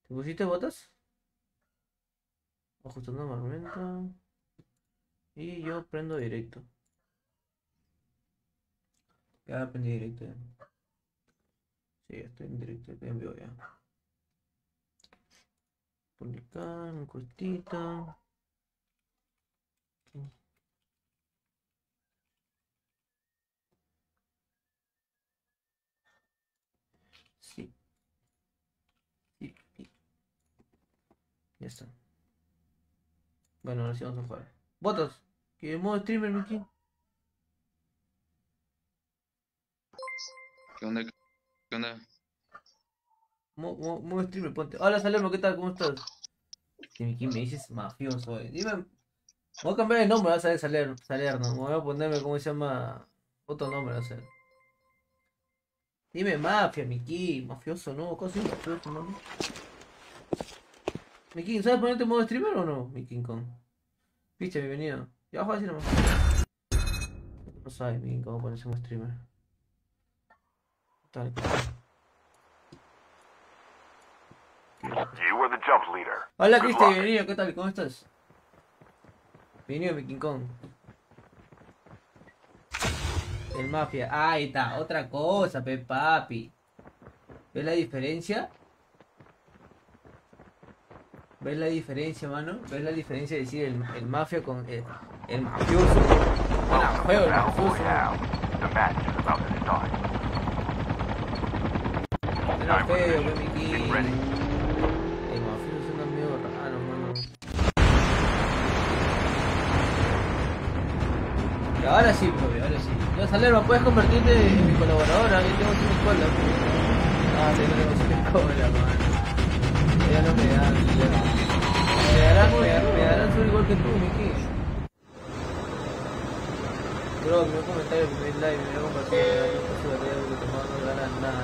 ¿Te pusiste botas? Ajustando el armamento. Y yo prendo directo. Ya prendí directo. Ya. Sí, estoy en directo, estoy en vivo ya. Publicar, un cortito. Sí, sí, sí. Ya está. Bueno, ahora sí vamos a jugar. Botas. Que modo streamer, Miki. ¿Qué onda? ¿Qué onda? Modo streamer, ponte. Hola, Salerno, ¿qué tal? ¿Cómo estás? Que Miki me dices mafioso, Dime. Voy a cambiar el nombre, vas a ver Salerno. Voy a ponerme, ¿cómo se llama? Otro nombre, va a ser. Dime mafia, Miki. Mafioso, ¿no? ¿Cómo mafioso, no? Miki, ¿sabes ponerte modo streamer o no? Miki Kong. Viste, bienvenido. Ya bajo así nomás. No sabe, Miki, cómo ponerse modo streamer. Tal. You were the jump leader. Hola, Good Cristian, luck. bienvenido. ¿Qué tal? ¿Cómo estás? Bienvenido, Miki Kong. El mafia. Ah, ahí está. Otra cosa, pe papi. ¿Ves la diferencia? ¿Ves la diferencia, mano? ¿Ves la diferencia de decir el mafia con el mafioso? Suena feo el Now, boy, mafioso. now. The match is about to start. Suena feo, pe Get Miki. ready. El mafioso suena medio raro, mano. Y ahora sí, profe, ahora sí. Ya, Salerno, puedes convertirte en mi colaboradora. Yo tengo una escuela. Ah, sí, no tengo una escuela, mano. Ya no me dan, ya. Me darán sur igual que tú, Miki. Bro, me voy a comentar el primer live, me voy a compartir el batalla porque tomado no regalan nada.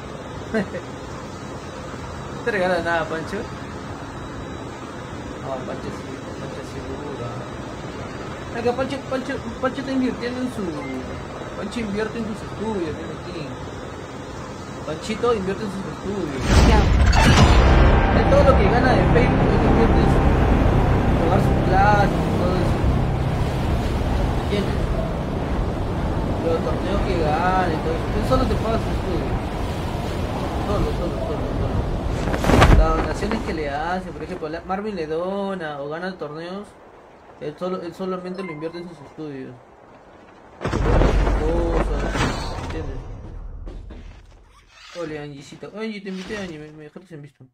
¿No te regalan nada, Pancho? No, Pancho sí, seguro. Acá Pancho está invirtiendo en su... Pancho invierte en sus estudios, Miki. Panchito invierte en sus estudios. De todo lo que gana de Facebook, él invierte en pagar sus clases y todo eso. ¿Entiendes? Los torneos que gana y todo eso. Él solo te paga sus estudios. Solo. Las donaciones que le hace, por ejemplo, Marvin le dona o gana torneos, él solamente lo invierte en sus estudios. Cosas, ¿entiendes? Hola, Angiecita. Angie, te invité, Angie, me dejaste en visto.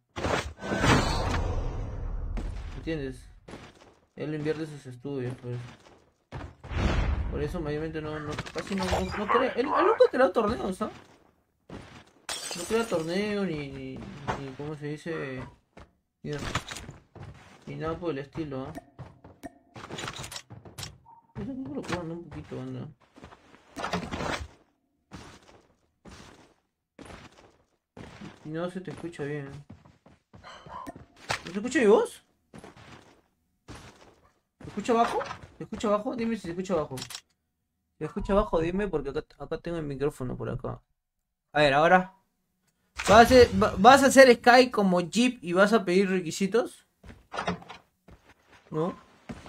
¿Entiendes? Él lo invierte en sus estudios, pues. Por eso mayormente casi no crea. Él nunca ha creado torneos, ¿ah? No crea torneo ni ¿cómo se dice? Ni nada por el estilo, ¿ah? Eso creo que lo puedo andar un poquito, anda. Y no se te escucha bien. ¿No se escucha mi voz? ¿Se escucha bajo? ¿Se escucha bajo? Dime si se escucha bajo. Si se escucha bajo, dime porque acá tengo el micrófono por acá. A ver, ahora. ¿Vas a hacer Sky como Jeep y vas a pedir requisitos? ¿No?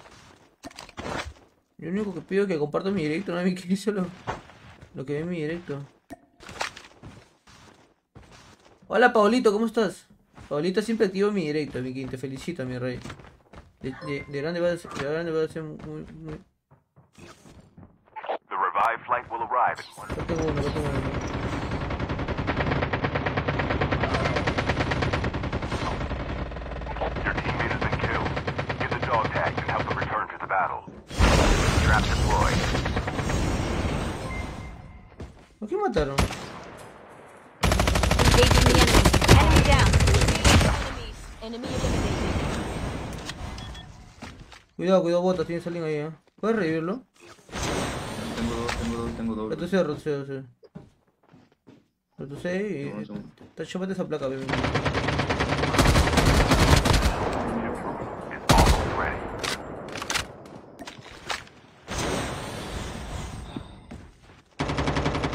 Lo único que pido es que compartas mi directo, no me quiere solo lo que ve en mi directo. Hola Paulito, ¿cómo estás? Paulito siempre activo mi directo, Miki, te felicito, mi rey. De grande va a ser muy... The revived flight will arrive in one. Acá tengo uno. Your teammate has been killed. Get the dog tags and help them return to the battle. Trap deployed. ¿Por qué mataron? Engaging the enemy. Enemy down. Enemy eliminated. Cuidado, botas, tienes alguien ahí, ¿Puedes revivirlo? Tengo dos. Retrocede. Retrocede y... Chúpate esa placa, bebé. Is almost ready.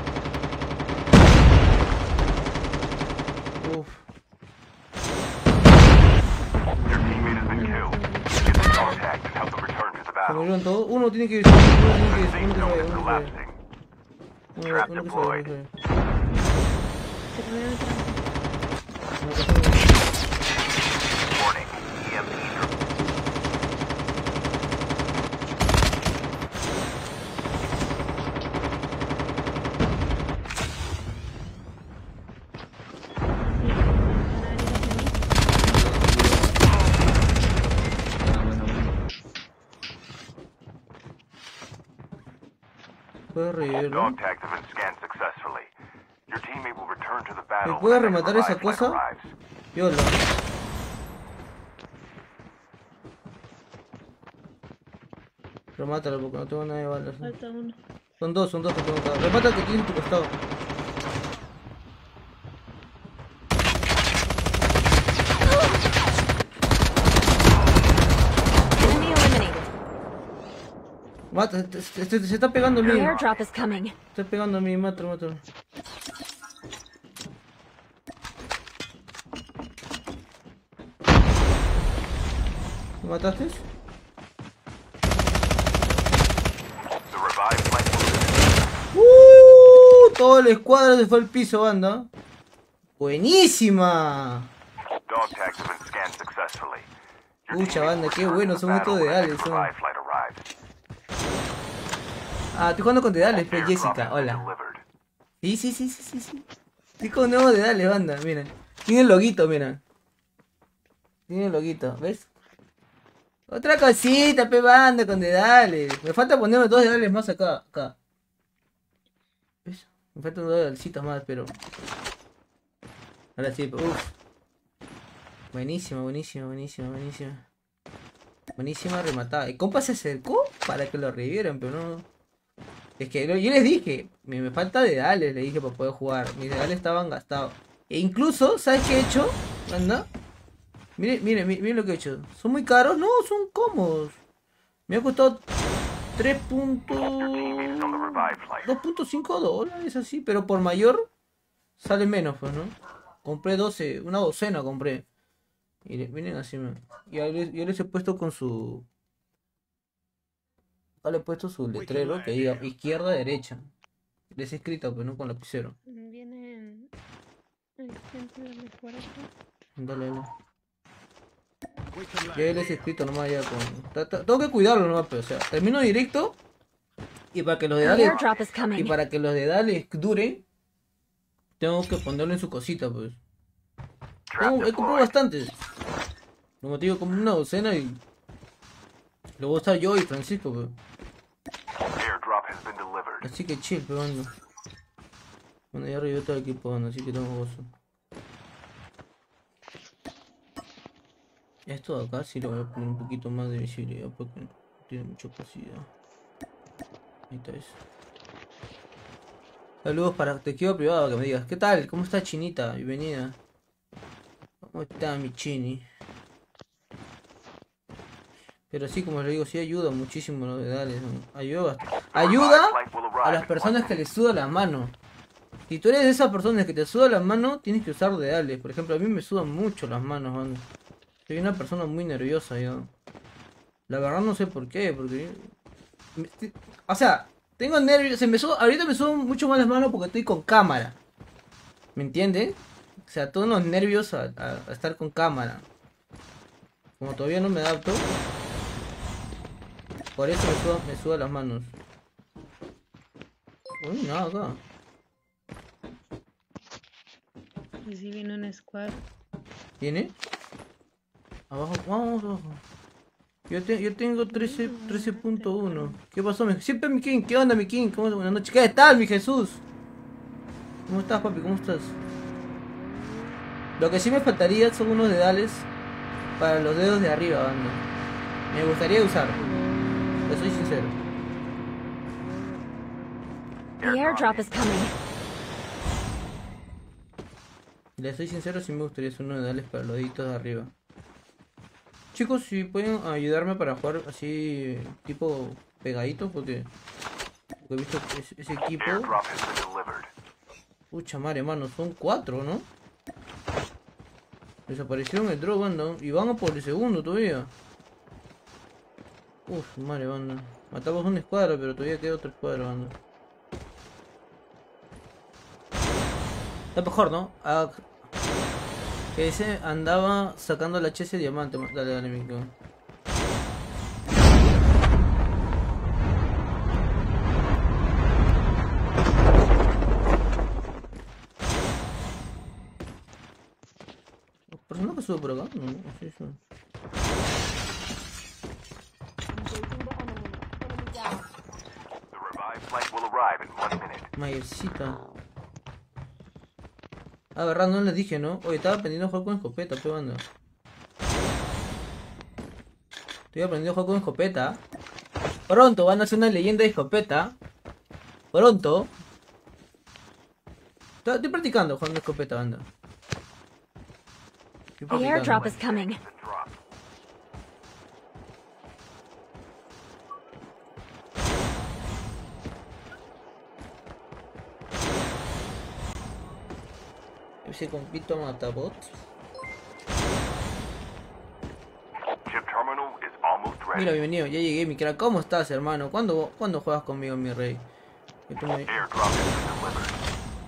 Uf. been killed. Get the dog tags and help them return to the Se battle. murieron todos. Uno tiene que irse. Uno tiene que irse. Safe Uno que se zone vaya. is Uno que se vaya. collapsing. Uno Trap que se deployed. vaya. Se comieron el trampo. Warning. EMP drone. Puedes revivirlo. Dog tags have been scanned successfully. Your teammate will return to the battle. ¿Me puede when the rematar next esa revive flight cosa? arrives. Yo lo. Remátalo porque no tengo nada de balas. Falta uno. Son dos que tengo acá. Remata el que tiene en tu costado. Enemy eliminated. Mata, se está pegando a The mí. airdrop is coming. Se está pegando a mí, mátalo. ¿Lo mataste? The revived flight will Todo el escuadro se fue al piso, banda. Buenísima. Dog tags have been scanned successfully. Your Pucha, teammate banda, will qué return buenos to son the estos battle when the dedales, next son. revive flight arrives. Ah, estoy jugando con dedales, pues, Airdrop Jessica, has been hola. delivered. Sí. Estoy con nuevos dedales, banda, miren. Tiene el loguito, mira. Tiene el loguito, ¿ves? Otra cosita, pe banda, con dedales. Me falta ponerme dos dedales más acá. ¿Ves? Me faltan dos dedalcitos más, pero... Ahora sí, uff. Buenísima. Buenísima rematada. El compa se acercó para que lo revivieran, pero no... Es que yo les dije, me falta dedales, le dije para poder jugar. Mis dedales estaban gastados. E incluso, ¿sabes qué he hecho? Anda. Miren lo que he hecho. ¿Son muy caros? No, son cómodos. Me ha costado 2.5 dólares así, pero por mayor sale menos, pues, ¿no? Compré 12, una docena compré. Y miren así, man. Y ahí yo les he puesto con su... Le he puesto su letrero que diga izquierda, derecha. Les he escrito, pues, ¿no? Con lapicero. Vienen el centro de mejora. Dale. Ya les he escrito nomás ya con... Tengo que cuidarlo nomás, pero, o sea, termino directo. Y para que los The dedales... airdrop is Y coming. para que los dedales duren, tengo que ponerlo en su cosita, pues. He comprado bastantes. Como te digo, como una docena y... Lo voy a estar yo y Francisco, pues. Airdrop has been delivered. Así que chill, pegando. Bueno, ya revivió todo el equipo, banda, así que tengo gozo. Esto de acá sí lo voy a poner un poquito más de visibilidad porque no tiene mucha opacidad. Ahí está eso. Saludos para Te Quiero Privado, que me digas, ¿qué tal? ¿Cómo está, Chinita? Bienvenida. ¿Cómo está mi Chini? Pero sí, como les digo, sí ayuda muchísimo los dedales, ¿no? Ayuda a las personas que les suda las manos. Si tú eres de esas personas que te suda las manos, tienes que usar dedales. Por ejemplo, a mí me sudan mucho las manos, man. Soy una persona muy nerviosa, yo. La verdad no sé por qué, porque... O sea, tengo nervios, ahorita me sudan mucho más las manos porque estoy con cámara. ¿Me entiendes? O sea, todos los nervios a estar con cámara. Como todavía no me adapto, por eso me suda las manos. Uy, nada acá. Y si viene un squad. ¿Tiene? Abajo, vamos abajo. Yo tengo 13.1. ¿Qué pasó? Siempre mi King. ¿Qué onda, mi King? ¿Cómo, buenas noches? ¿Qué tal, mi Jesús? ¿Cómo estás, papi? ¿Cómo estás? Lo que sí me faltaría son unos dedales para los dedos de arriba, banda. Me gustaría usar. Te soy sincero. The airdrop is coming. Les soy sincero, sí me gustaría hacer unos dedales para los deditos de arriba. Chicos, si pueden ayudarme para jugar así, tipo pegadito, porque he visto ese equipo. Airdrop has been delivered. Pucha madre, mano, son 4, ¿no? Desaparecieron el drop, banda. Y van a por el segundo todavía. Uf, madre, banda. Matamos una escuadra, pero todavía queda otra escuadra, banda. Está mejor, ¿no? Ah, que ese andaba sacando la HS diamante. Dale, dale, mico. ¿Persona que sube por acá? No, así es. The revived flight will arrive in 1 minute. Mayercita. Ah, verdad, no les dije, ¿no? Oye, estaba aprendiendo a jugar con escopeta, pe banda. Estoy aprendiendo a jugar con escopeta. Pronto van a hacer una leyenda de escopeta. Pronto. Estoy practicando jugando escopeta, banda. Estoy The practicando. airdrop is coming. The drop. Ese compito matabots. Chip terminal is almost ready. Mira, bienvenido, ya llegué, mi crack. ¿Cómo estás, hermano? ¿Cuándo juegas conmigo, mi rey? Que tú me- Airdrop has been delivered.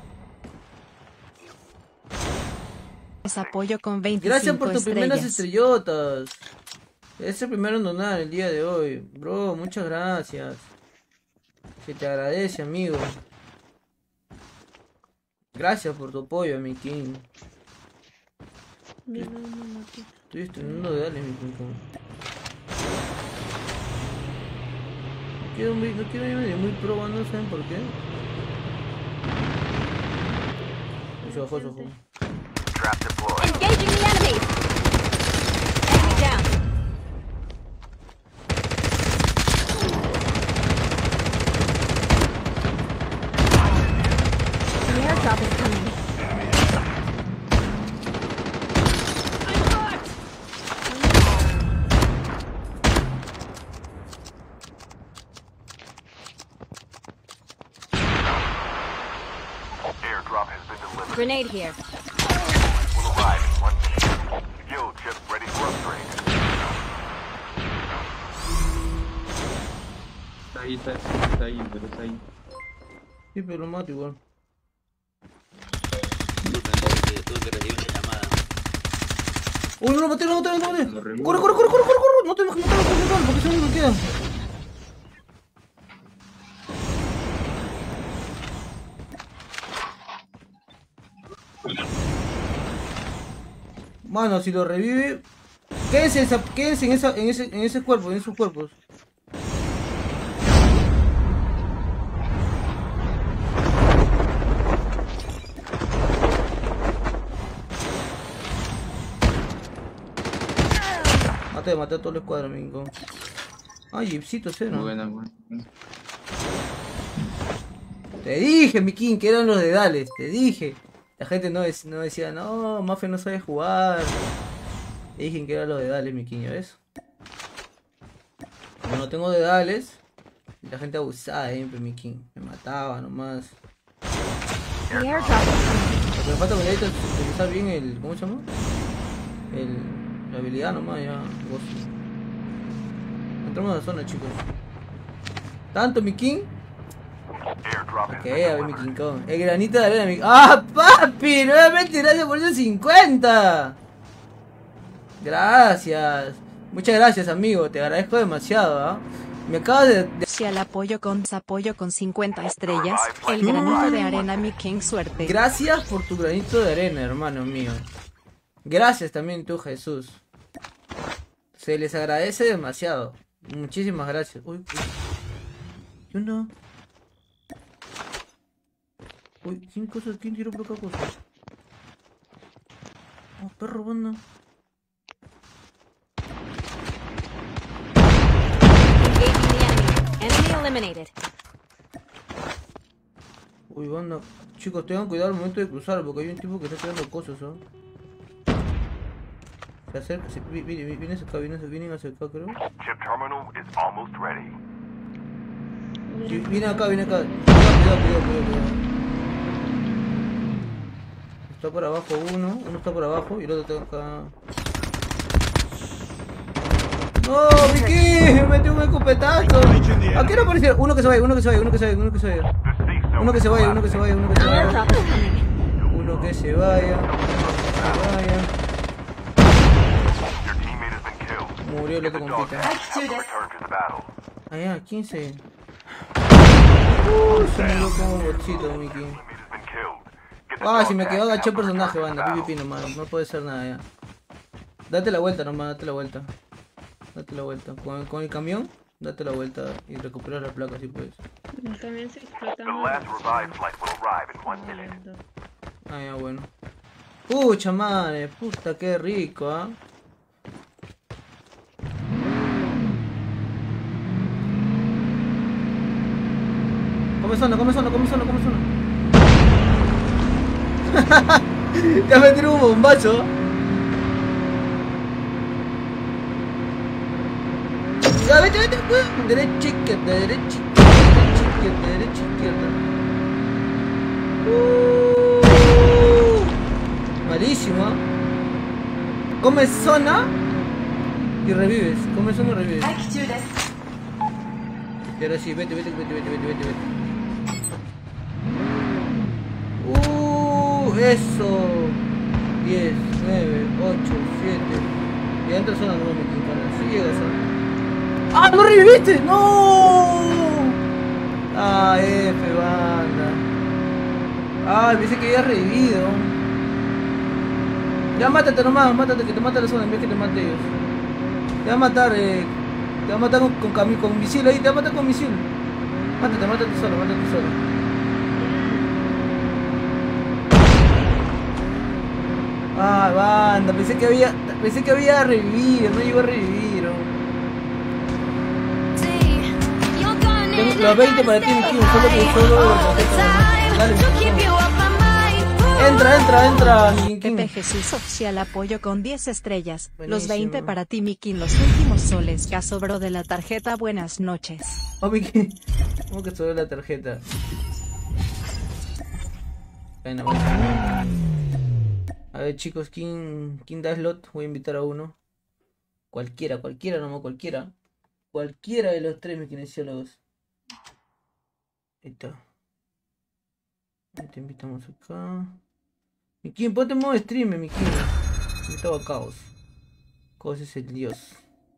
Apoyo con 25 Gracias por tus primeras estrellas. estrellotas. Es el primero en donar el día de hoy. Bro, muchas gracias. Se te agradece, amigo. Gracias por tu apoyo, mi king. Mira, no maté. Estoy estrenando de dale, mi king. No quiero irme muy pro, no saben por qué. Se bajó, se bajó. Trap deployed. Engaging the enemy. Enemy down. The airdrop is coming. Airdrop has been delivered. Grenade here. Will arrive in 1 minute. Skill chip ready for upgrade. Está ahí, pero está ahí. Sí, pero lo mato igual. Tuve que recibir una llamada. ¡Oh, no lo maté, lo maté, lo maté! Lo revivo. ¡Corre, corre, corre, corre, corre, corre! No te dejes matar, porque se me queda. Mano, si lo revive, quédense en ese cuerpo, en esos cuerpos. Maté a todo el escuadro, amigo. Ay, Gipsito Muy cero. buena, buena. Te dije, mi king, que eran los dedales, te dije. La gente no decía, no, Mafia no sabe jugar. Te dije que eran los dedales, mi king, ¿ya ves? Como no tengo dedales, la gente abusaba siempre, mi king. Me mataba nomás. The airdrop is coming. Lo que me falta es utilizar bien el. ¿Cómo se llama? La habilidad nomás, ya. Vos. Entramos a la zona, chicos. ¿Tanto, mi king? Airdrop has Ok, been a ver, mi delivered. King Kong. El granito de arena, mi. ¡Ah, papi! Nuevamente, gracias por esos 50. Gracias. Muchas gracias, amigo. Te agradezco demasiado, ¿ah? Me acabas de. Si al apoyo con 50 estrellas, el granito de arena, mi king, suerte. Gracias por tu granito de arena, hermano mío. Gracias también tú, Jesús. Se les agradece demasiado. Muchísimas gracias. Uy, uy. ¿Qué onda? Uy, ¿quién tiró por acá cosas? Oh, perro, banda. Engaging the enemy. Enemy eliminated. Uy, banda. Chicos, tengan cuidado al momento de cruzar porque hay un tipo que está tirando cosas, ¿no? Se acerca, viene hacia acá, vienen hacia acá, creo. Chip terminal is almost ready. Sí, viene acá. Cuidado. Está por abajo uno está por abajo y el otro está acá. ¡No, Vicky! Me metió un escopetazo. ¿A qué no apareció? Uno que se vaya, uno que se vaya, uno que se vaya, uno que se vaya. Uno que se vaya, uno que se vaya, uno que se vaya. Uno que se vaya. Murió el otro compita. Allá, 15. Se me dio como un botcito, Mickey. Ah, si me quedó agachado el personaje, banda. PvP nomás, no puede ser nada ya. Date la vuelta nomás, date la vuelta. Date la vuelta. Con el camión, date la vuelta y recupera la placa si puedes. El camión se explota The más. last revived flight will arrive in 1 minute. Ah, ya, bueno. Pucha madre, puta, qué rico, ¿ah? Come zona. Ya me tiró un bombazo. Ya, vete. Derecha, izquierda. Malísimo. Come zona y revives. Y ahora sí, vete. Eso. 10, 9, 8, 7. Y entra zona nueva, si llegas a... ¡Ah, no reviviste! ¡No! Ah, F, banda. Ah, pensé que había revivido. Ya mátate nomás, que te mate la zona en vez que te mate ellos. Te va a matar, con misil ahí, te va a matar con misil. Mátate solo. Ah, banda, pensé que había revivido, no llegó a revivir. Tengo los 20 para ti, Mickey, solo. Dale, entra, Mickey. Pepe Jesús Oficial apoyo con 10 estrellas. Buenísimo. Los 20 para ti, Mickey, los últimos soles que sobró de la tarjeta. Buenas noches. Oh, Mickey, ¿cómo que sobró la tarjeta? Bueno. A ver, chicos, ¿quién da slot? Voy a invitar a uno. Cualquiera nomás, cualquiera. Cualquiera de los 3 kinesiólogos. Ahí está. Te invitamos acá. Mickey, ponte en modo stream, Mickey. Invitado a Caos. Caos es el dios.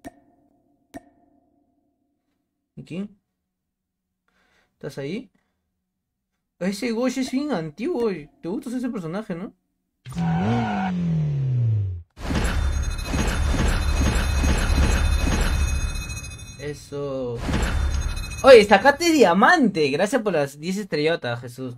Mickey, ¿estás ahí? Ese Gosh es bien antiguo. ¿Te gusta ese personaje, no? Eso. Oye, sacate diamante. Gracias por las 10 estrellotas, Jesús.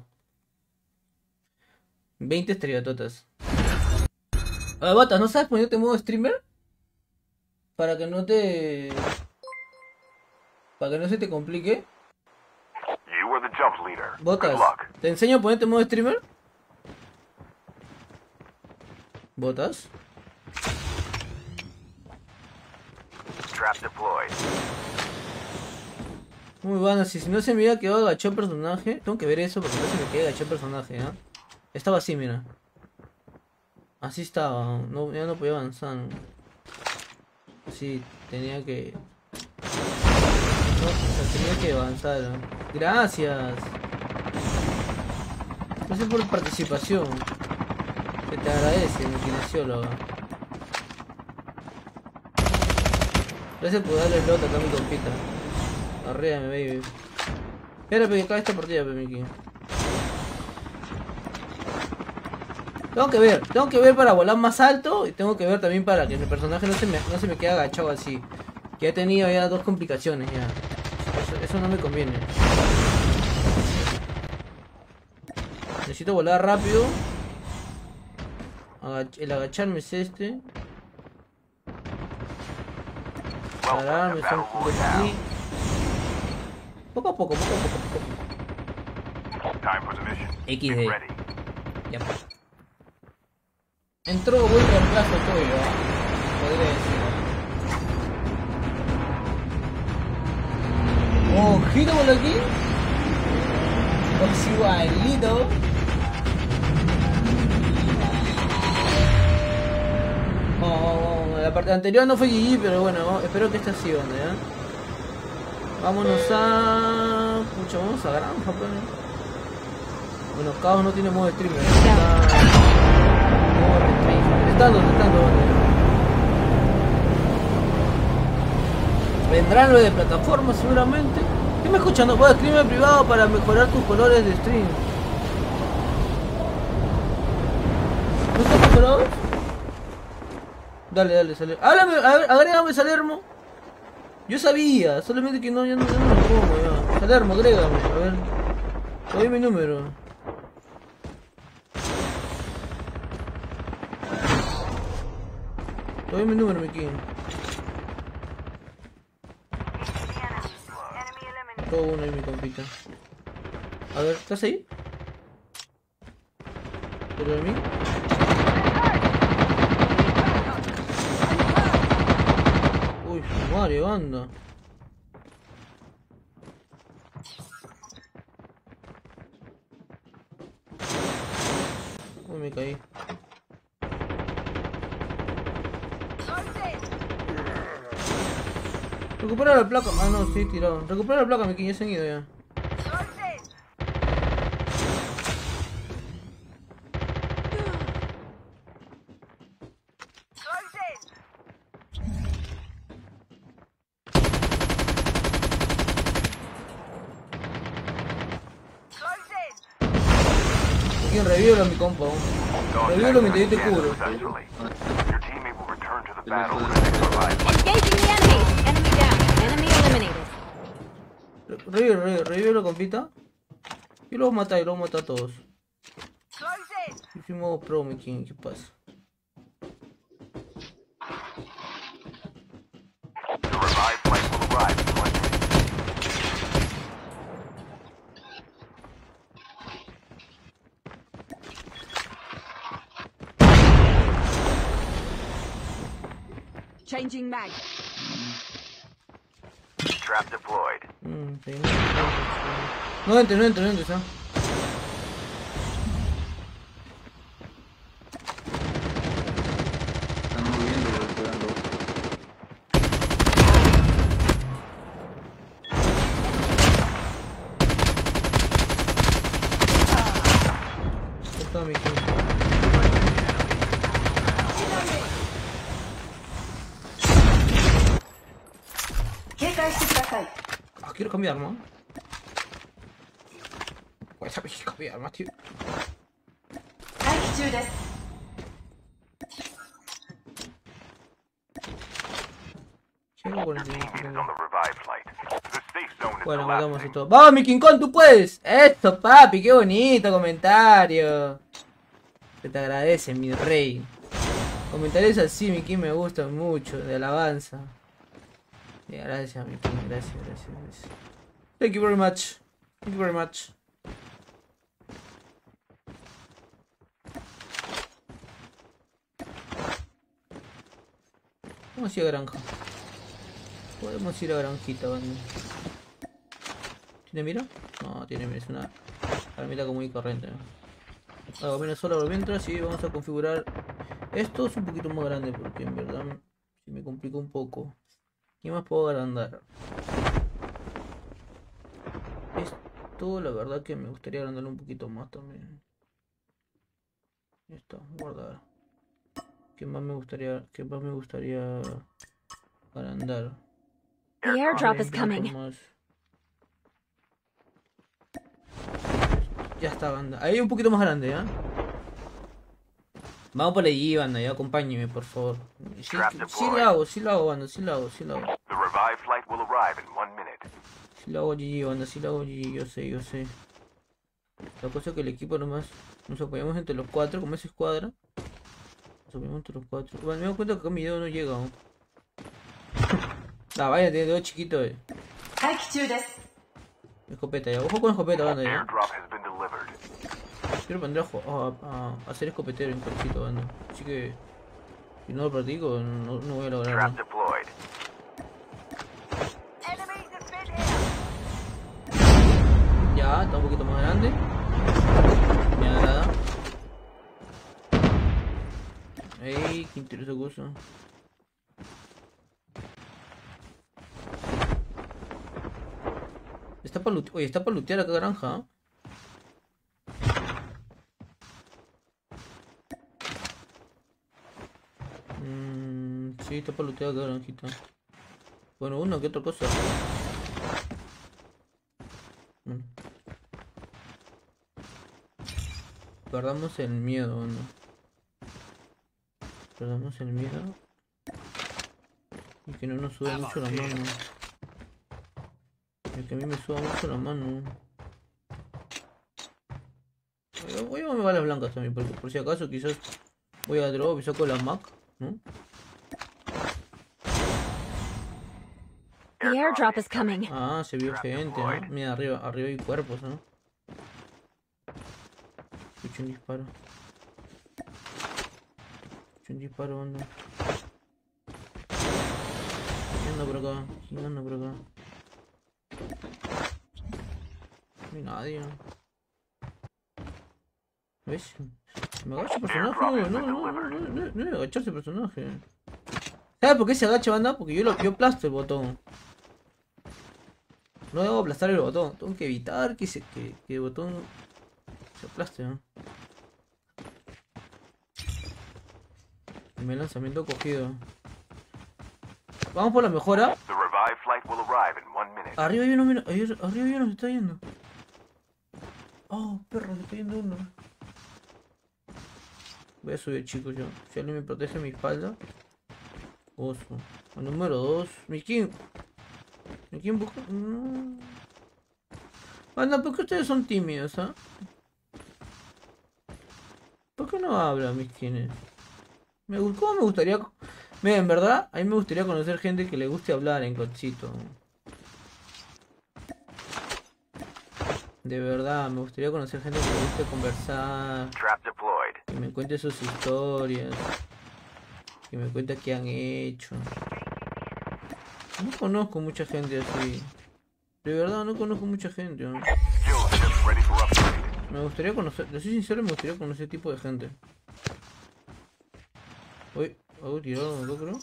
20 estrellototas. Oye, Botas, ¿no sabes ponerte en modo streamer? Para que no se te complique. You were the jump leader. Botas, Good luck. ¿te enseño a ponerte en modo streamer? Botas. Trap deployed. Muy bueno, si no se me había quedado agachado el personaje. Tengo que ver eso porque no se me queda agachado el personaje, ¿eh? Estaba así, mira. Así estaba, no, ya no podía avanzar. Así, tenía que... No, o sea, tenía que avanzar. Gracias. Gracias por participación. Se te agradece, mi kinesióloga. Gracias por darle slot acá a mi compita. Arréame, baby. Espera, que acá esta partida, Mickey. Tengo que ver para volar más alto y tengo que ver también para que mi personaje no se me quede agachado así. Que he tenido ya 2 complicaciones ya. Eso no me conviene. Necesito volar rápido. El agacharme es este. Pararme son aquí. Poco a poco. Time for the mission. XD. Get ready. Ya. Entró buen reemplazo tuyo, podría decir. Ojito por aquí. Igualito. partida anterior no fue GG, pero bueno, espero que esta sí, banda, ¿ya? Vámonos a... Pucha, vamos a granja, pues. Bueno, Caos no tiene modo streamer. Está banda. Vendrán lo de plataforma seguramente. ¿Qué me escuchan? No puedo streamer privado para mejorar tus colores de stream. ¿No están mejorados? Dale, sale. Háblame, a ver, agrégame Salermo. Yo sabía, solamente que no, ya no lo pongo ya. Salermo, agrégame, a ver. Te doy mi número. Te doy mi número, mi king. Todo uno ahí, mi compita. A ver, ¿estás ahí? ¿Pero de mí? Uy, su madre, banda. Uy, me caí. Recupera la placa. Ah, no, sí, tirado. Recupera la placa, mi king, ya se han ido ya. Revívelo a mi compa. Revívelo mientras yo te cubro. Your teammate will return to the battle when they survive. Engaging the enemy. Enemy down. Enemy eliminated. Revívelo, compita. Yo lo voy a matar, a todos. Hicimos pro, mi king, ¿qué pasa? The revived flight will arrive in 1 minute. Changing mag. Trap deployed. Sí. No entres, ¿ah? Están moviendo, esperando. Está mi king. Ah, quiero cambiar, ¿no? Pues sabes que cambiar más, tío. Your teammate is on the revived flight. The safe zone is Bueno, matamos collapsing. y todo. ¡Vamos, mi King Kong, tú puedes! ¡Esto, papi! ¡Qué bonito comentario! Se te agradece, mi rey. Comentarios así, mi King, me gustan mucho, de alabanza. Gracias, mi King, gracias. Thank you very much. Vamos a ir a granja. Podemos ir a granjita, banda. ¿Tiene mira? No, tiene mira, es una armita como muy corriente. Hago menos solo por mientras y vamos a configurar esto. Es un poquito más grande porque en verdad se me complica un poco. ¿Qué más puedo agrandar? Esto la verdad que me gustaría agrandarlo un poquito más también. Esto, guardar. ¿Qué más me gustaría agrandar? The airdrop is coming. Ya está, banda. Ahí un poquito más grande, ¿eh? Vamos por allí, banda, ya acompáñeme, por favor. Sí lo hago, banda, sí lo hago. The revived flight will arrive in 1 minute. Sí lo hago GG, banda, sí lo hago GG, yo sé. La cosa es que el equipo nomás nos apoyamos entre los 4, como es escuadra. Nos apoyamos entre los 4. Bueno, me doy cuenta que acá mi dedo no llega aún. Ah, vaya, tiene dedo chiquito, Escopeta ya, ojo con escopeta, banda, ya. Airdrop has been delivered. Quiero aprender a ser escopetero en cochito, banda. Así que si no lo practico, no voy a lograrlo. Trap deployed. Ya, está un poquito más grande. Me agrada. Ey, qué interesante cosa. está para lutear. Oye, está para lutear acá granja. Sí, está para lutear acá granjita. Bueno, una que otra cosa. Perdamos el miedo, ¿no? Perdamos el miedo. Y que no nos suba mucho la mano. Y que a mí me suba mucho la mano. Voy a balas blancas también, porque por si acaso quizás voy a drop y saco la Mac, ¿no? The airdrop is coming. Ah, se vio gente, ¿no? Mira, arriba hay cuerpos, ¿no? Escucho un disparo. Escucho un disparo, anda. ¿Quién anda por acá? ¿Quién anda por acá? No hay nadie. ¿Ves? Me agacha el personaje. No debe agacharse el personaje. ¿Sabes por qué se agacha, banda? Porque yo aplasto el botón. No debo aplastar el botón. Tengo que evitar que el botón se aplaste, ¿no? Primer lanzamiento cogido. Vamos por la mejora. The revived flight will arrive in 1 minute. Arriba hay uno, mira. Arriba hay uno, se está yendo. Oh, perro, se está yendo uno. Voy a subir, chicos, yo. Si alguien me protege mi espalda. Oso. El número 2. Mi king. Busca. No. Anda, ¿por qué ustedes son tímidos, ah? ¿Por qué no hablan, mis kines? ¿Cómo me gustaría? Mira, en verdad, a mí me gustaría conocer gente que le guste hablar en Cochito. De verdad, me gustaría conocer gente que le guste conversar. Trap deployed. Que me cuente sus historias. Que me cuente qué han hecho. No conozco mucha gente así. De verdad, no conozco mucha gente, ¿no? Skills just ready for upgrade. Me gustaría conocer, de ser sincero, me gustaría conocer ese tipo de gente. Uy, algo tirado, ¿no creo?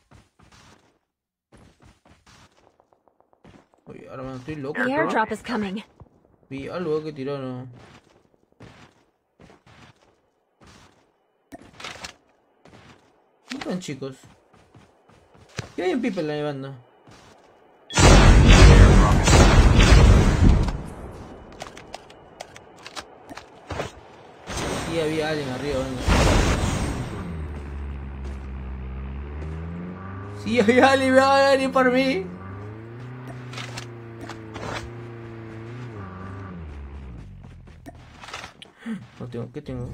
Uy, ahora me estoy loco. The airdrop is coming. Vi algo que tiraron. ¿Dónde están, chicos? ¿Qué hay en Pipe en la banda? Sí, había alguien arriba, banda. Sí, había alguien por mí. No tengo, ¿qué tengo?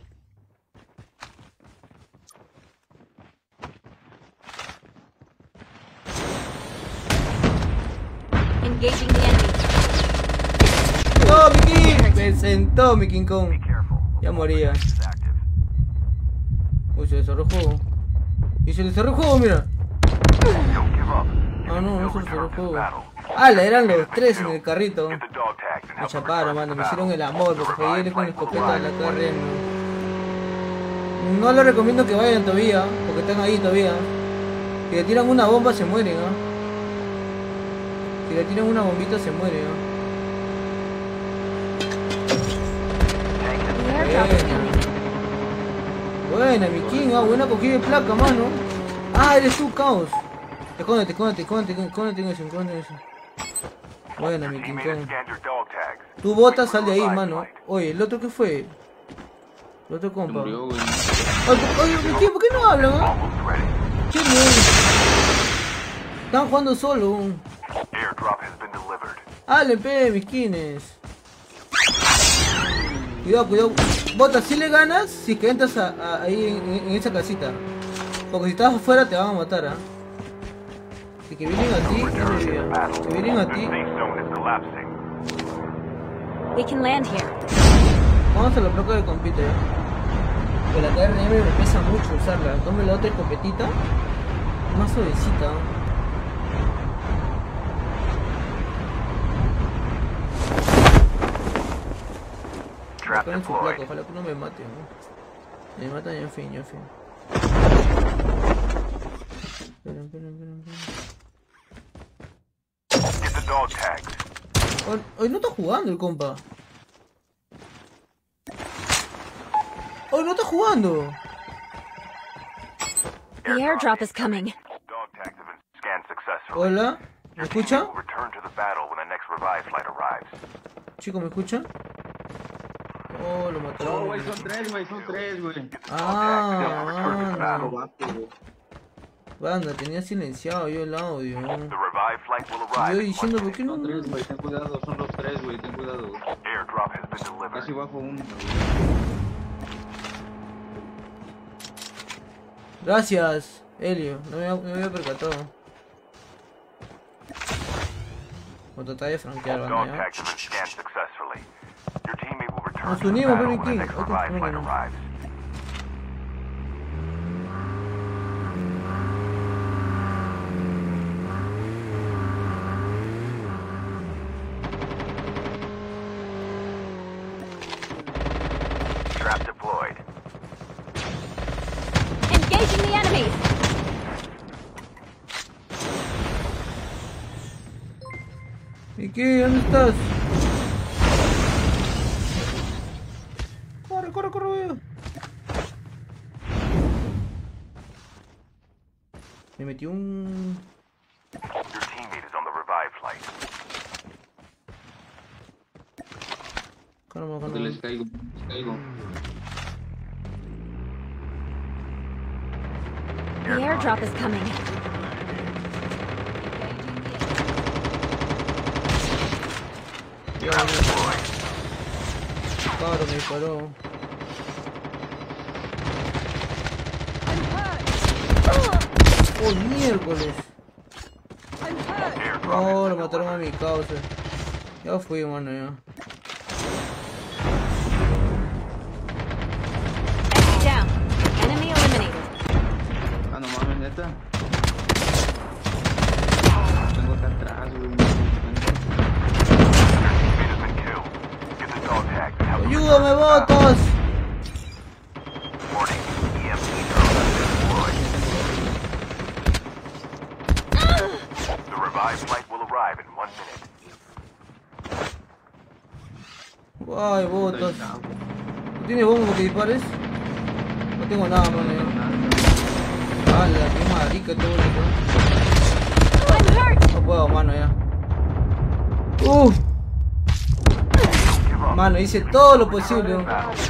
Engaging the enemy. ¡No, mi King! Me sentó mi King Kong. Be careful. Ya moría. It's active. Uy, se desarrolló el juego. Y se desarrolló el juego, mira. Don't give up. Ah, no, no se desarrolló el Return to the juego. battle. ¡Hala! Eran los tres en el carrito. Get the dog tags and Me help them chaparon, return mano. to Me the hicieron el battle. amor. Porque jugué con la escopeta de la carrera. No les recomiendo que vayan todavía. Porque están ahí todavía. Si le tiran una bomba se mueren, ¿no? Si le tiran una bombita se mueren, ¿no? The airdrop is coming. Buena, mi King, buena cogida de placa, mano. Ah, eres tú, Caos. Escóndete en eso. Buena, mi King Teammate Kong. has scanned your dog tags. Tu bota, sal de ahí, mano. Oye, ¿el otro qué fue? El otro compa. Murió, güey. Oye, mi King, ¿por qué no hablan, ah? Almost ready. Qué bien. Están jugando solo. Airdrop has been delivered. Hablen, pe, mis kines. Cuidado. Bota, si le ganas, si que entras ahí en esa casita. Porque si estás afuera te van a matar, ¿ah? Si que vienen a ti, si vienen a ti, Safe zone is collapsing. We can land here. vamos a la placa de compita, ¿ya? Que la KRM me pesa mucho usarla. Tome la otra escopetita, más suavecita. Trap Acá en su placa, deployed. ojalá que no me mate, ¿no? Me matan ya en fin. Esperen. Get the dog tags. Hoy no está jugando el compa. Hoy no está jugando. The airdrop is coming. Dog tags have been scanned successfully. Hola, ¿me escucha? Will return to the battle when the next revive flight arrives. Chico, ¿me escucha? Oh, lo No, mataron. güey, son tres, güey. Ah, banda, tenía silenciado yo el audio. The revive flight will arrive. Yo in diciendo, one ¿por qué no? Son tres, güey, ten cuidado, son los tres, güey, ten cuidado. minute. Airdrop has been delivered. Casi bajo uno, güey. Gracias, Helio, no me había percatado. Voy a tratar de franquear, Dog banda, ¿ya? tags have been scanned successfully. Your teammate will return Nos to the unimos, battle Baby when the King. next Ok, revive flight vámonos. arrives. Trap deployed. Engaging the enemies. Miki, ¿dónde estás? Corre, corre, corre. Me metí un... Your teammate is on the revive flight. Calma, Porque calma. les caigo. The airdrop is coming. Ya, claro, me disparó. ¡Oh, miércoles! Oh, lo mataron a mi causa. Ya fui, mano, ya. Enemy down. Enemy eliminated. Ah, no mames, neta. Tengo acá atrás, güey. Teammate has been killed. Get the dog tag and help them ¡Ayúdame, return to the battle. botas! Warning, EMP drone has been deployed. The revive flight will arrive in 1 minute. ¡Ay, botas! ¿No tienes bomba para que dispares? No tengo nada, mano, ya. ¡Hala, qué marica todo esto! I'm hurt. No puedo, mano, ya. Mano, hice todo lo posible.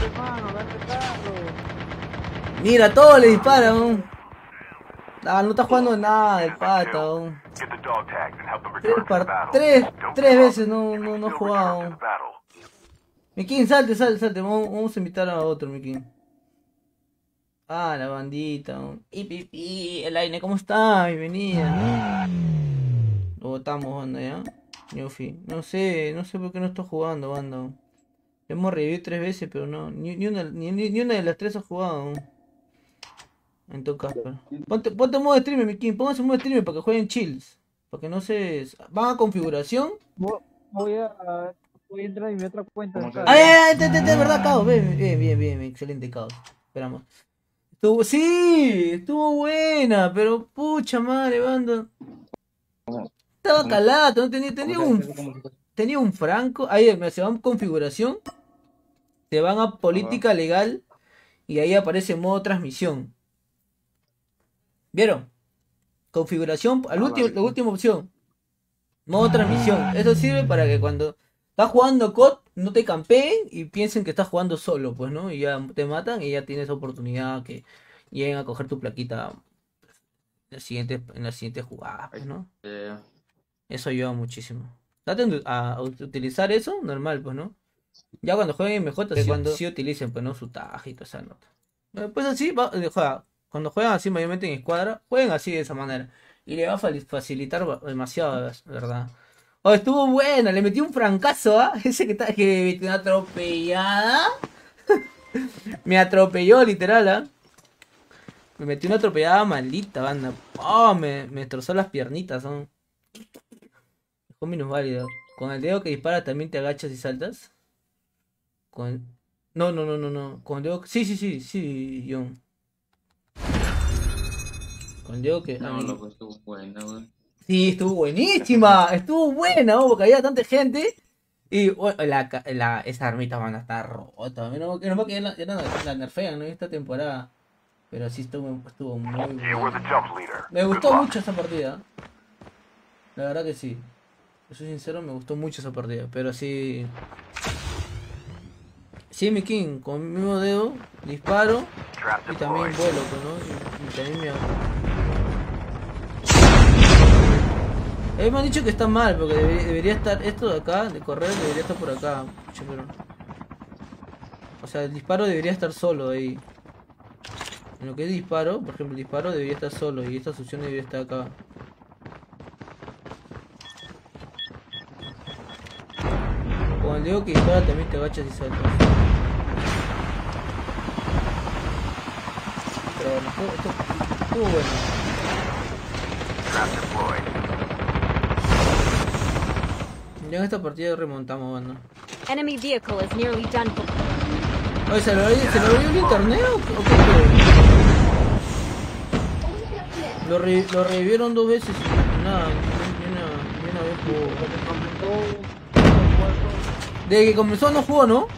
Mira, todo le dispara, ¿no? Ah, no está jugando nada el pata, ¿no? Get the dog tags and help them return to the battle. Tres veces no he Still return to jugado. the battle. Mikin, salte. Vamos a invitar a otro, Mikin. Ah, la bandita. ¿No? El Aine, ¿cómo está? Bienvenida. Lo botamos, banda, ¿ya? Newfie. No sé por qué no está jugando, banda. Hemos revivido 3 veces, pero no. Ni una de las 3 ha jugado. En todo caso. Ponte en modo streamer, Mikin. Póngase en modo streamer para que jueguen chills. Para que no se... Van a configuración. Voy a entrar en mi otra cuenta. ¿Cómo se Ay, de verdad, Caos. Bien, excelente, Caos. Esperamos. Estuvo buena, pero pucha madre, banda. Estaba calado, no tenía un franco. Ahí se van a configuración. Se van a política legal. Y ahí aparece modo transmisión. ¿Vieron? Configuración, la última opción. Modo transmisión. Eso sirve para que cuando estás jugando COD no te campeen y piensen que estás jugando solo, pues, ¿no? Y ya te matan y ya tienes oportunidad que lleguen a coger tu plaquita en la siguiente jugada, pues, ¿no? Eso ayuda muchísimo. Traten a utilizar eso, normal, pues, ¿no? Ya cuando jueguen MJ, sí utilicen, pues, ¿no? Su taja y toda esa nota. Pues así, cuando juegan así mayormente en escuadra, jueguen así de esa manera. Y le va a facilitar demasiado, ¿verdad? Oh, estuvo buena, le metí un francazo, ¿ah? Ese que me metió una atropellada. Me atropelló, literal, ¿ah? Me metí una atropellada maldita, banda. Oh, me destrozó las piernitas, son. Dejó minusválido. Con el dedo que dispara también te agachas y saltas. No. Con el dedo... Sí, John. Con el dedo que... No, loco, estuvo buena, güey. Sí, estuvo buenísima. Estuvo buena, porque había tanta gente Y bueno, esa armita van a estar rota. No que la nerfean, ¿no? Esta temporada. Pero sí estuvo muy You were the bueno. jump leader. Me Good gustó luck. mucho esa partida. La verdad que sí. Yo soy sincero, me gustó mucho esa partida. Pero sí. Sí, mi King, con mi mismo dedo, disparo Trap y también deployed. vuelo, pues, ¿no? Y también me han dicho que está mal, porque debería estar esto de acá, de correr, debería estar por acá. Pucha, pero... O sea, el disparo debería estar solo ahí. En lo que es disparo, por ejemplo, el disparo debería estar solo y esta succión debería estar acá. Cuando digo que dispara también te agachas y saltas. Pero bueno, esto estuvo bueno. Trap deployed. Ya en esta partida remontamos, banda. Enemy vehicle is nearly done for. Oye, ¿se lo abrió el internet o qué fue? Lo revivieron 2 veces y nada, ni una vez jugó. Desde que comenzó no jugó, ¿no?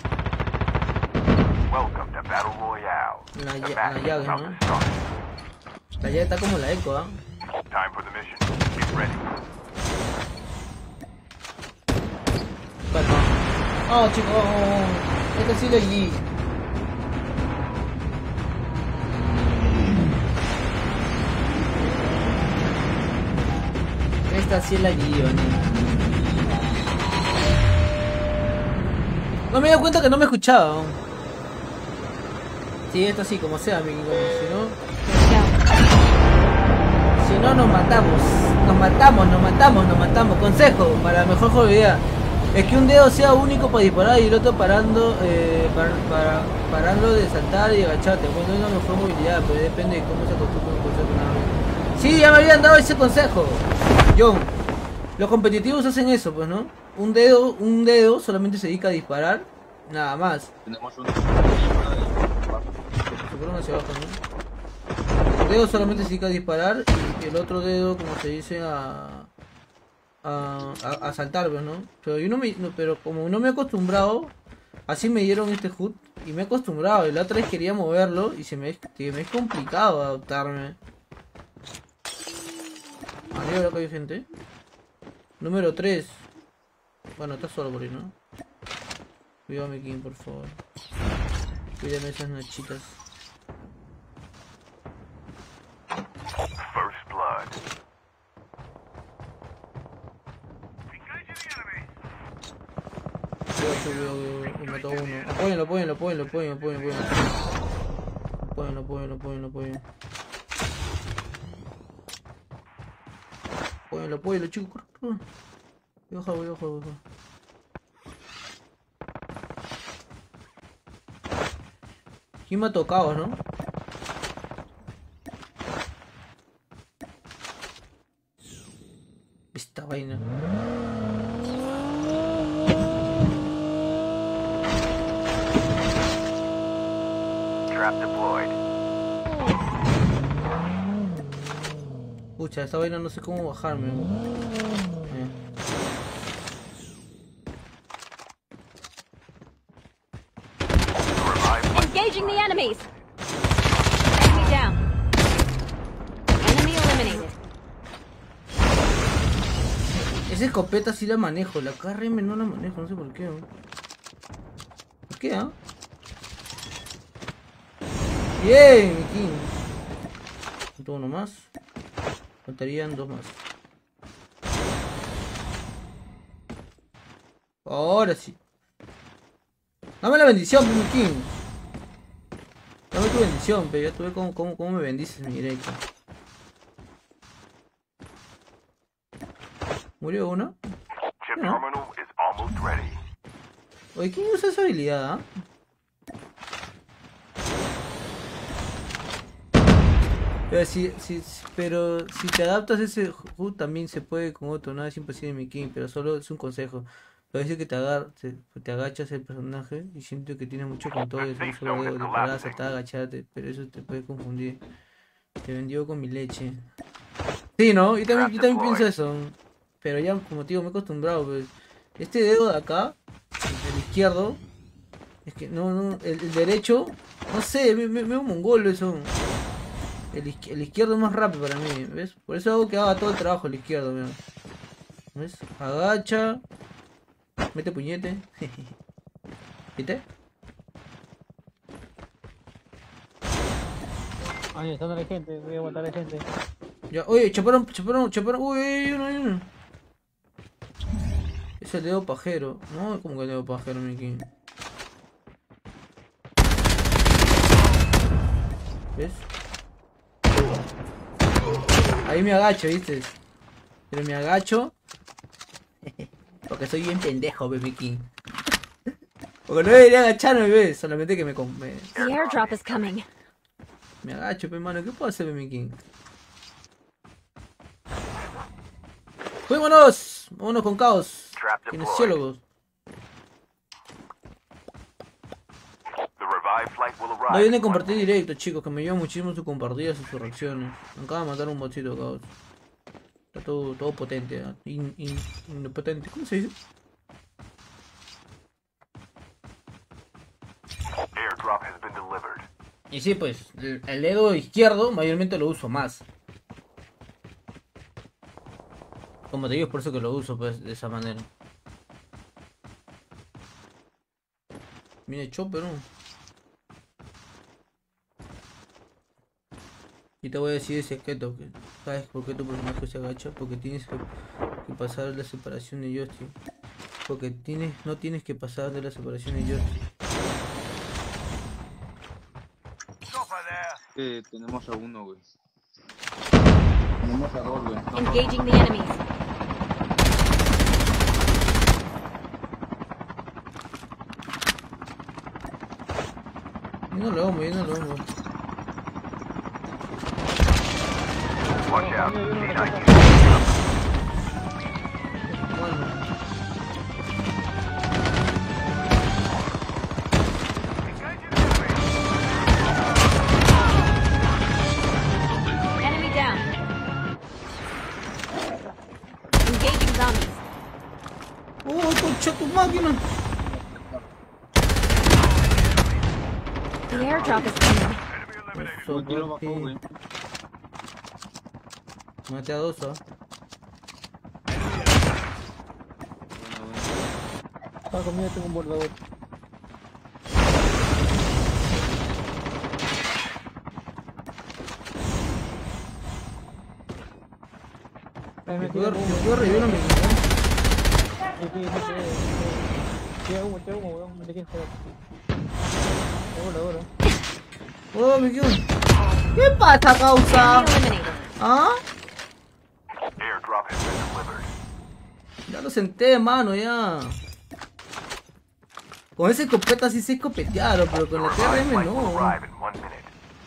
Welcome to Battle Royale. La The llave, match is ¿no? about to start. La llave está como la eco, ¿ah? Time for the mission. Get ready. Bueno. Oh, chicos, esta sí lo GG. Esta sí es la GG, no me he dado cuenta que no me escuchaba. ¿No? Sí, esto sí, como sea, amigo. Si no, nos matamos. Nos matamos. Consejo para la mejor jugabilidad. Es que un dedo sea único para disparar y el otro parando parando de saltar y agacharte. Bueno, es una mejor movilidad, pero depende de cómo se acostumbre un consejo. Sí, ya me habían dado ese consejo. John, los competitivos hacen eso, pues, ¿no? Un dedo solamente se dedica a disparar, nada más. Tenemos un... Se fueron hacia abajo, ¿no? Un dedo solamente se dedica a disparar y el otro dedo, como se dice, a saltar, pues, ¿no? Pero yo pero como no me he acostumbrado, así me dieron este HUD y me he acostumbrado. Y la otra vez quería moverlo y me es complicado adaptarme. Arriba acá hay gente. Número 3. Bueno, está solo por ahí, ¿no? Cuídame, King, por favor. Cuídame esas nachitas. First blood. Yo mato a uno. Apóyenlo. Apóyenlo, chicos. Voy a bajar. ¿Quién me ha tocado, no? Esta vaina. Trap deployed. Pucha, esta vaina no sé cómo bajarme. Engaging the enemies. Enemy down. Enemy eliminated. Esa escopeta sí la manejo, la KRM no la manejo, no sé por qué. ¿No? ¿Por qué, ah? Bien, King. Falta uno más. Faltarían 2 más. Ahora sí. Dame la bendición, King. Dame tu bendición, pero ya tuve cómo me bendices mi directo. ¿Murió uno? Chip No. terminal is almost ready. Oye, ¿quién usa esa habilidad? ¿Ah? Pero si te adaptas a ese HUD también se puede con otro, nada es imposible mi King, pero solo es un consejo. Parece que te agachas el personaje y siento que tienes mucho control de un solo dedo, de parar, saltar, agacharte, pero eso te puede confundir. Te vendió con mi leche. Sí, ¿no? Yo también pienso eso. Pero ya, como te digo, me he acostumbrado, pues. Este dedo de acá, el izquierdo, es que no, el derecho, no sé, me un mongolo eso. El izquierdo es más rápido para mí, ¿ves? Por eso hago que haga todo el trabajo el izquierdo, mira. ¿Ves? Agacha, mete puñete. ¿Viste? Ay, está la gente, voy a aguantar a la gente. Ya, oye, chaparon. Uy, hay uno. Es el dedo pajero. No, como que el dedo pajero, Miki. ¿Ves? Ahí me agacho, ¿viste? Pero me agacho. Porque soy bien pendejo, baby King. Porque no debería agacharme, ¿ves? Solamente que The airdrop is coming. me agacho, pe mano. ¿Qué puedo hacer, baby King? ¡Vámonos! Vámonos con caos. Trap deployed. Kinesiólogos. The revived flight will No arrive. olviden compartir directo, chicos, que me ayuda muchísimo sus compartidas y sus reacciones. Me acaba de matar un botcito, caos. Está todo potente, ¿eh? Potente. ¿Cómo se dice? Airdrop has been delivered. Y sí, pues, el dedo izquierdo mayormente lo uso más. Como te digo, es por eso que lo uso, pues, de esa manera. Viene Chopper, ¿no? Y te voy a decir ese secreto, que ¿sabes por qué tu personaje se agacha? Porque tienes que pasar la separación de joystick. Porque no tienes que pasar de la separación de joystick. Stopper there. Tenemos a uno, güey. Tenemos a dos, güey. Engaging the enemies. Yo no lo amo. Watch out. C19. Bueno, Enemy down. Engaging zombies. concha tu máquina. The airdrop is coming. Eso, Aquí lo bajó, papi. güey. Maté a dos, ¿ah? Está conmigo, tengo un bordador. Me puedo revivir a mi equipo. Te hago, weón, me dejé esperar. Ahora. Oh, me quedo. ¿Qué pasa, causa? Enemy eliminated. ¿Ah? Airdrop has been delivered. Ya lo senté, mano, ya. Con esa escopeta sí sé escopetear, pero con la TRM Flight will no. arrive in 1 minute.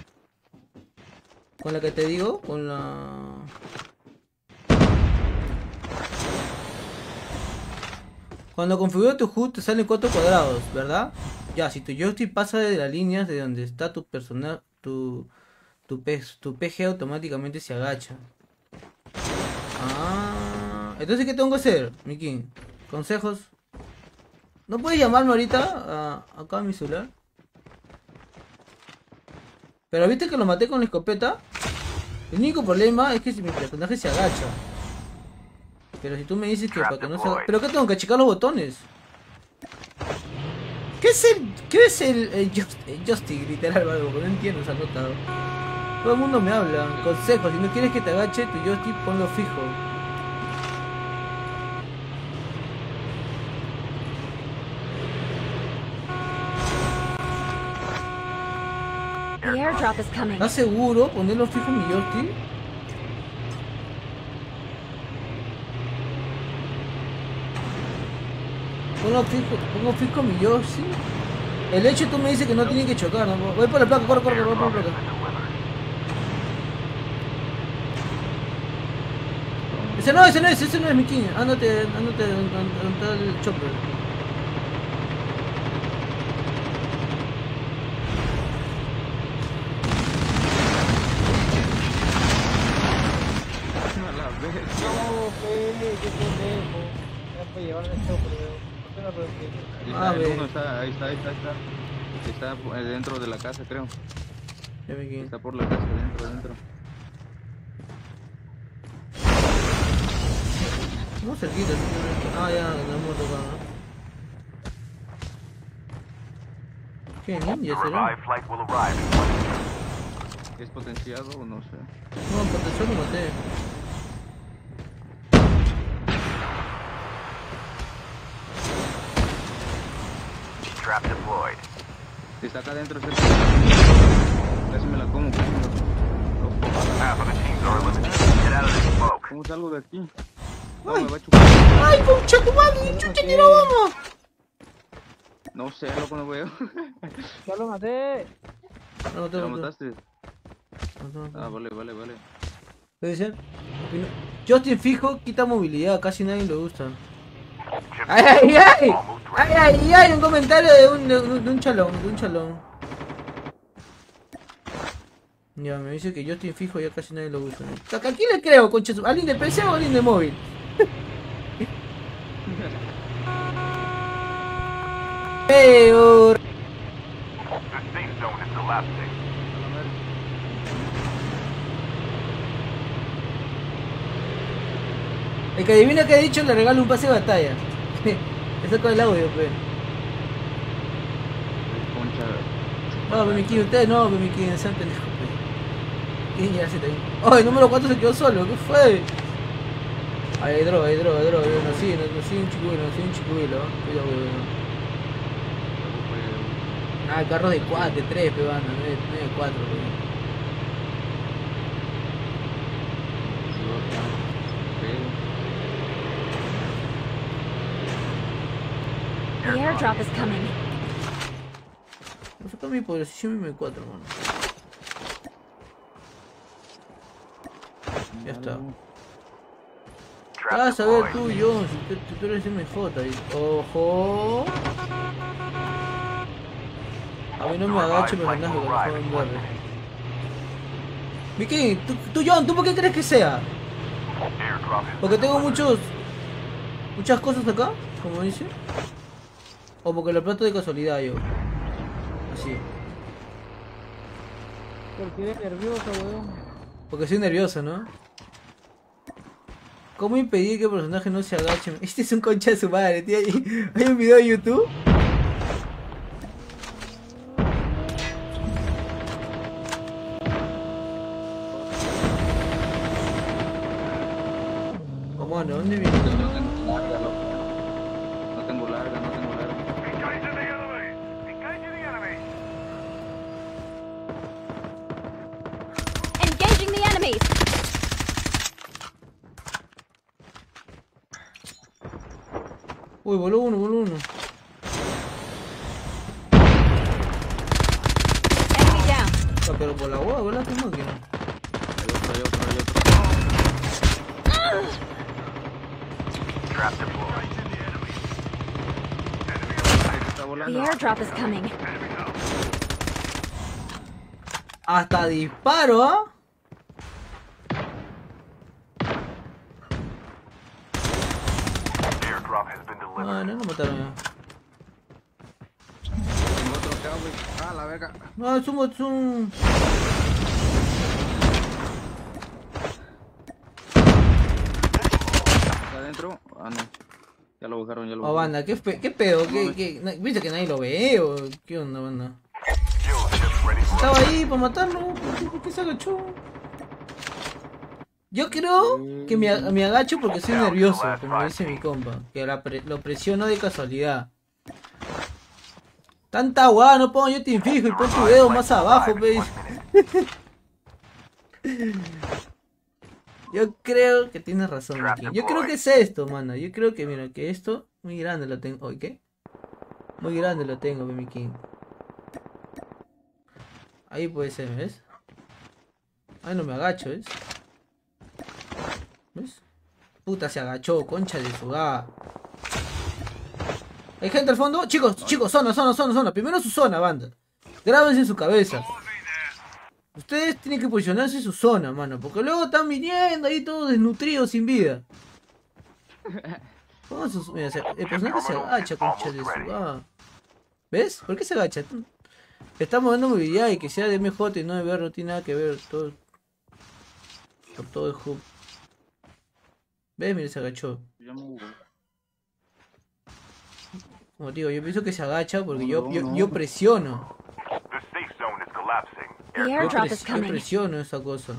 Con la que te digo, con la... Cuando configuras tu HUD te salen 4 cuadrados, ¿verdad? Ya, si tu joystick pasa de las líneas de donde está tu personal, tu PG automáticamente se agacha. Ah, entonces ¿qué tengo que hacer, Miki? ¿Consejos? ¿No puedes llamarme ahorita acá a mi celular? Pero viste que lo maté con la escopeta. El único problema es que si mi personaje se agacha. Pero si tú me dices que para que no se agache... ¿Pero qué tengo que achicar los botones? ¿Qué es el joystick? Literal, algo que no entiendo esa nota. Todo el mundo me habla. Consejos, si no quieres que te agache tu joystick, ponlo fijo. The airdrop is coming. ¿Estás seguro ponerlo fijo en mi joystick? Pongo fijo mi joystick. El hecho tú me dices que no tiene que chocar, ¿no? Voy por la placa, corre, voy por la placa. Ese no es mi king. Ándate donde está el chopper. A la vez. No, qué pendejo. puede llevar de show, pero apenas Está ve. el uno, ahí está. Está dentro de la casa, creo. Ya me quedé. Está por la casa, dentro. No cerquita, simplemente. Ah, ya, la hemos tocado. ¿Qué ninja The será? revived flight will arrive in 1 minute. ¿Es potenciado o no sé? No, potencial lo maté. Trap deployed. Está acá adentro, cerca. Casi me la como. Half of the teams are eliminated. Get out of this smoke. ¿Cómo salgo de aquí? No, me va a chupar. ¡Ay, concha tu madre! ¡Chucha, que no vamos! No sé, loco, no veo. ya lo maté. No, ¿Te lo no, mataste? Ah, vale. ¿Qué decían? Justin fijo quita movilidad, casi nadie lo usa. ¡Ay, ay, ay! ¡Ay, ay, ay! Un comentario de un chalón, Ya, me dice que Justin fijo ya casi nadie lo usa. ¿A quién le creo, concha? ¿Alguien de PC o alguien de móvil? Peor. The safe zone is collapsing. El que adivina que ha dicho le regalo un pase de batalla. Eso con el audio, pues. Concha. No, Bemiquín, ustedes no, Bemiquín, sean pendejos, pues. Y ya se te... ¡Ay, número 4 se quedó solo! ¿Qué fue? Ay, hay droga, no, sí, un chicuelo, cuidado, weón. Ah, carros de 4, de 3, pero anda, no de 4, weón. The airdrop is coming. Me saca mi posición M4, mano. Ya está. Trap Vas a ver deployed. tú, John, si tú eres MJ. Ojo. A mí no me agacho, me mandas lo que no en verde. Vicky, tú, John, ¿tú por qué crees que sea? Airdrop has Porque been tengo delivered. muchas cosas acá, como dice. O porque lo plato de casualidad yo. Así. Porque eres nervioso, weón. Porque soy nervioso, ¿no? ¿Cómo impedir que el personaje no se agache? Este es un concha de su madre, tío. Hay un video de YouTube. Oh, mano, ¿dónde viene? No tengo larga, loco. No tengo larga. Engaging the enemy. Engaging the enemy. Engaging the enemies. Uy, voló uno. Enemy down. Ah, pero por la hueá, ¿verdad? ¿Qué máquina? Hay otro. Trap deployed. Ahí está The volando. airdrop is coming. Hasta disparo, ¿ah? Airdrop has been delivered. Ah, no lo mataron ya. Tengo otro acá, güey. Ah, la verga. No, es un... ¿Está adentro? Ah, no. Ya lo bajaron. Oh, banda, ¿qué pedo? ¿Viste que nadie lo ve o qué onda, banda? Kill ship ready for Estaba ahí para matarlo, ¿por qué se agachó? Yo creo que me agacho porque soy nervioso, como dice mi compa. Que lo presiono de casualidad. Tanta guada, no pongo yo te fijo y pon tu dedo más abajo, pues. Yo creo que tienes razón, Miki. Yo creo que es esto, mano. Yo creo que, mira, que esto muy grande lo tengo. ¿Oye qué? Muy grande lo tengo, Miki. Ahí puede ser, ¿ves? Ahí no me agacho, ¿ves? ¿Ves? Puta, se agachó, concha de su gada. ¿Hay gente al fondo? Chicos, zona. Primero su zona, banda. Grábense en su cabeza. Ustedes tienen que posicionarse en su zona, mano. Porque luego están viniendo ahí todos desnutridos, sin vida. Mira, el personaje se agacha, concha de su. ¿Ves? ¿Por qué se agacha? Le estamos dando movilidad y que sea de MJ y no de VR, no tiene nada que ver. Todo. Por todo el hub. ¿Ves? Mira, se agachó. Ya me hubo. Como digo, yo pienso que se agacha porque yo presiono. The safe zone is collapsing. The Yo, airdrop is yo coming. presiono esa cosa.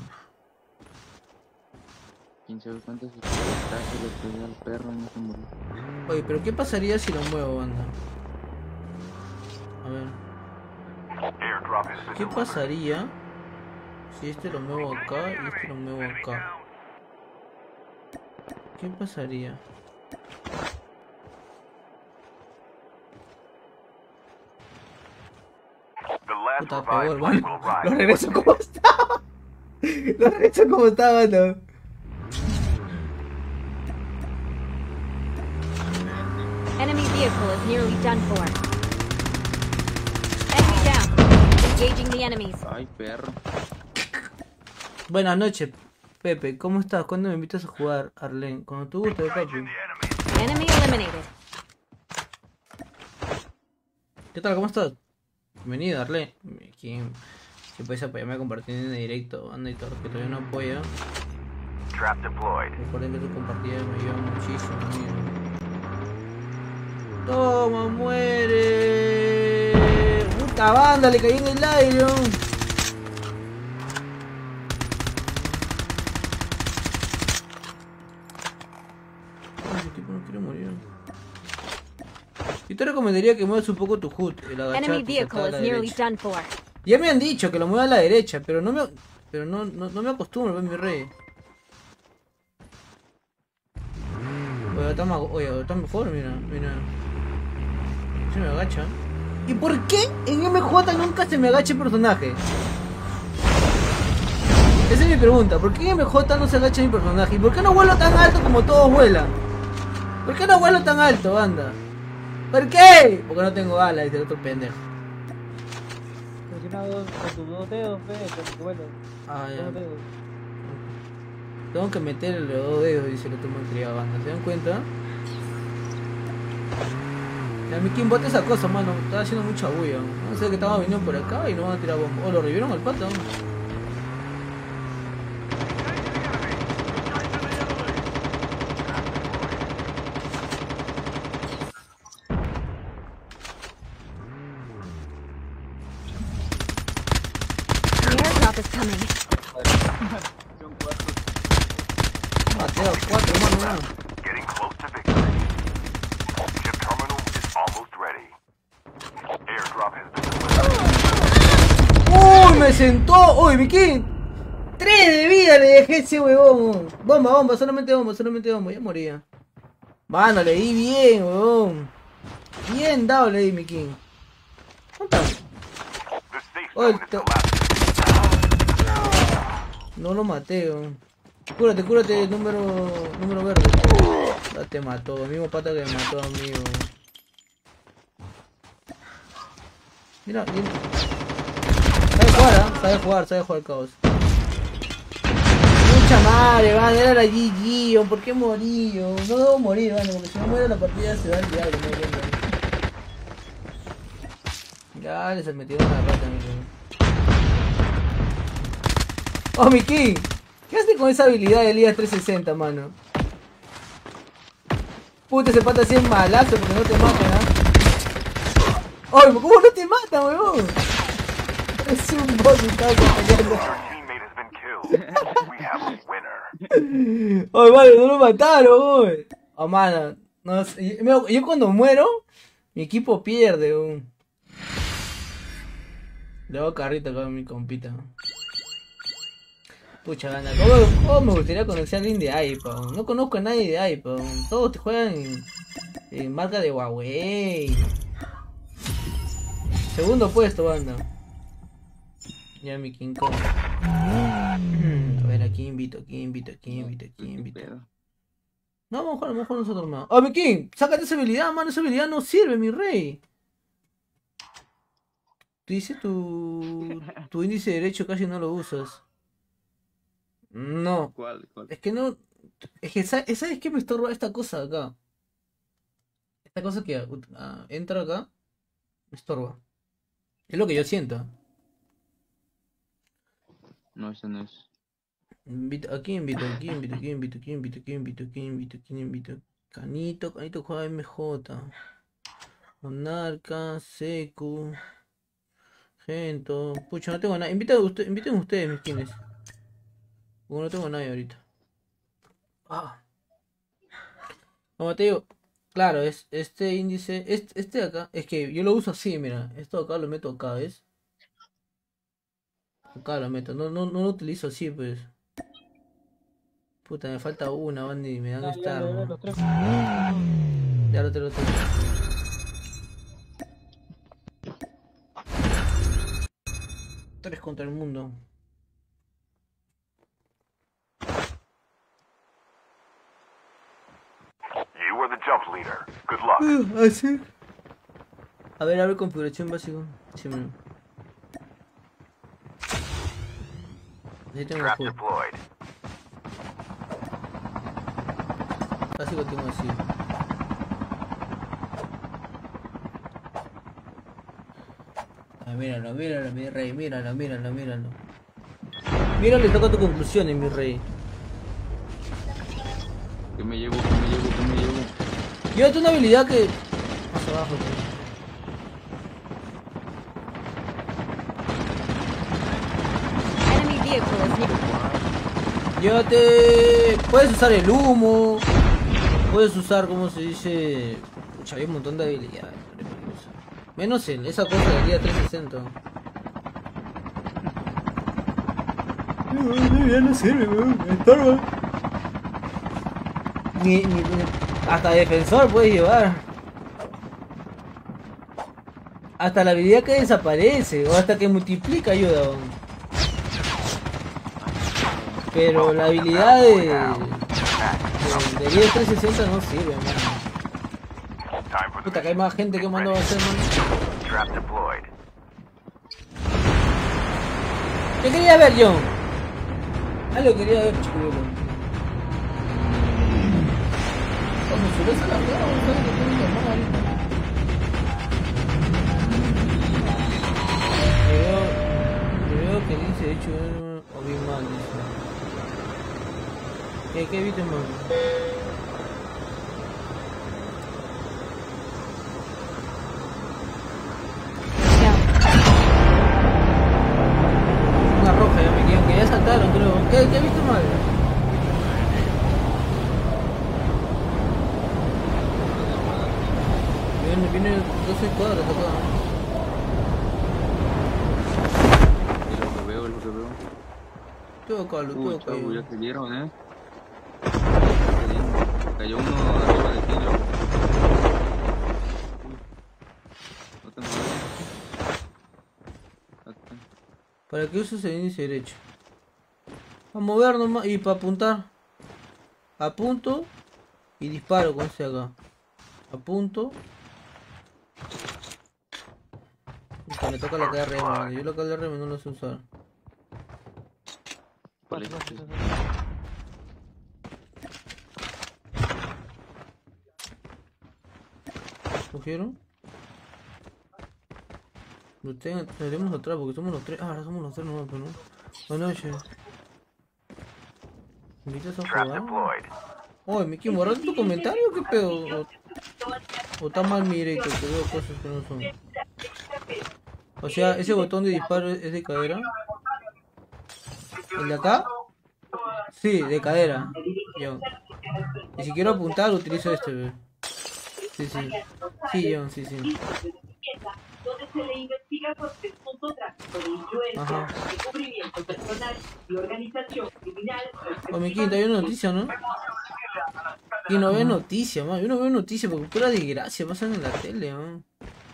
¿Quién sabe cuántos trajes le pegué al perro y no se murió? Oye, pero ¿qué pasaría si lo muevo, banda? A ver. Airdrop has been ¿Qué delivered. pasaría si este lo muevo acá y este lo muevo acá? ¿Qué pasaría? The last Puta, pegó, revived flight hermano. will arrive. Lo regreso como estaba. Lo regreso como estaba, no. Enemy vehicle is nearly done for. Enemy down. Engaging the enemies. Ay, perro. Buenas noches, Pepe. ¿Cómo estás? ¿Cuándo me invitas a jugar, Arlen? Cuando tú gustes, papi. Enemy eliminated. ¿Qué tal? ¿Cómo estás? Bienvenido, Arlen. ¿Quién? Si puedes apoyarme a compartir en directo, anda y todo que todavía no apoya. Trap deployed. Recuerden que tu compartida me ayuda muchísimo, amigo. ¡Toma, muere! ¡Puta banda! Le caí en el aire. Ay, ese tipo no quiere morir. Yo te recomendaría que muevas un poco tu HUD, el agachar, Enemy tu saltar a vehicle la is nearly derecha. done for. Ya me han dicho que lo mueva a la derecha, pero no me acostumbro, mi rey. Oye, está mejor, mira. Se me agacha. ¿Y por qué en MJ nunca se me agacha el personaje? Esa es mi pregunta. ¿Por qué en MJ no se agacha mi personaje? ¿Y por qué no vuelo tan alto como todos vuelan? ¿Por qué no vuelo tan alto, banda? ¿Por qué? Porque no tengo alas, dice el otro pendejo. Presiona con tus dos dedos, fe, con tu vuelo. Ah, Dos ya. dedos. Tengo que meterle los dos dedos, dice el otro malcriado, banda. ¿Se dan cuenta? Ya, mi King bota esa cosa, mano. Estaba haciendo mucha bulla. No sé que estaba viniendo por acá y no van a tirar bomba. Oh, lo revivieron al pato. The airdrop is coming. Mateo, 4, mano. Getting close to victory. Ship terminal is almost ready. Airdrop has been delivered. ¡Uy! ¡Me sentó! ¡Uy, mi King! 3 de vida le dejé a ese huevón. Bomba, solamente bomba. Ya moría. Mano, le di bien, huevón. Bien dado le di, mi King. ¿Dónde está? The safe Oye, zone is collapsing. No lo maté, weón. Cúrate, número verde. Ya te mató, el mismo pata que me mató a mí, weón. Mira, bien. Sabe jugar caos. Mucha madre, van, era la GG, weón. ¿Por qué morí, weón? No debo morir, van, porque si no muero la partida se va al diablo, no entiendo. Ya les metieron una rata, mi weón. Oh, mi King, ¿qué haces con esa habilidad de Elías 360, mano? Puta, ese pata así es malazo porque no te matan, ¿ah? ¡Ay, cómo no te mata, weón! Es un bot y está acompañando. Your teammate has been killed. We have a winner. ¡Ay, vale, no lo mataron, weón! Oh, mano, no sé, yo cuando muero, mi equipo pierde, weón. Le hago carrito acá a mi compita. Pucha gana, ¿cómo me gustaría conocer a alguien de iPad? No conozco a nadie de iPad. Todos te juegan en marca de Huawei. Segundo puesto, banda. Ya mi King Kong. A ver, aquí invito. Pedo. No, vamos a jugar nosotros más. ¡Oh, mi King! ¡Sácate esa habilidad, mano! Esa habilidad no sirve, mi rey. Tú dices tu índice derecho casi no lo usas. No, ¿Cuál? es que no. Es que ¿sabes qué me estorba esta cosa acá? Esta cosa que entra acá me estorba. Es lo que yo siento. No, ese no es. Aquí invito, aquí invito, aquí invito, aquí invito, aquí invito, aquí invito, aquí invito. Canito juega MJ. Monarca, Secu, Gento. Pucha, no tengo nada. Inviten ustedes, mis quienes. Porque no tengo nadie ahorita. Como te digo, claro, es este índice. Este de acá. Es que yo lo uso así, mira. Esto acá lo meto acá, ¿ves? Acá lo meto. No lo utilizo así, pues. Puta, me falta una, Bandy. Me dan esta arma. los tres. Ya lo tengo. Tres contra el mundo. You were the jump leader. Good luck. Así. A ver, abre configuración básica. Sí, bueno. Ahí tengo el Trap juego. deployed. Básico tengo así. Ah, míralo, mi rey, míralo. Míralo y toca tu conclusiones, mi rey. Que me llevo. Llévate una habilidad que... Más abajo, pues. Enemy vehicle is near. Llévate... Puedes usar el humo. Puedes usar, ¿cómo se dice? Pucha, hay un montón de habilidades. Menos en esa cosa del día 360. Ya no sirve, weón. Me estorba. Ni hasta defensor puedes llevar. Hasta la habilidad que desaparece. O hasta que multiplica ayuda, weón. Pero la habilidad de 10 360 no sirve, man. Time for the Puta, que hay más gente que mando a hacer, man. trap deployed. ¿Qué quería ver, John? Algo quería ver, chico. Vamos, subes a la mierda, vamos a ver que tienen que armar ahorita. Veo que dice, de hecho, o bien mal, dice. ¿Qué viste, man? Una roja, ya me quedan, que ya saltaron, creo. ¿Qué viste, mal? Viene 12 cuadros acá. Es lo que veo. Todo acá, lo todo acá. Chavo, ya se vieron, Cayó uno arriba de ti, loco. No tengo nada. ¿Para qué uso ese índice derecho? A mover nomás y para apuntar. Apunto y disparo con ese acá. Apunto. Me toca la KRM, yo la KRM no la sé usar. Vale. ¿Cogieron? Lo tenemos atrás porque somos los tres. Ah, ahora somos los tres nomás, pero no. Buenas noches. ¿Me invitas a Trap jugar? deployed. Oye, Miki, ¿borraste tu comentario o qué pedo? O está mal mi directo, que veo cosas que no son. O sea, ese botón de disparo es de cadera. ¿El de acá? Sí, de cadera. Yo. Y si quiero apuntar, utilizo este, bebé. Sí. Sí, John, sí. Donde se le investiga por presunto tráfico de influencia, Ajá. encubrimiento personal y organización criminal. Oye, Miki, te hay una noticia, ¿no? Y no veo noticias, man. Yo no veo noticias porque pura desgracia pasan en la tele, man.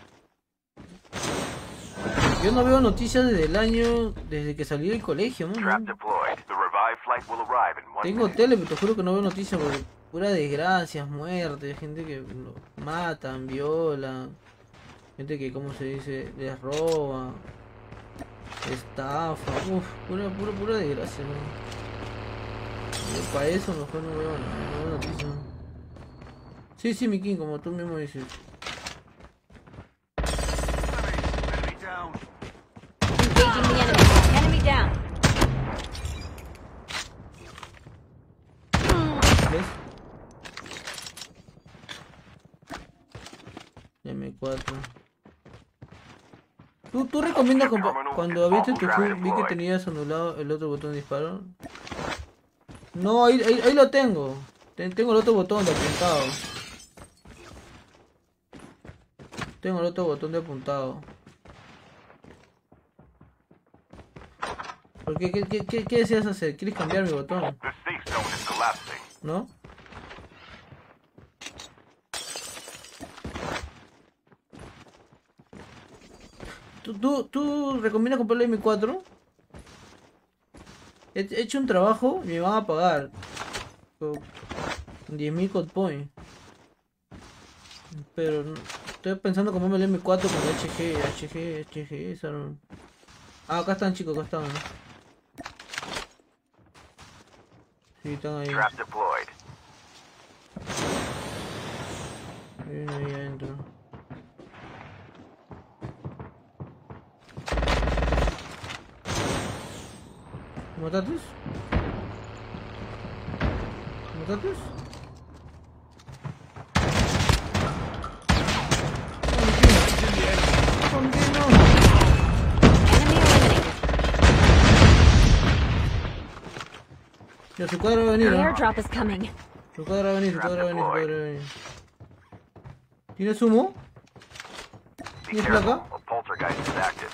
Yo no veo noticias desde que salí del colegio, Trap man. deployed. The revived flight will arrive in 1 Tengo minute. tele, pero te juro que no veo noticias porque pura desgracias, muertes, gente que lo matan, violan, gente que, ¿cómo se dice? Les roba, estafa, pura desgracia, man. Yo para eso mejor no veo noticias. Sí, sí, mi King, como tú mismo dices. Enemy down. Engaging the enemy. Enemy down. ¿Ves? M4. ¿Tú recomiendas cuando abriste tu HUD vi que tenías anulado el otro botón de disparo? No, ahí lo tengo. Tengo el otro botón de apuntado. Tengo el otro botón de apuntado. ¿Por qué? ¿Qué deseas hacer? ¿Quieres cambiar mi botón? The safe zone is collapsing. ¿No? ¿Tú recomiendas comprarle M4? He hecho un trabajo y me van a pagar con 10.000 code point. Pero estoy pensando comprarme el M4 con HG. Esa no. Ah, acá están, chicos, acá están. Sí, están ahí. Trap deployed. Hay uno ahí adentro. ¿Me mataste? ¿Me mataste? ¿Por qué no? Enemy eliminated. Ya su cuadra va a The venir, ¿no? airdrop is coming. Su cuadra va a venir. ¿Tienes humo? Be ¿Tienes careful. placa? A poltergeist is active.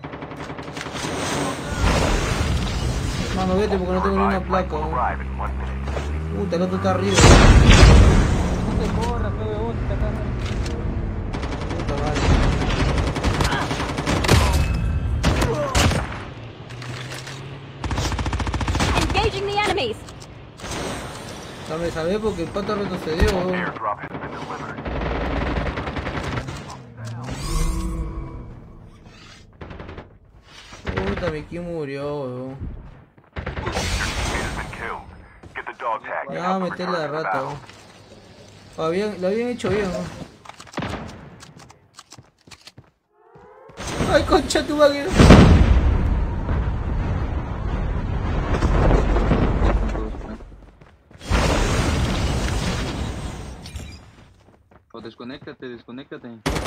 Mano, vete porque no tengo ni una Revived flight placa. will ¿No? arrive in 1 minute. Puta, el otro está arriba. No te corras, PBO, te está acá. Puta madre. Engaging the enemies. Dame saber porque el pato retrocedió. Airdrop has been delivered. Puta, mi King murió, weón. Your teammate has been killed. Get the dog tag. and Ya, help them meter return la to the rata, battle. weón. Lo habían hecho bien, ¿no? Ay, concha tu máquina. O desconéctate.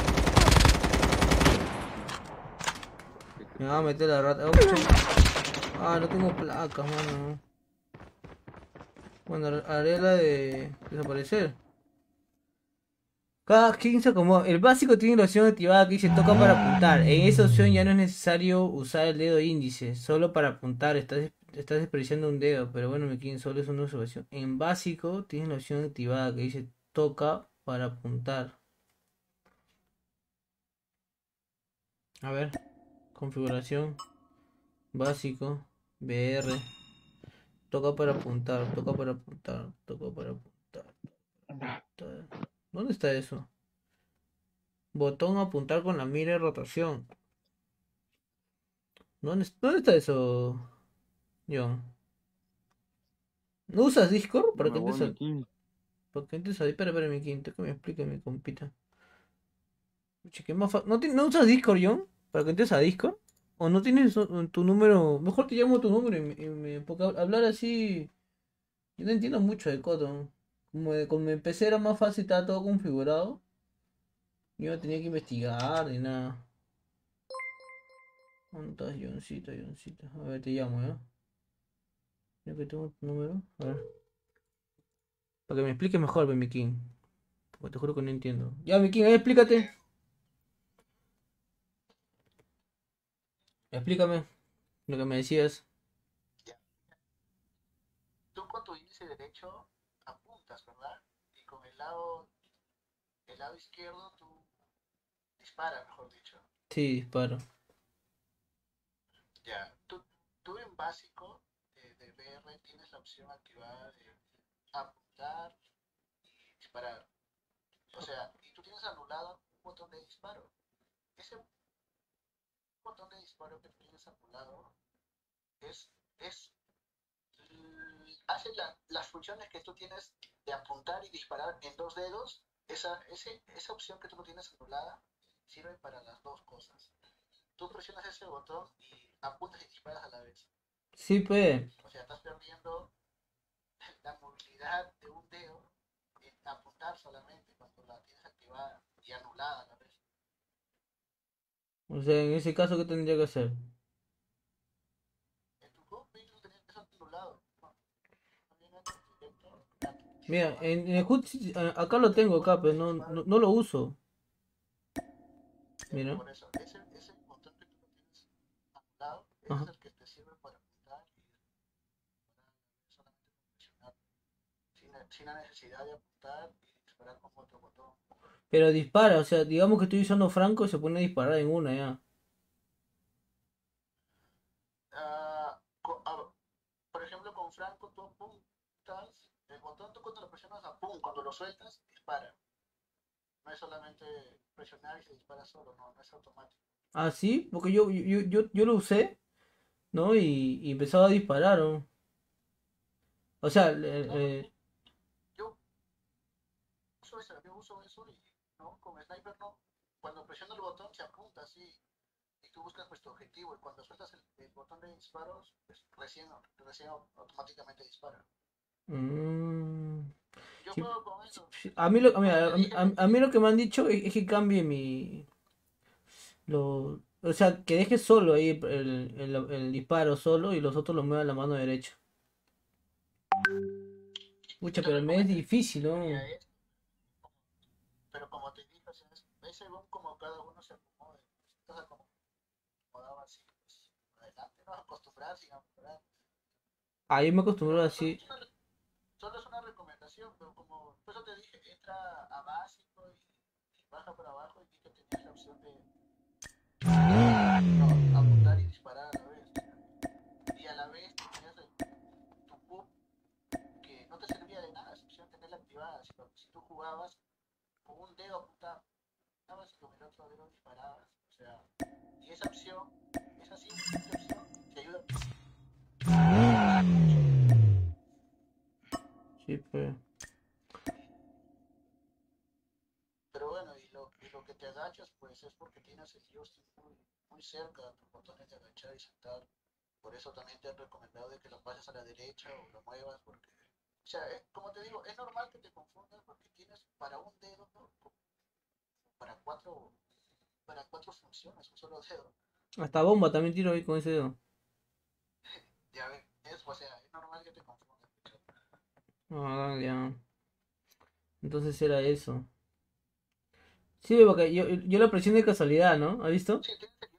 Me va a meter la rata. Oh, pucha. Ah, no tengo placas, mano. Bueno, haré la de desaparecer. Cada 15 como el básico tiene la opción activada que dice toca para apuntar. En esa opción ya no es necesario usar el dedo índice, solo para apuntar. Estás desperdiciando un dedo, pero bueno, me queden solo es una observación. En básico tienes la opción activada que dice toca para apuntar. A ver, configuración, básico, BR. Toca para apuntar. ¿Dónde está eso? Botón apuntar con la mira y rotación. ¿Dónde está eso, John? ¿No usas Discord? ¿Para qué entres a... ¿Para qué entres a... Espera, mi quinto, que me explique mi compita. Pucha, ¿qué más ¿No usas Discord, John? ¿Para que entres a Discord? ¿O no tienes tu número? Mejor te llamo tu número porque hablar así... Yo no entiendo mucho de Cotton. Como mi PC era más fácil, estaba todo configurado. Yo no tenía que investigar ni nada. ¿Dónde estás, Johncito? A ver, te llamo, ¿ya? Ya que tengo tu número. A ver. Para que me expliques mejor, mi King. Porque te juro que no entiendo. Ya, mi King, a ver, explícate. Explícame lo que me decías. Tú con tu índice derecho apuntas, ¿verdad? Y con el lado izquierdo tú disparas, mejor dicho. Sí, disparo. Ya, tú en básico de VR tienes la opción activada de apuntar y disparar. O sea, y tú tienes anulado un botón de disparo. Ese botón de disparo que tienes anulado hace las funciones que tú tienes de apuntar y disparar en 2 dedos, esa opción que tú no tienes anulada sirve para las dos cosas. Tú presionas ese botón y apuntas y disparas a la vez. Sí, pues. O sea, estás perdiendo la movilidad de un dedo en apuntar solamente cuando la tienes activada y anulada a la vez. O sea, en ese caso, ¿qué tendría que hacer? En tu cockpit tú tenías que estar anulado. Mira, en el HUD acá lo tengo acá, pero no lo uso. Mira. Por eso, ese botón que tú no tienes anulado, ese Ajá. es el que te sirve para apuntar y solamente presionar sin la necesidad de apuntar y disparar con otro botón. Pero dispara, o sea, digamos que estoy usando Franco y se pone a disparar en una ya. Por ejemplo, con Franco tú apuntas, el botón tú cuando lo presionas apun, cuando lo sueltas, dispara. No es solamente presionar y se dispara solo, no es automático. Ah, sí, porque yo lo usé, ¿no? Y empezaba a disparar, ¿no? O sea, Yo uso eso y no, con Sniper no. Cuando presiono el botón se apunta así y tú buscas pues tu objetivo y cuando sueltas el botón de disparos, pues recién automáticamente dispara. Yo sí, juego con eso. a mí a mí lo que me han dicho es que cambie o sea, que deje solo ahí el disparo solo y los otros lo mueva a la mano derecha. Pucha, pero me es difícil, ¿no? Pero como te dije, es según como cada uno se acomode. O sea, como acomodaba así, pues, adelante, no acostumbrar sin apurar. Ahí me acostumbré así. Solo es una recomendación, pero como por eso te dije, entra a básico y baja para abajo y vi que tenías la opción de apuntar y disparar a la vez. Y a la vez tenías tu PUB que no te servía de nada, esa opción tenerla activada. Si tú jugabas con un dedo apuntabas y con el otro dedo disparabas. O sea, y esa opción, esa simple opción, te ayuda mucho. Sí, pues. Pero bueno, y lo que te agachas, pues es porque tienes el joystick muy cerca de tus botones de agachar y saltar. Por eso también te han recomendado de que lo pases a la derecha o lo muevas, porque, o sea, como te digo, es normal que te confundas porque tienes para un dedo, ¿no? para cuatro funciones, un solo dedo. Hasta bomba también tiro ahí con ese dedo. Ya ves, o sea, es normal que te confundas. Ah, ya. Entonces era eso. Sí, porque yo lo presioné de casualidad, ¿no? ¿Has visto? Sí, tienes que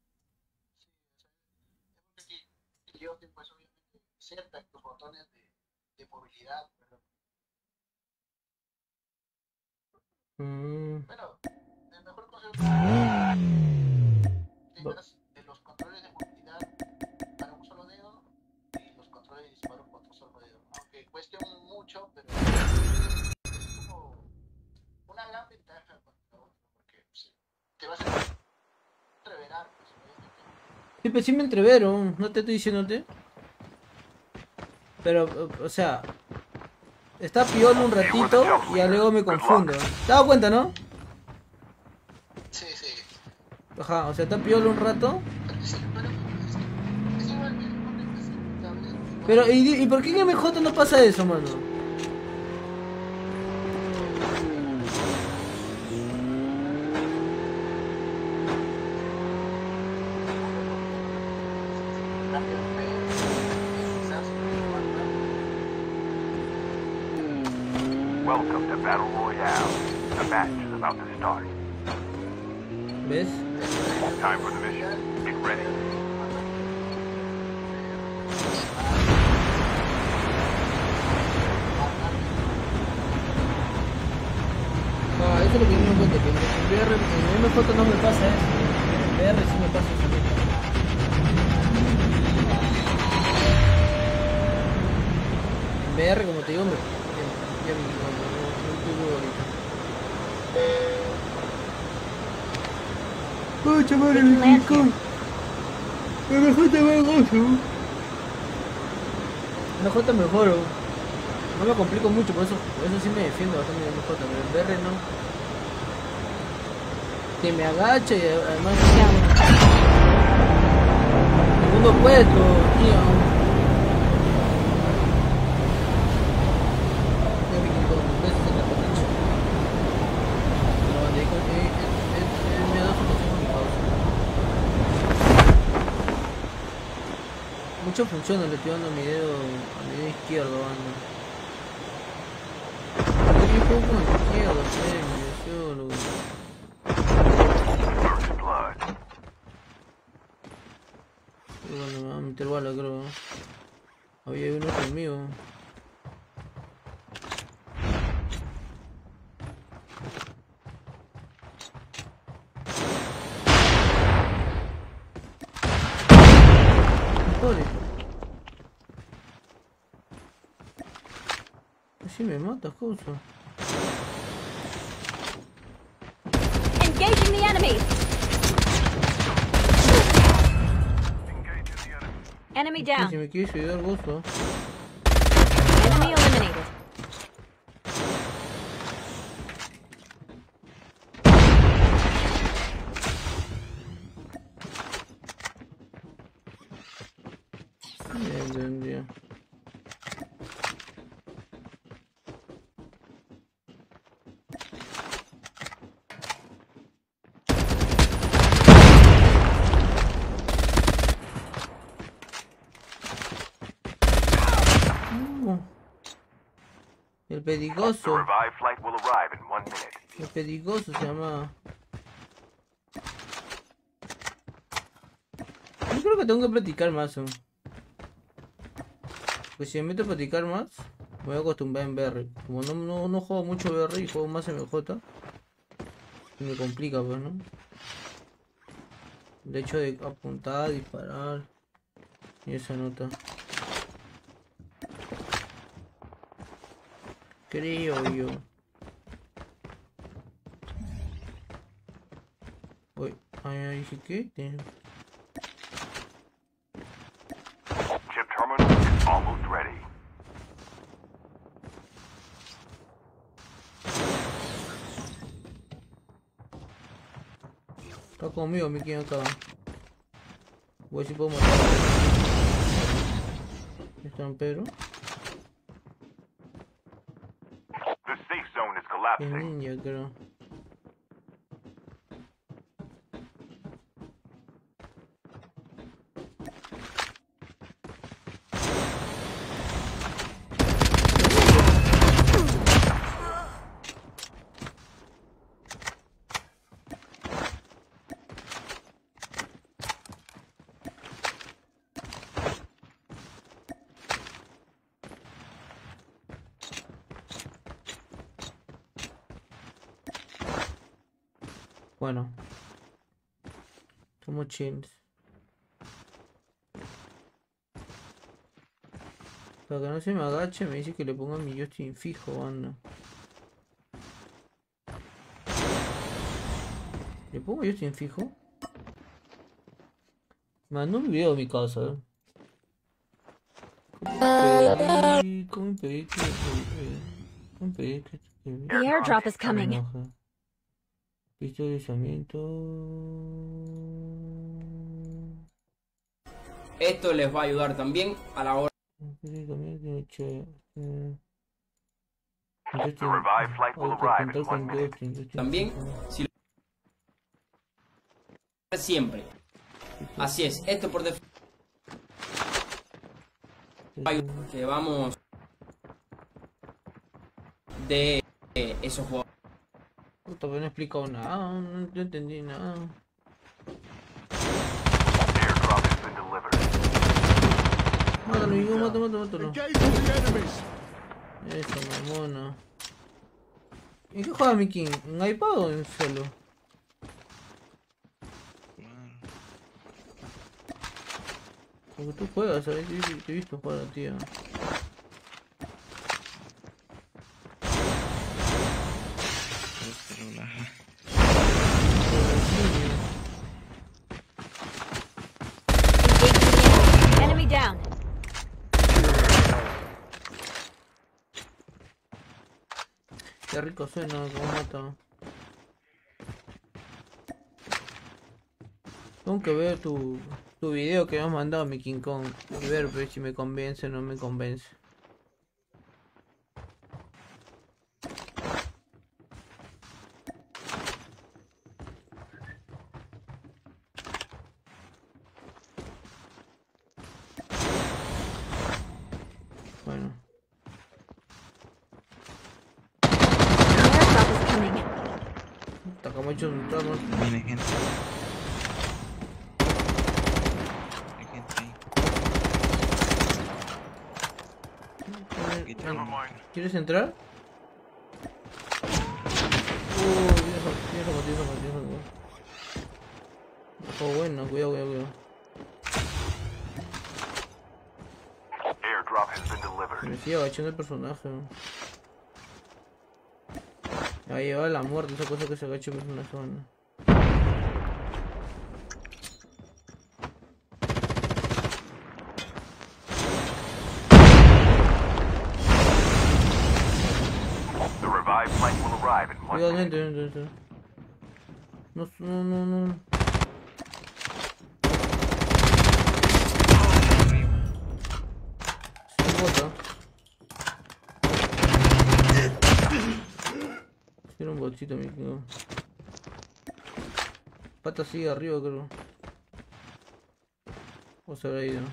yo pues obviamente cerca tus botones de movilidad, ¿verdad? Bueno, el mejor consejo tengas los controles de movilidad para un solo dedo y los controles de disparo con otro solo dedo. Aunque cueste mucho, pero es como una gran ventaja contra otro, porque te vas a entreverar, pues obviamente. Sí, pues sí me entrevero, no te estoy diciéndote. Pero, o sea, está piola un ratito y ya luego me confundo. ¿Te has dado cuenta, no? Sí, sí. Ajá, o sea, está piola un rato. Pero, ¿y por qué en MJ no pasa eso, mano? Welcome to Battle Royale. The match is about to start. ¿Ves? Time for the mission. Get ready. Ah, eso es lo que yo me cuenta, que en MJ no me pasa eso. En VR sí me pasa eso. En VR, como te digo, no tuve ahorita. ¡Oh, chaval, me picó! ¡Me mejor te veo gozo! MJ mejoro. No me complico mucho, por eso sí me defiendo bastante de mi J, pero el BR no. Que me agacha y además... Segundo puesto, tío. Ya me quito 2 veces en la patacha. Pero me da su consejo a mi causa. Mucho funciona, le estoy dando a mi dedo izquierdo, banda. Yo juego con el izquierdo, solo. First blood. Bueno, me va a meter bala, creo. Había uno conmigo. Joder. Así me matas, cosa. Engaging the enemy. Enemy down. Si me quieres ayudar, gozo. Enemy eliminated. Bien. El The pedigoso. revived flight will arrive in 1 minute. El pedigoso se llama. Yo creo que tengo que practicar más. Pues si me meto a practicar más, me voy a acostumbrar en BR. Como no juego mucho BR y juego más MJ, me complica, pues, ¿no? El hecho de apuntar, disparar y esa nota. Creo yo. Uy, ahí dije que. Chip terminal is almost ready. Está conmigo, mi quien acá. Voy a ver si puedo matar. Están Pedro. The safe zone is Es collapsing. ninja, creo. Bueno, somos chill. Para que no se me agache, me dice que le ponga mi joystick fijo, banda. ¿Le pongo joystick fijo? Mandó un video de mi casa, ¿Cómo pedí que The airdrop is coming. Visualizamiento. Esto les va a ayudar también a la hora. The revived flight will arrive in 1 minute. También, si lo siempre. Así es, esto por defecto. Que vamos de esos juegos. Todavía no he explicado nada, no entendí nada. Airdrop has been delivered. Mátalo, Hugo, mátalo. Eso, mamona. ¿En qué juega mi King? ¿En iPad o en celo? Porque tú juegas, ¿sabes? Te he visto jugar a ti. Enemy down. Qué rico suena, como mata. Tengo que ver tu video que me has mandado, mi King Kong. Y ver pues, si me convence o no me convence. Bueno. Atacamos muchos entramos. Viene gente. Hay gente ahí. ¿Quieres entrar? Viejo. Oh, bueno, cuidado. Airdrop has been delivered. Me sigue agachando el personaje. Ahí va la muerte, esa cosa que se agacha el personaje. Bueno. The revived flight will arrive in 1 Cuidado, minute. vente. No. Se bota. Era un botcito, mi querido. Pata sigue arriba, creo. O se habrá ido.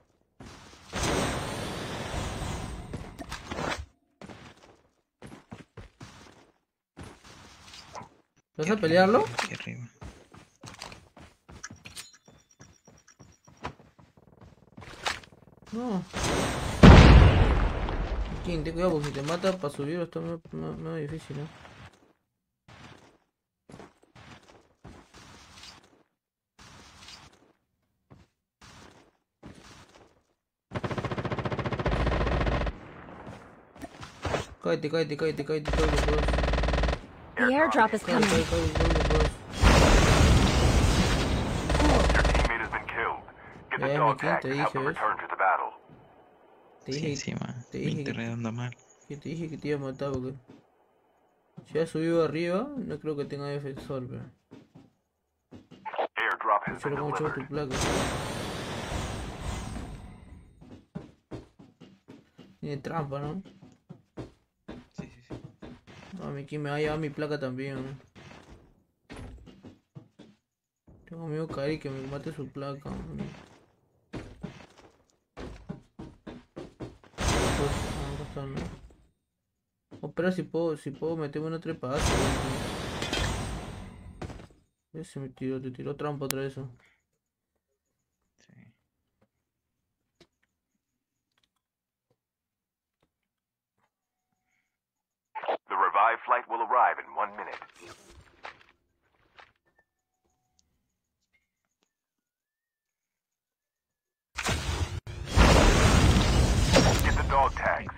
¿Vas a pelearlo? Aquí arriba. No. King, ten cuidado porque si te mata para subir está más difícil, ¿no? Cállate, pues. The airdrop is coming. Your teammate has been killed. Get the dog tag and help them return to the battle. Sí, encima. 20 redondo mal. Que te dije que te iba a matar porque... Si has subido arriba, no creo que tenga defensor, pero... Airdrop has been mucho delivered. tu placa. Tiene trampa, ¿no? Sí. No, aquí me va a llevar mi placa también, ¿no? Tengo miedo Cari que me mate su placa, ¿no? Oh, pero si puedo meterme una trepada. Ese me tiró, te tiró trampa otra vez. Sí. The revived flight will arrive in 1 minute. Get the dog tags.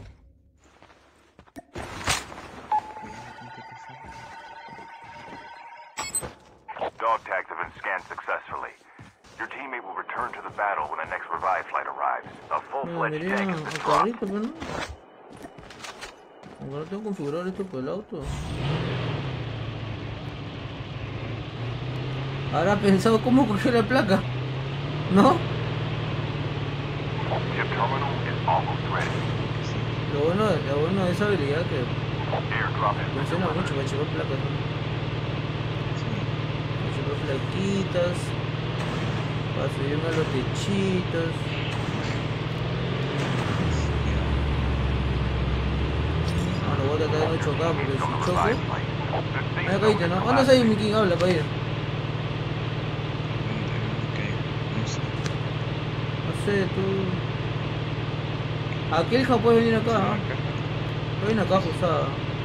Dog tags have been scanned successfully. Your teammate will return to the battle when the next revived flight arrives. A full-fledged tank has been dropped. Carrito, pero no. Ahora tengo que configurar esto por el auto. Ahora pensado cómo coger la placa, ¿no? Chip terminal is almost ready. Lo bueno de esa habilidad que Airdrop has been funciona delivered. mucho para llevar placas, ¿no? Para llevar plaquitas, para subirme a los techitos. Ahora voy a tratar de no chocar porque si choco... Ahí caíste, ¿no? ¿Dónde está ahí mi King? Habla para ir. No sé, tú... Aquí el Japón puede venir acá, ¿no? Puede venir acá, Josada.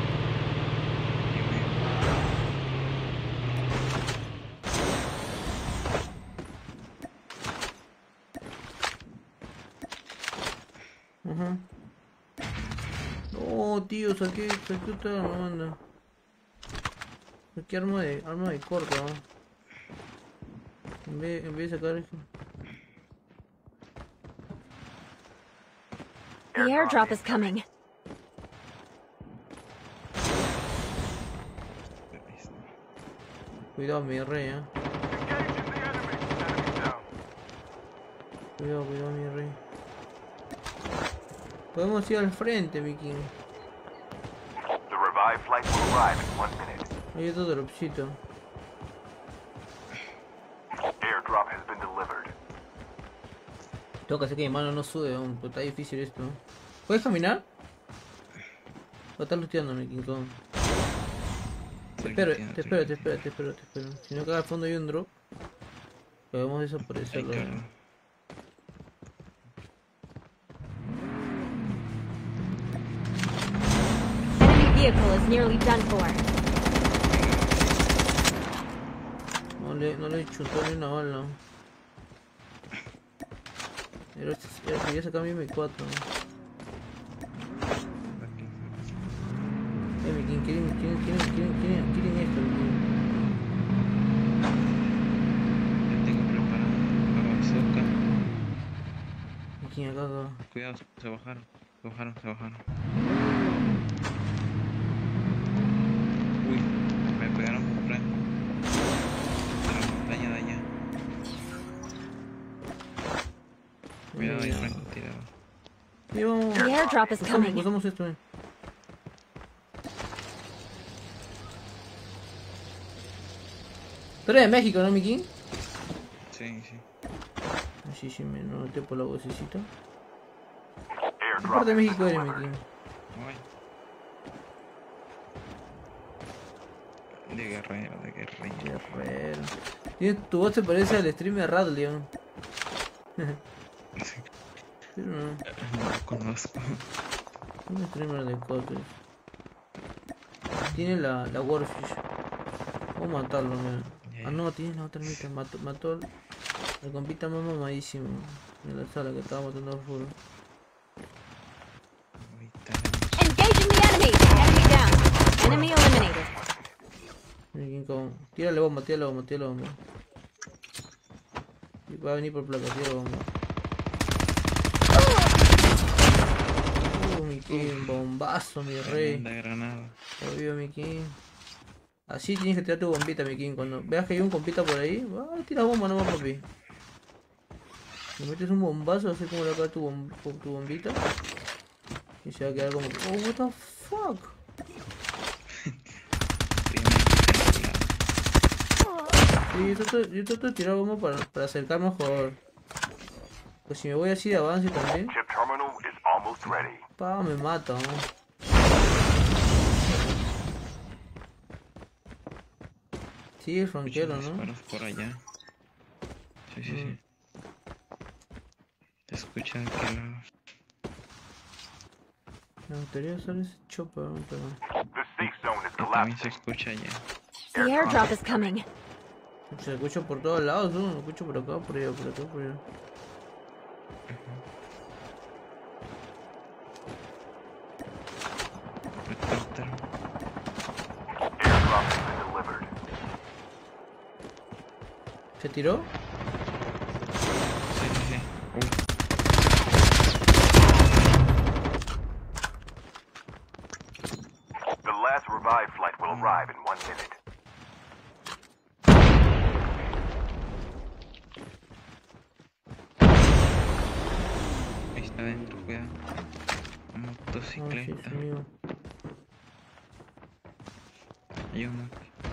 Ajá. No, tío, saqué otra banda. Saqué arma de corta, ¿no? En vez de sacar esto. The airdrop is coming. Cuidado, mi rey, Cuidado, mi rey. Podemos ir al frente, mi king. The revived flight will arrive in 1 minute. Hay otro dropcito. Airdrop has been delivered. Tengo que hacer que mi mano no sube aún, pero está difícil esto. ¿Puedes caminar? O estás looteando, mi King Kong. Te espero. Si no acá al fondo hay un drop, podemos desaparecerlo. Enemy vehicle is nearly done for. No le chutó ni una bala. Pero quería sacar mi M4. Mi King, quieren esto, mi King. Ya tengo preparado para bazooka. Mi King, acá. Cuidado, se bajaron. Uy, me pegaron por frente. De la montaña de allá. Cuidado ahí, francotirador. Sí, vamos. The airdrop is coming. Usamos esto, Tú eres de México, ¿no, mi King? Sí. Sí, me noté por la vocecita. ¿Qué parte de México eres, mi King? De guerrero. Tu voz se parece al streamer Radleon. Pero no. No lo conozco. Un streamer de Cotes. Tiene la Warfish. Vamos a matarlo, man. Ah, no, tiene la otra mitad. Mató al compita más mamadísimo en la sala que estaba matando al furo. Engaging the enemy. Enemy down. Enemy eliminated. Tírale bomba. Y va a venir por placa, tira bomba. Mi King, bombazo, mi rey. Obvio, mi King. Así tienes que tirar tu bombita, mi King. Cuando veas que hay un compita por ahí, tira bomba nomás, papi. Le metes un bombazo, así como le va a caer tu bombita. Y se va a quedar como... Oh, what the fuck. Sí, yo trato de tirar bomba para acercarme al jugador. Pues si me voy así de avance también... Pa, me mata, ¿no? Sí, el franquero, ¿no? Disparos por allá. Sí. Te escuchan que no. Me gustaría usar ese chopper, pero... También se escucha allá. The airdrop is coming. Se escucha por todos lados, ¿no? Se escucha por acá, por allá, por acá, por allá. ¿Se tiró? Sí. The last revived flight will arrive in 1 minute. Ahí está adentro, cuidado. Motocicleta. Hay uno.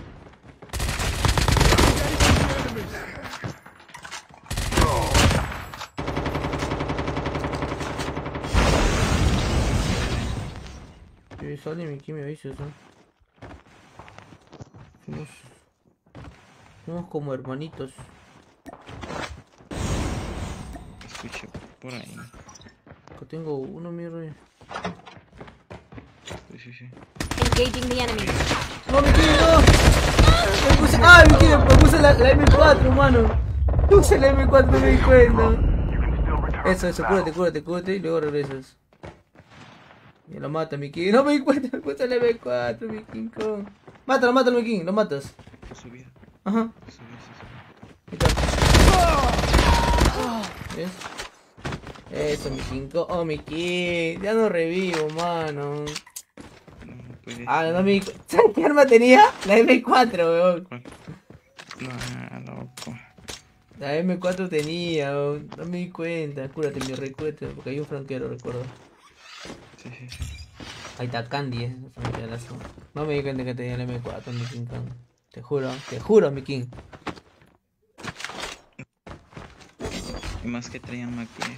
Si sale mi King me avisas, ¿no? Somos como hermanitos. Escuché por ahí. Acá tengo uno, mi rey. Sí. Engaging the enemy. ¡No, mi King, no! Me puse... ¡Ah, mi King! Me puse la M4, mano. Puse la M4, no me di cuenta. Eso, cúrate y luego regresas. Y lo mata, mi King. No me di cuenta, me puse la M4, mi King Kong. Mátalo, mi King, lo matas. Subía. Ajá. Ahí está. ¿Ves? Eso, mi King Kong. Oh, mi King. Ya no revivo, mano. No, no me di cuenta. ¿Sabes qué arma tenía? La M4, weón. Loco. La M4 tenía, no me di cuenta. Cúrate mi recuerdo, porque hay un franquero, recuerdo. Sí. Ahí está Candy, franquerazo. No me di cuenta que tenía la M4, mi King Kong. Te juro, mi King. Y más que traían Maquis.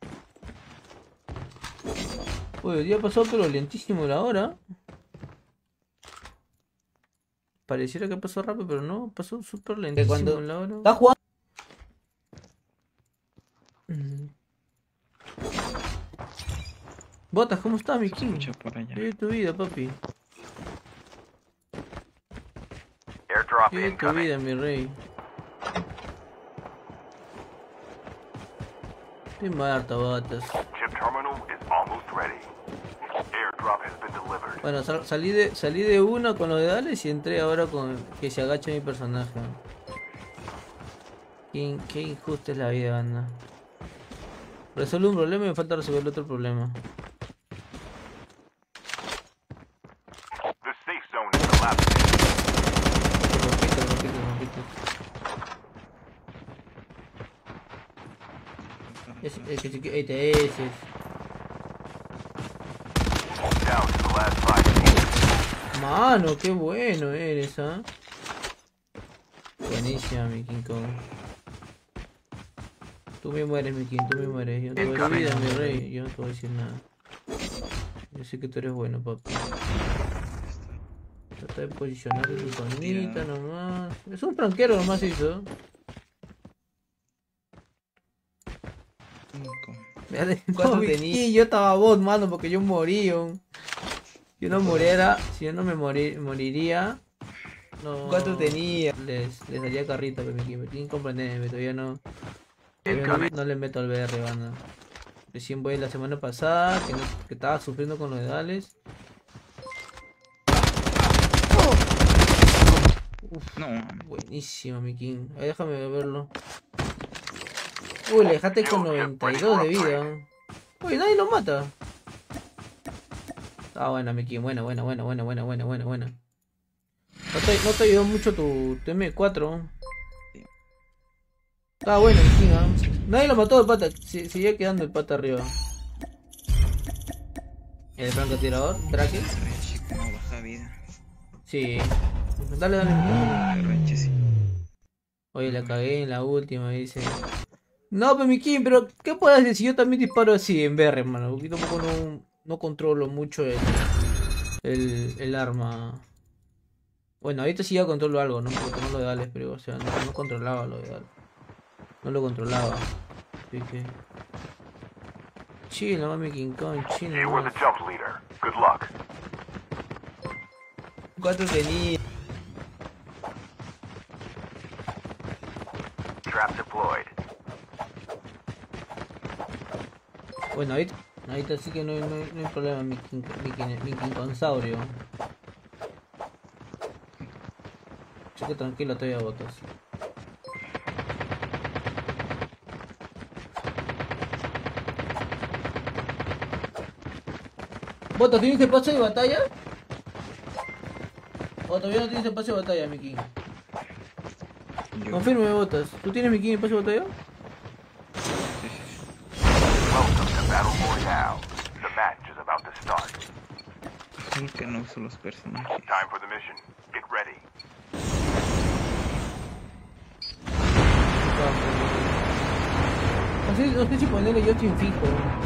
Uy, el día pasó pero lentísimo la hora. Pareciera que pasó rápido, pero no, pasó súper lentísimo cuando la hora. ¿Estás jugando? Botas, ¿cómo estás, mi King? Vive tu vida, papi. Vive tu vida, mi rey. Estoy muerto, Botas. Bueno, salí de una con los dedales y entré ahora con que se agacha mi personaje. Qué injusta es la vida, banda. Resuelve un problema y me falta resolver el otro problema. Ese. Mano, qué bueno eres, ¿ah? Buenísima, mi King Kong. Tú me mueres, mi King, tú me mueres. Yo no te voy a decir nada, mi rey. Yo no te voy a decir nada. Yo sé que tú eres bueno, papi. Trata de posicionar tu zonita nomás. Es un franquero nomás hizo. ¿Cuánto tenía? Y yo estaba bot, mano, porque yo morí. Si yo no muriera, si yo no me moriría. No. ¿Cuánto tenía? Les daría carrito, pero me tienen que comprender, todavía no. No le meto al BR, banda. Recién voy la semana pasada, que estaba sufriendo con los dedales. Uf, no. Buenísimo, mi King. Ahí déjame verlo. Uy, le dejaste con 92 de vida. Uy, nadie lo mata. Ah, buena, mi King. Buena. No te ayudó mucho tu M4. Ah, bueno, mi King, ¿eh? Nadie lo mató el pata. Seguía quedando el pata arriba. El francotirador, Drake. Sí. Dale. Oye, la cagué en la última, dice. No, pero mi King, pero ¿qué puedo hacer si yo también disparo así en BR, hermano? Porque tampoco no controlo mucho el arma. Bueno, ahorita sí ya controlo algo, ¿no? Porque tengo los dedales, pero o sea, no controlaba los dedales. No lo controlaba. Así que... Chill, no mi King Kong, chill. ¿Cuánto tenía? Bueno, ahorita sí que no hay problema, mi King Konsaurio. Así que tranquilo, te voy a botas. ¿Botas, tienes el pase de batalla? ¿O todavía no tienes el pase de batalla, mi King? Confirme, Botas. ¿Tú tienes mi King el pase de batalla? Es que no uso los personajes. No sé si ponerle Justin fijo.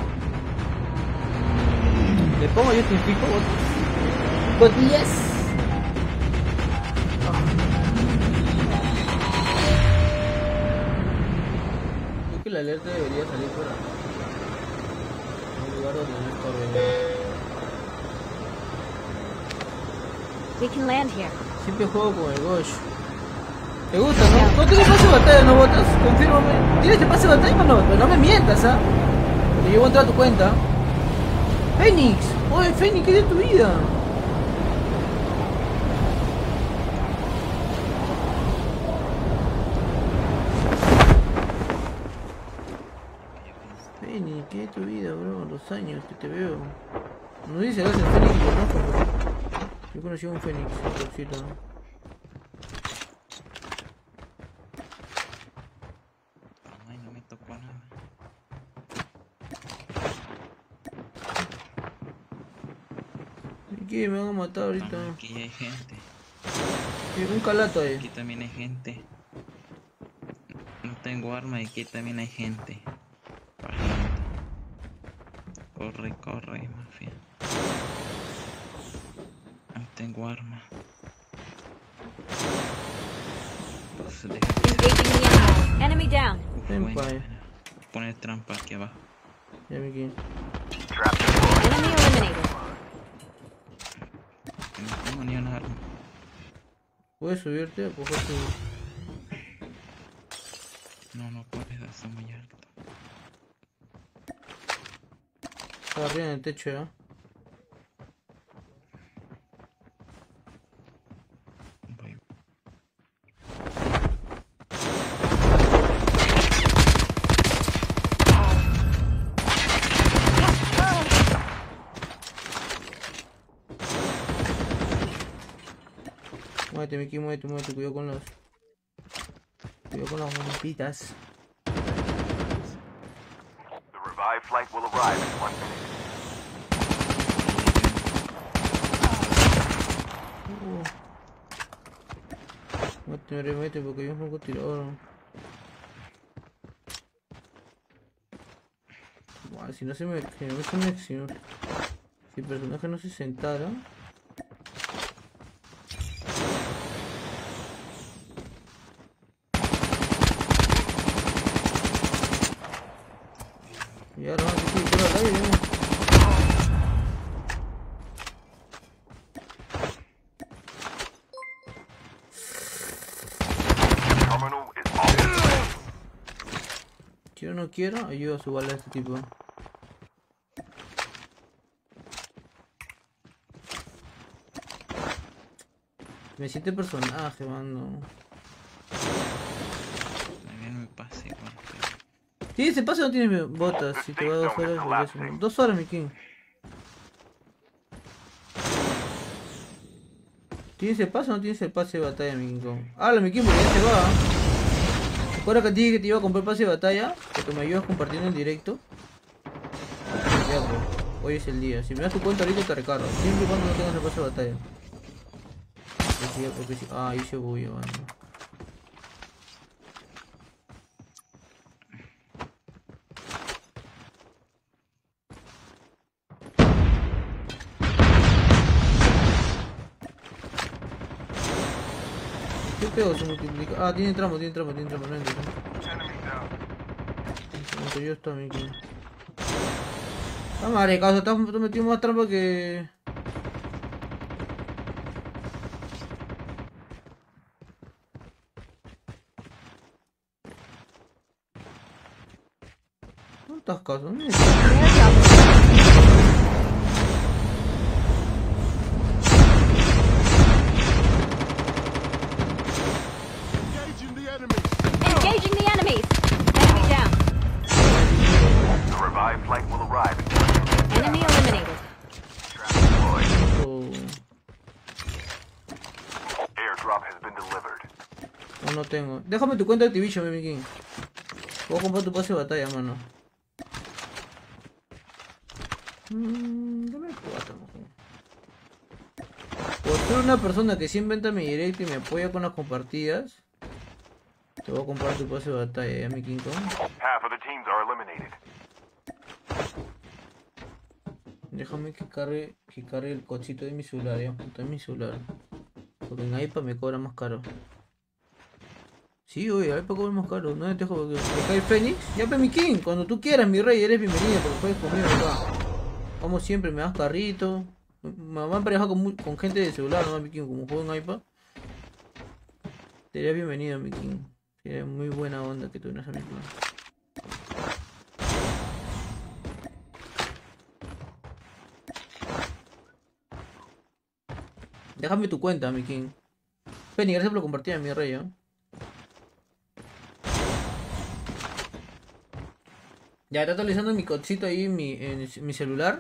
¿Le pongo Justin fijo? ¡Botillas! Creo que la alerta debería salir por un lugar donde no estorbe. We can land here. Siempre juego con el Gosh. ¿Te gusta, no? ¿No tienes pase de batalla, no, Botas? Confírmame. ¿Tienes este pase de batalla o no? Pero no me mientas, ¿ah? Porque yo voy a entrar a tu cuenta. ¡Fénix! ¡Oye, Fénix, qué es de tu vida! Fénix, qué es de tu vida, bro. Los años que te veo. No dice gracias a Fénix y conozco, pero... Yo conocí a un Fénix, Roxito. ¿Qué? Me van a matar ahorita. Ah, aquí hay gente. Un calato ahí. Aquí también hay gente. No tengo arma y aquí también hay gente. Bajando. Corre, corre, mafia. No tengo arma. Entonces deja Engaging the enemy. Enemy down. Ven pa' ahí. poner trampa aquí abajo. Ya me quedé. Enemy eliminated. No tengo ni una arma. ¿Puedes subirte a coger tu...? No puedes, está muy alto. Está arriba en el techo, ¿ya? Voy. Muévete, Miki, muévete, cuidado con las... Cuidado con las bombitas. The revived flight will arrive in 1 minute. Muévete, porque yo un poco tirador. Buah, si no se me... Si el personaje no se sentara... Y ahora vamos a tener que ir al aire, ¿no? Terminal is almost. Quiero o no quiero, ayuda a su bala a este tipo. Me siente personaje, mano. También me pase igual. Sí, ese pase no tiene botas. Si te va 2 horas, 2 horas, mi king. ¿Tienes el pase o no tienes el pase de batalla, mi king? Habla, mi king, porque ya se va. ¿Te acuerdas que te dije que te iba a comprar el pase de batalla? Porque me ayudas compartiendo en directo. Ya, pues. Hoy es el día. Si me das tu cuenta ahorita te recargo. Siempre y cuando no tengas el pase de batalla. Porque sí. Ah, ahí se bulla, mano. ¿Qué pedo se multiplica? Ah, tiene tramo, no entra. Yo está mi king. Ah, madre, causa, estás metido más trampa que... No estás caso, ¿no? Engaging the enemies. Enemy down. The revived flight will arrive in 1 minute. Enemy eliminated. Oh, Airdrop has been delivered. no tengo. Déjame tu cuenta de Activision, mi king. Voy a comprar tu pase de batalla, mano. Dame 4, mejor. Por ser una persona que siempre entra a mi directo y me apoya con las compartidas, te voy a comprar tu pase de batalla, ya, mi king. Half of the teams are eliminated. Déjame que cargue el cochito de mi celular, ya, punto de mi celular. Porque en iPad me cobra más caro. Sí, oye, iPad cobra más caro. No te dejo que cae Fénix. Ya, pe mi king, cuando tú quieras, mi rey, eres bienvenido porque puedes conmigo acá. Como siempre, me das carrito. Me van a emparejar con gente de celular, ¿no, mi king? Como juego en iPad. Sería bienvenido, mi king. Sería muy buena onda que tuvieras a mi plan. Déjame tu cuenta, mi king. Penny, gracias por compartir, mi rey, ¿eh? Ya está actualizando mi codcito ahí en mi celular.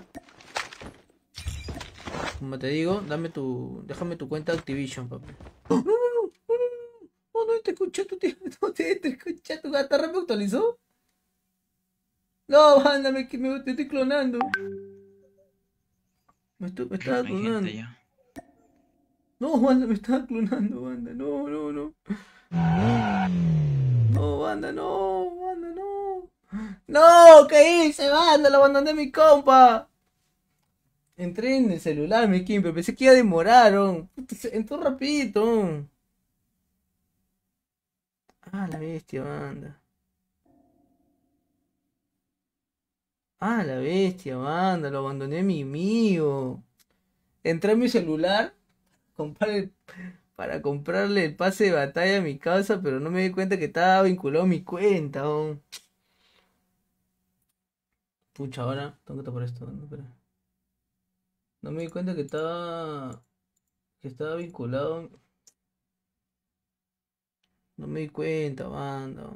Como te digo, déjame tu cuenta de Activision, papi. No, no te escuché tu tío. No te escuché tu gata. ¿Me actualizó? No, ándame que me estoy clonando. Me estaba Hay clonando. gente ya. No, banda, me estaba clonando, banda. No, no, no. No, banda, no, banda, no. No, ¿qué hice, banda? Lo abandoné a mi compa. Entré en el celular, mi Kim, pero pensé que iba a demorar. Entró rapidito. Ah, la bestia, banda. Ah, la bestia, banda. Lo abandoné a mi amigo. Entré a mi celular para comprarle el pase de batalla a mi casa, pero no me di cuenta que estaba vinculado a mi cuenta. Pucha, ahora tengo que tapar esto. No, espera. No me di cuenta que estaba vinculado. No me di cuenta, banda.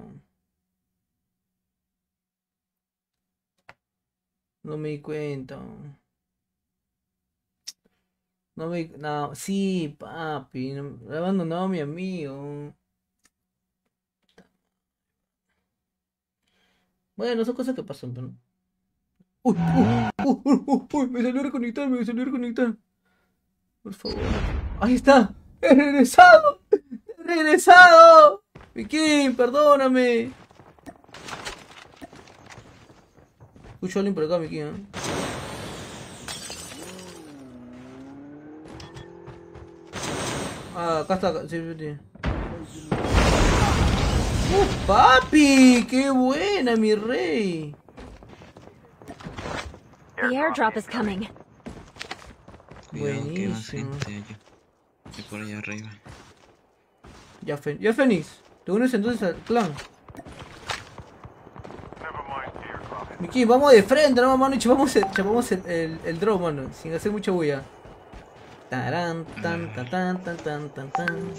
No me di cuenta. No, sí, papi. He abandonado a mi amigo. Bueno, son cosas que pasan, pero. Uy, me salió a reconectar. Por favor. Ahí está. ¡He regresado! ¡He regresado! Miquín, perdóname. Escucho a alguien por acá, Miquín, ¿eh? Ah, acá está. Sí, sí. Papi! ¡Qué buena, mi rey! The airdrop is coming. Cuidado que va Buenísimo. gente allá. De por allá arriba. Ya, Fénix. ¿Te unes entonces al clan? Miki, vamos de frente, no, mano, y chapamos el drone, mano, sin hacer mucha bulla. Tarán, tan, tan, tan, tan, tan, tan, tan.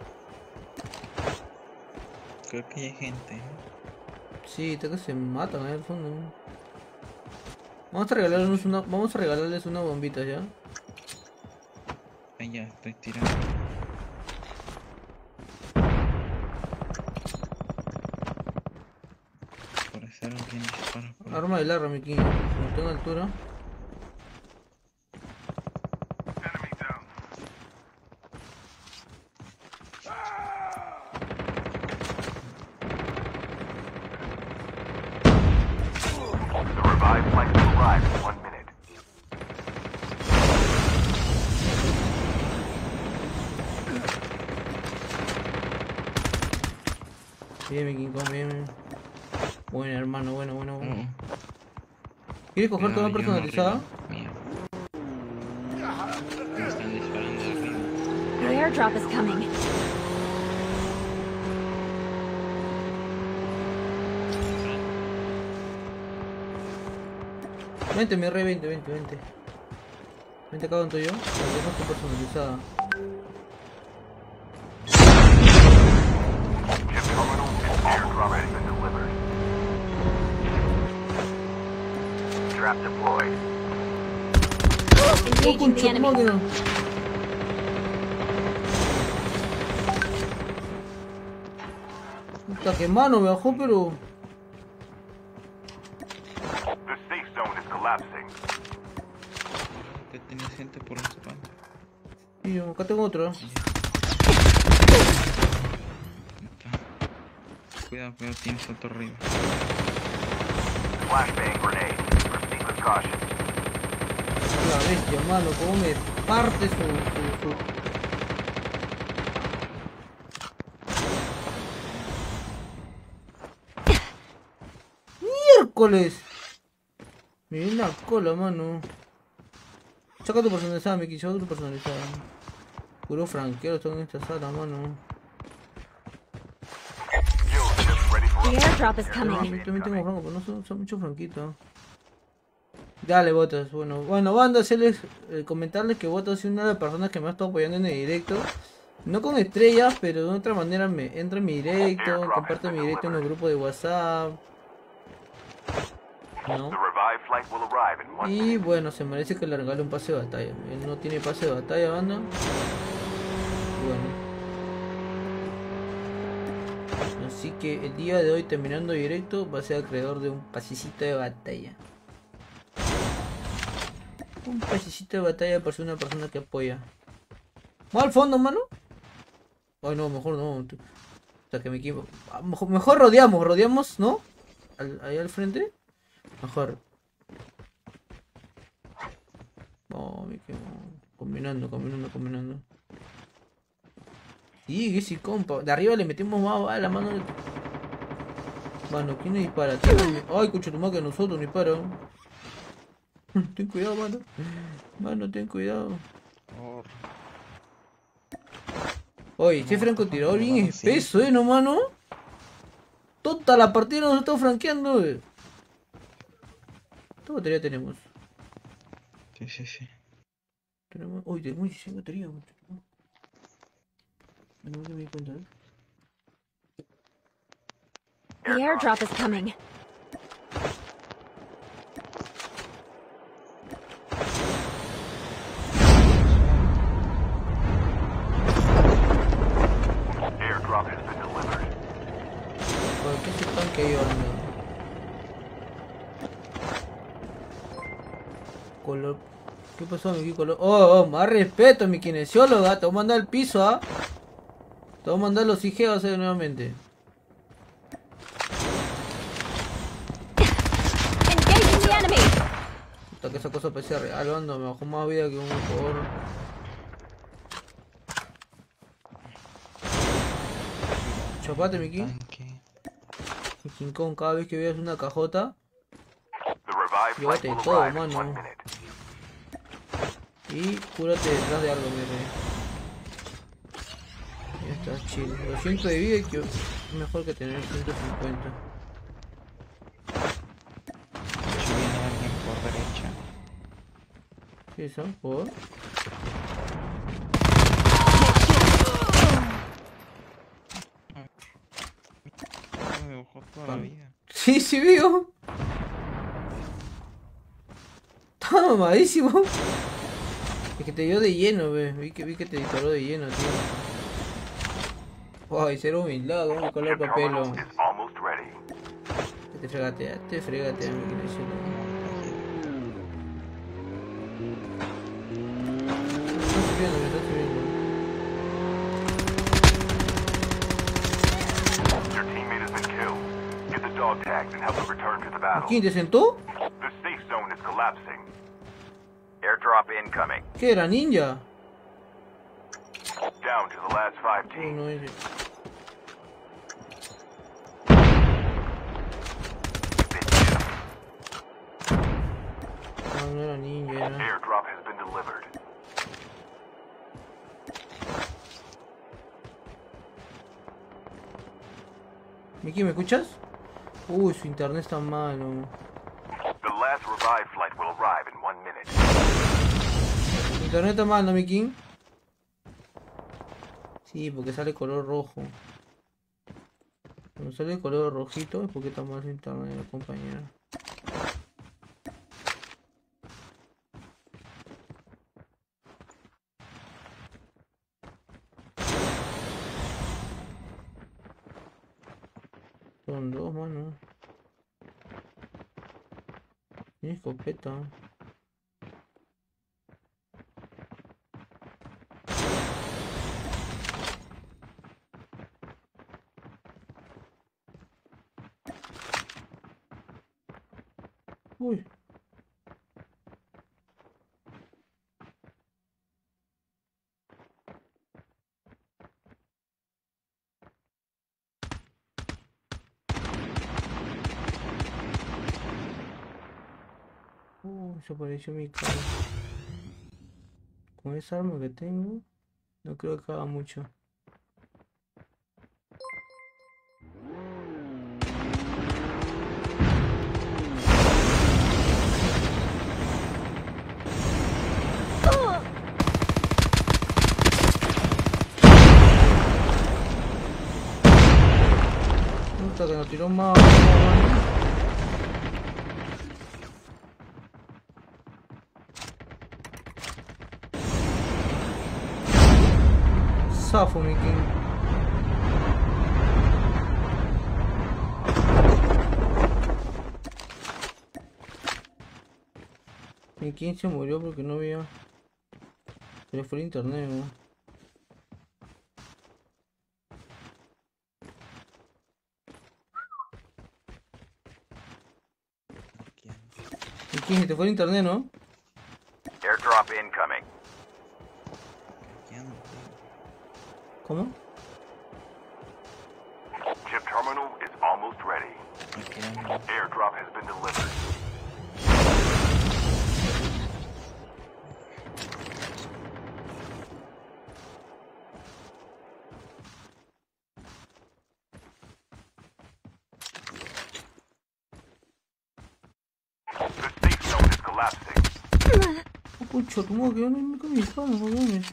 Creo que hay gente. Sí, creo que se matan ahí al fondo. Vamos a regalarles una bombita ya. Ahí ya, estoy tirando. Por hacer alguien dispara por ahí. Arma del arma, Miki, como tengo altura. The revived flight will arrive in 1 minute. Bien, Miki, bien. Bueno, hermano, bueno. ¿Quieres coger toda personalizada? Mía. Me están disparando de arriba. The airdrop is coming. Vente, mi rey, vente. Vente acá donde yo. La cosa está personalizada. Chip terminal, airdrop has been delivered. Trap deployed. Engaging the Concha tu enemy. máquina. Puta que mano me bajó, pero. The safe zone is collapsing. Que tenía gente por la espalda. Y acá tengo otro. Cuidado, tienes otro arriba. Flashbang grenade. Proceed with caution. La bestia, mano, cómo me parte su. ¡Miércoles! Me viene la cola, mano. Saca tu personalizada, Miki, saca tu personalizada. Puro franquero están en esta sala, mano. The airdrop is coming. Yo también tengo franco, pero no son muchos franquitos. Dale, Botas. Bueno, banda, hacerles comentarles que Botas es una de las personas que me ha estado apoyando en el directo. No con estrellas, pero de otra manera me entra en mi directo, comparte mi directo en los grupos de WhatsApp. ¿No? The revived flight will arrive in 1 minute. Y bueno, se merece que le regale un pase de batalla. Él no tiene pase de batalla, banda. Bueno. Así que el día de hoy, terminando directo, va a ser acreedor de un pasecito de batalla. Un pasecito de batalla por ser una persona que apoya. ¿Va al fondo, mano? Ay, no, mejor no. O sea, que me equivoco. Mejor rodeamos, ¿no? Ahí al frente. Mejor. Oh, me quedo. Combinando. Sí, que sí, compa. De arriba le metemos más bala, mano. Mano, ¿quién le dispara? Ay, escucha tu que nosotros ni para. Ten cuidado, mano. Mano, ten cuidado. Oye, este francotirador bien espeso, ¿no, mano? Toda la partida nos está franqueando, ¿Qué batería tenemos? Sí. Tenemos... Uy, tenemos 16 baterías, no me di cuenta, The airdrop is coming. Airdrop has been delivered. ¿Por qué se están cayendo? Color... ¿Qué pasó, mi color? Oh, más respeto, mi kinesióloga. Te voy a mandar al piso, ¿ah? Te voy a mandar los IGEOS nuevamente. Engaging the enemy. Puta, que esa cosa parecía real, ando. Me bajó más vida que un jugador. Chapate, mi King. Mi King Kong, cada vez que veas una cajota, llévate todo, mano. Y cúrate detrás de algo, mi rey. Ya está, chill. 200 de vida, que es mejor que tener 150. Viene alguien por derecha. ¿Qué es eso? ¿Por? Me bajó toda la vida. Sí, vio. Está mamadísimo. Es que te dio de lleno, vi que te disparó de lleno, tío. Ay, ser humildad, vamos a colar papelo. Te fregatea, mi kinesiólogo. Me está subiendo. Your teammate has been killed. Get the dog tags and help them return to the battle. ¿Quién te sentó? The safe zone is collapsing. Airdrop incoming. ¿Qué era, ninja? Down to the last 5 teams. No, ese. No era ninja, era. Airdrop has been delivered. Miki, ¿me escuchas? Uy, su internet está malo. The last revive flight will arrive in 1 minute. Su internet está mal, ¿no, Miki? Sí, porque sale color rojo. Cuando sale color rojito es porque está mal su internet, compañera. Son dos, mano. Tiene escopeta. Uy. Se apareció mi cara. Con esa arma que tengo, no creo que haga mucho. Puta, que nos tiró más. Zafo, mi King. Mi King se murió porque no había. Pero fue el internet, ¿no? Mi King, se te fue el internet, ¿no? Airdrop incoming. ¿Cómo? Chip terminal is almost ready. Airdrop has been delivered. The safe zone is collapsing. Oh, pucho, tu madre, que no con mis panos, weones.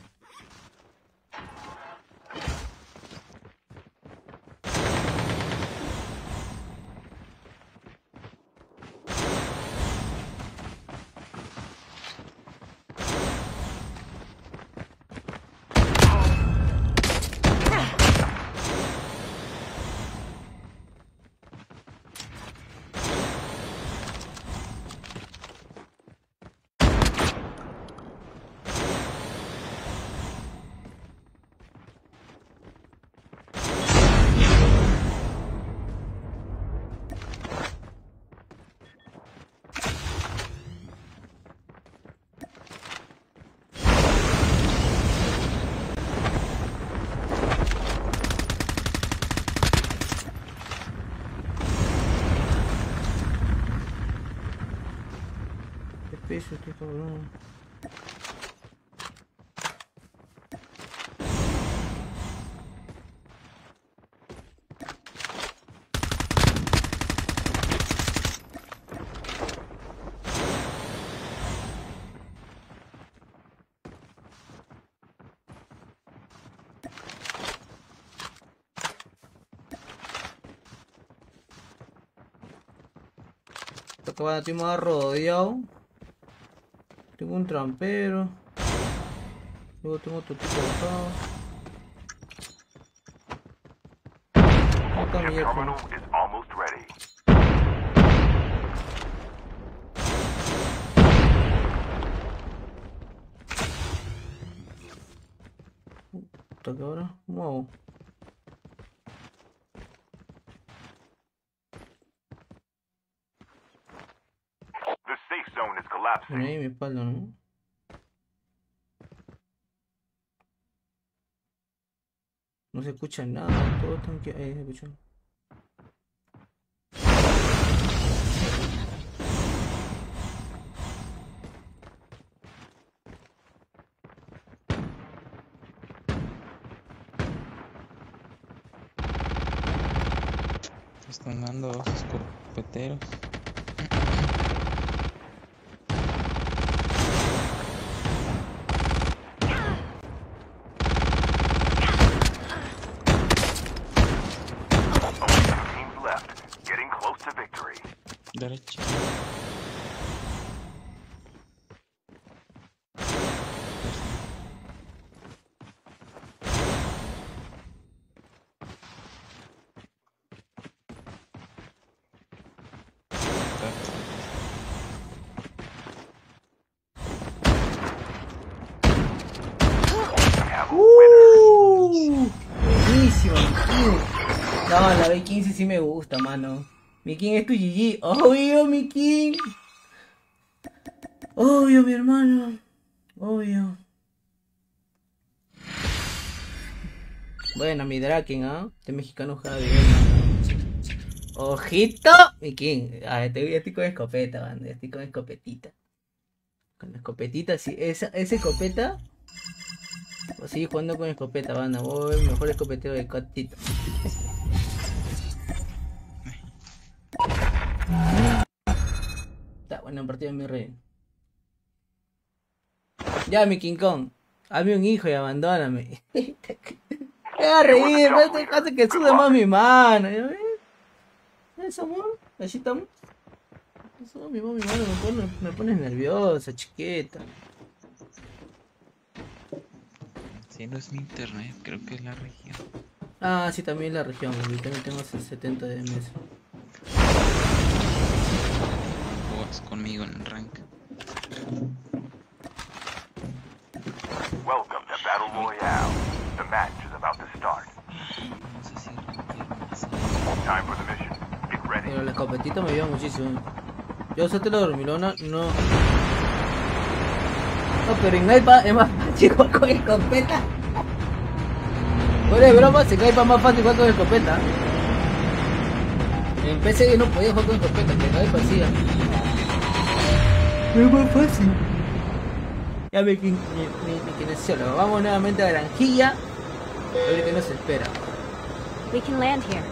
Peso, este cabrón. Esta cabana estoy más rodeado. Tengo un trampero. Luego tengo otro tipo acá. Acá mi viejo. Terminal is almost ready. Puta que ahora. ¿Cómo hago? The safe zone is collapsing. Bueno, ahí mi espalda, ¿no? No se escucha nada, todo está aquí. Ahí se escucha. Están dando dos escopeteros. Derecha. Buenísimo, mi King. No, la B15 sí me gusta, mano. Mi King es tu GG. Obvio, mi King. Obvio, mi hermano. Obvio. Bueno, mi Draken, ¿ah? Este mexicano juega bien. Ojito, mi King. Ah, estoy con escopeta, banda. Estoy con escopetita. Con la escopetita, sí. Esa escopeta. Pues sigue jugando con escopeta, banda. Voy el mejor escopetero de Cotito. Está bueno, partido de mi rey. Ya, mi King Kong. Hazme un hijo y abandóname. Me voy a reír, hace que sude más mi mano. Eso, amor. Así estamos. Eso, mi mano me pones nerviosa, chiquita. Si no es mi internet, creo que es la región. Ah, sí, también la región. Yo también tengo 70 de mes. Juegas conmigo en rank. Welcome to Battle Royale. The match is about to start. Time for the mission. Get ready. Pero la escopetita me ayuda muchísimo. Yo usaste la dormilona, no. No, pero en Sniper es más fácil jugar con escopeta. Fuera de broma, se cae más fácil jugar con escopeta. En PC no podía jugar con escopeta, que nadie hacía. Es más fácil. Ya ve que kinesiólogo. Vamos nuevamente a Granjilla. A ver qué nos espera. We can land here.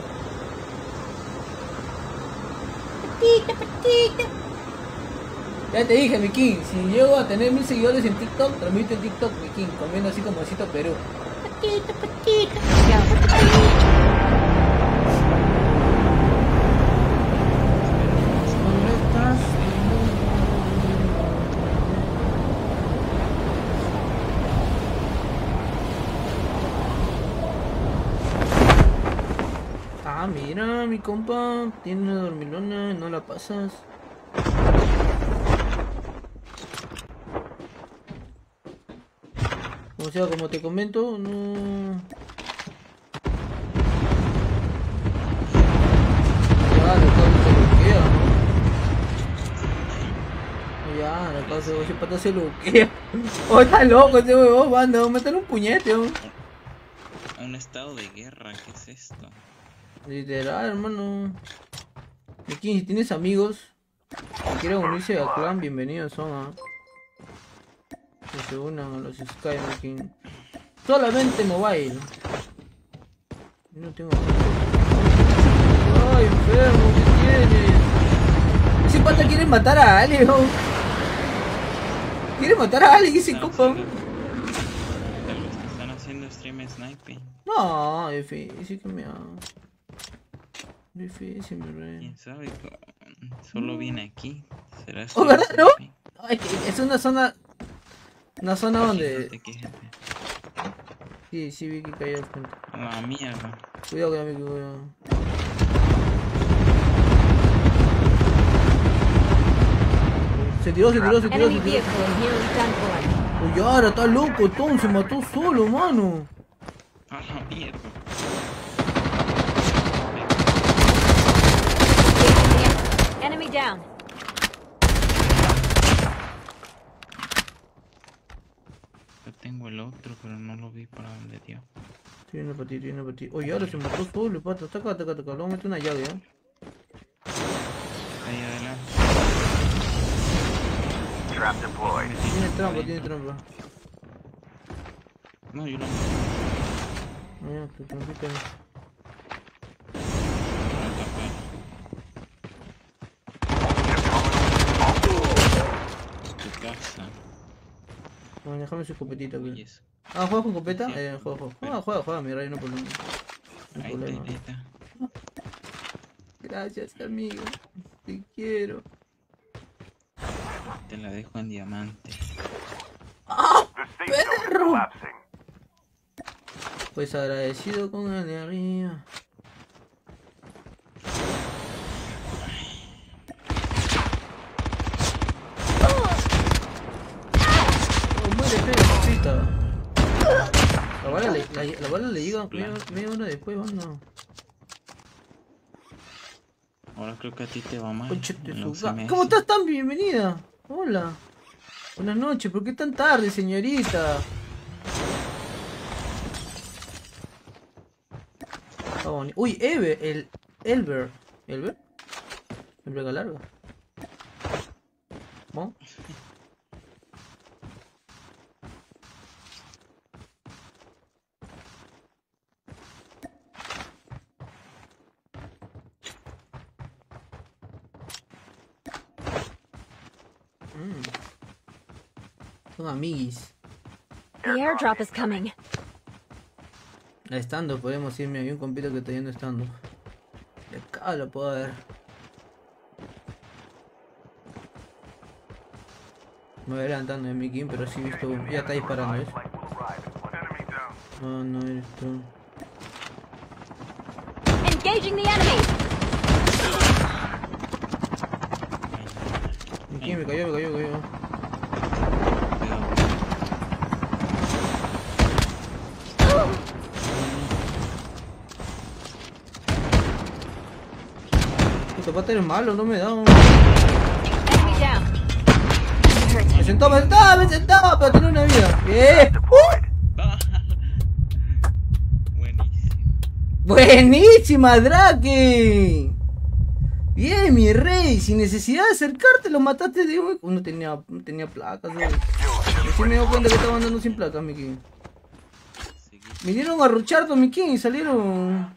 Ya te dije, mi King, si llego a tener 1000 seguidores en TikTok, transmito en TikTok, mi King, comiendo así como Osito Perú. Patito, patito. Ah, mira, mi compa, tiene una dormilona, no la pasas. O sea, como te comento, no... Ya, la causa se bloquea, ¿no? Ya, la causa ese pata se bloquea. Oh, está loco ese huevón, banda, métale un puñete, ¿no? Un estado de guerra, ¿qué es esto? Literal, hermano. Aquí, si tienes amigos que quieran unirse al clan, bienvenidos son a... que se unan a los Skyrim. Solamente mobile. Yo no tengo... Ay, enfermo, ¿qué tienes? Ese pata quiere matar a alguien, ¿no? Quiere matar a alguien, ese copa. Están haciendo stream sniper. No, difícil que me haga. Difícil, mi rey. ¿Quién sabe? Solo viene aquí. ¿Será ¿Oh, verdad, no? Ay, es una zona... Una zona donde... Sí, sí vi que cayó el frente. La mierda. Cuidado, amigo, cuidado. Se tiró. Uy, ahora está loco, Tom, se mató solo, mano. A la mierda. Enemy down. Yo tengo el otro, pero no lo vi para dónde dio. Tiene para ti. Oye, ahora se mató solo, pata. Está acá. Le vamos a meter una llave, ¿eh? Ahí adelante. Trap deployed. Tiene trampa. No, yo no. Mira, tu trampita ahí. Tu casa. Bueno, déjame su escopetita, güey. Oye, eso. Ah, ¿juegas con escopeta? Juega, mi rey, no problema. No Ahí problema. está. Gracias, amigo. Te quiero. Te la dejo en diamante. ¡Ah, The safe zone is perro! collapsing. Pues agradecido con el de arriba. Oh, muere feo, papita. La bala le llega media hora después, no. Ahora creo que a ti te va mal. Conchete en su los ga- CMS. ¿Cómo estás tan bienvenida? Hola. Buenas noches, ¿por qué tan tarde, señorita? Está bonito. Uy, Elber. ¿Elber larga. ¿No? Son amiguis. The airdrop is coming. Estando, podemos irme. Había un compito que está yendo estando. De acá lo puedo ver. Me voy adelantando en mi King, pero sí he visto uno. Ya está disparando, ¿ves? No, no eres tú. Engaging the enemy. Mi King me cayó. Este pata es malo, no me da un... Enemy down. Me sentaba, pero tiene una vida. ¡Bien! ¡Buenísima, Drake! Bien, mi rey, sin necesidad de acercarte, lo mataste de un... No tenía placas, ¿sabes? Recién me dio cuenta que estaba andando sin placas, mi king. Vinieron a ruchar, mi king, y salieron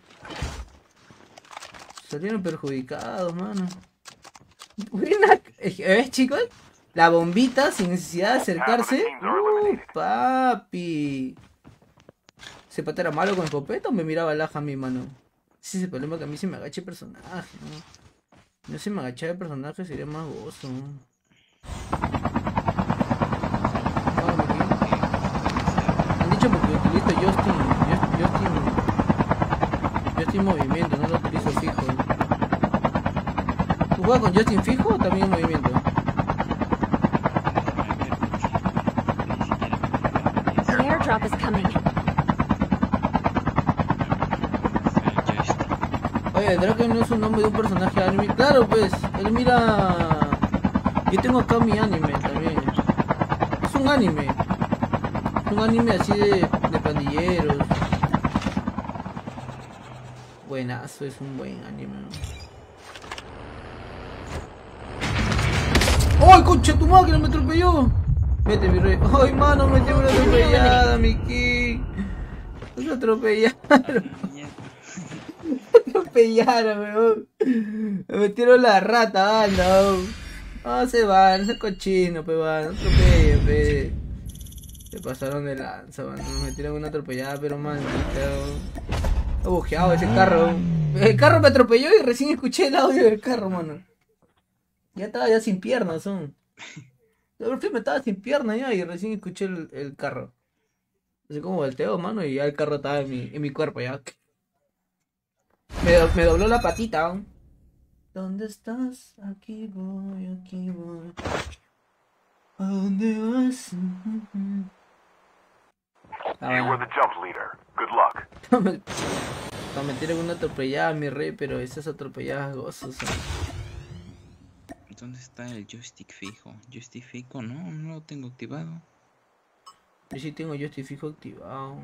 perjudicados, mano. Buena. ¿Ves, chicos? La bombita sin necesidad de acercarse. Papi. ¿Ese pata era malo con escopeta o me miraba laja a mi mano? Ese es el problema, que a mí se me agache el personaje, ¿no? No se me agachara el personaje, sería más gozo. Han dicho porque utilizo Justin movimiento, no lo utilizo fijo. ¿Tú juegas con Justin fijo o también en movimiento? The airdrop is coming. Oye, Drake no es un nombre de un personaje anime. Claro, pues, él mira... Yo tengo acá mi anime también. Es un anime. Es un anime así de pandilleros. Buenazo, es un buen anime. ¡Ay, concha tu máquina! ¡Me atropelló! Vete, mi rey. ¡Ay, mano! Me tengo una atropellada, mi king. Me atropellaron. Atropellaron, weón. Me metieron la rata, banda, weón. No se van, ese cochino, pe, van. No atropellen, pe. Se pasaron de lanza, man. Me metieron una atropellada, pero maldita, weón. Está bujeado ese carro. El carro me atropelló y recién escuché el audio del carro, mano. Ya estaba ya sin piernas, son. El film estaba sin piernas ya y recién escuché el carro. Así como volteo, mano, y ya el carro estaba en mi cuerpo, ya. Me dobló la patita, ¿no? ¿Dónde estás? Aquí voy, aquí voy. ¿A dónde vas? You were the jump leader. Good luck. Me metieron una atropellada, mi rey, pero esas atropelladas gozosas. ¿Dónde está el joystick fijo? Joystick fijo, no lo tengo activado. Yo sí tengo joystick fijo activado.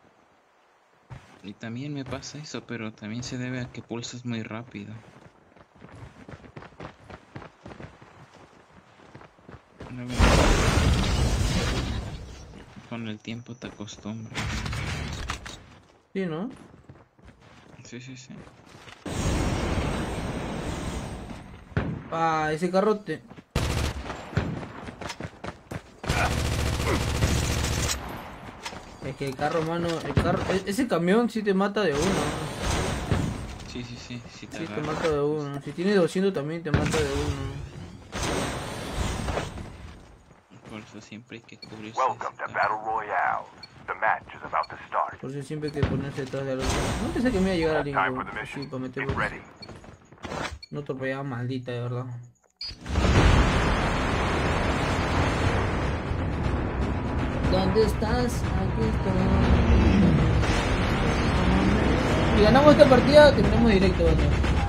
Y también me pasa eso, pero también se debe a que pulsas muy rápido. Con el tiempo te acostumbras. Sí, ¿no? Sí, sí, sí. Ah, ese carrote. Es que el carro, mano, ese camión sí te mata de uno. Sí, sí, sí, sí te mata de uno. Si tiene 200 también te mata de uno. Por eso siempre hay que cubrirse. Welcome to Battle Royale. The match is about to start. Por eso siempre hay que ponerse detrás de algo. No pensé que me iba a llegar al lingo. Sí, para meter. No atropellaba maldita, de verdad. ¿Dónde estás? Aquí estoy. Si ganamos esta partida, tendremos directo, ¿verdad?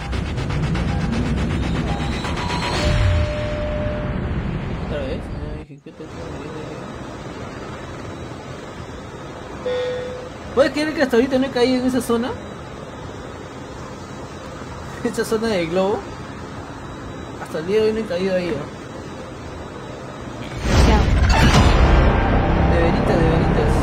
¿Otra vez? ¿Puedes creer que hasta ahorita no he caído en esa zona? Esa zona del globo. Hasta el día de hoy no he caído ahí, ¿no? De veritas, de veritas.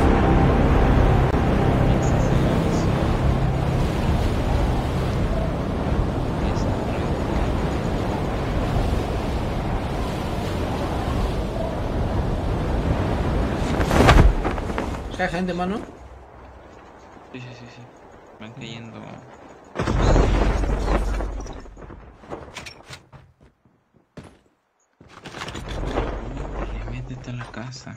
¿Cae gente, mano? Sí, sí, sí, sí. Van cayendo. Métete a la casa.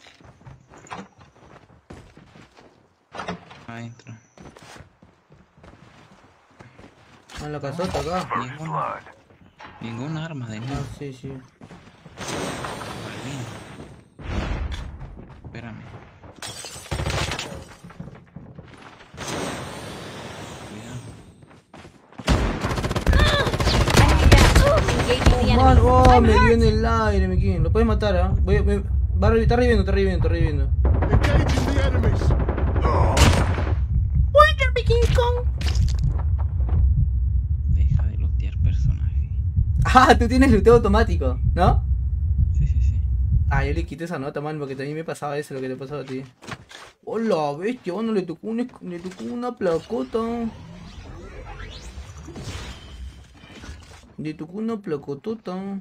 Adentro. En la casota acá. Ningún arma de nada. Sí, sí. Espérame. man. Oh, me dio en el aire, mi King. Lo puedes matar, ¿ah? Está reviviendo. Oiga, mi King Kong. Deja de lootear personaje. Ah, tú tienes luteo automático, ¿no? Sí. Ah, yo le quité esa nota, man, porque también me pasaba eso, lo que te pasaba a ti. Hola, bestia, bueno, le tocó una placota. Le tocó una placotota. Buena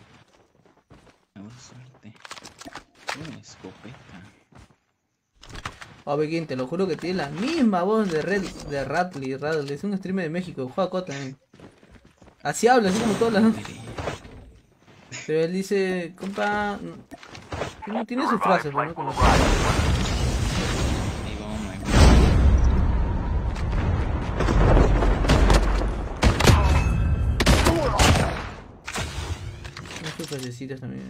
suerte. Una escopeta. A ver, King, te lo juro que tiene la misma voz de Radley. Es un streamer de México, juega Cota también. Así habla, así como todas las... Pero él dice, compa... No tiene sus frases, ¿no? Como... Sus frasecitas también.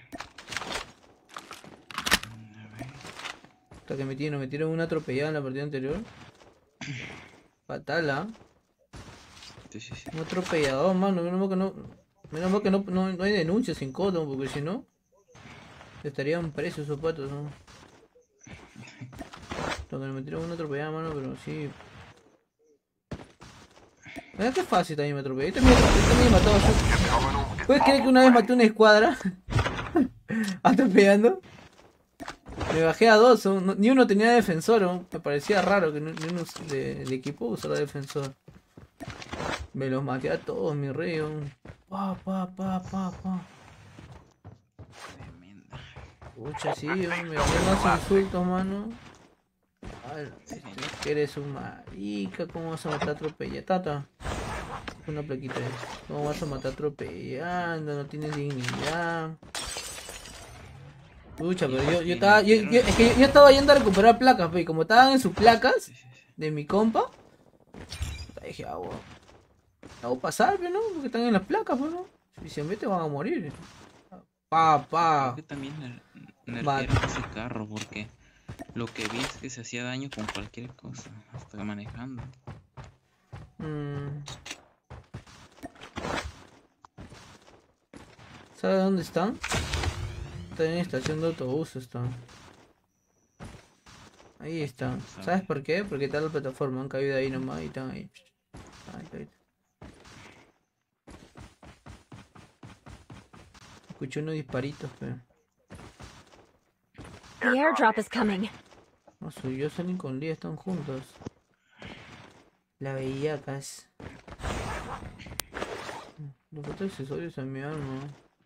Hasta que me metieron una atropellada en la partida anterior. Fatal, ¿ah? Sí. Un atropellador, mano. Menos mal que no hay denuncias sin codo, porque si no estarían presos esos patos, ¿no? Hasta que me metieron una atropellada, mano, pero sí. Mira qué fácil también me atropellé. Yo también he matado. ¿Puedes creer que una vez maté una escuadra? Atropellando. Me bajé a 2, ni uno tenía defensor, ¿no? Me parecía raro que ni uno del equipo usara defensor. Me los maté a todos, mi rey. Pa. Tremenda. Pucha, sí, me dan más insultos, mano. Ay, que eres un marica, ¿cómo vas a matar atropellando? Tata, una plaquita de eso. ¿Cómo vas a matar atropellando? No tienes dignidad. Pucha, pero yo estaba yendo a recuperar placas, pues, y como estaban en sus placas de mi compa, dije, hago pasar, pero no, porque están en las placas, pues, no. Si se mete van a morir. Creo que también nerfearon ese carro, porque lo que vi es que se hacía daño con cualquier cosa, hasta manejando. ¿Sabes dónde están? Están en estación de autobús, están. Ahí están. ¿Sabes por qué? Porque está la plataforma, han caído ahí nomás y están ahí. Ahí. Escuché unos disparitos, pero... The airdrop is coming. No soy yo, salen con Lía, están juntos. La bellacas. Los otros accesorios en mi arma.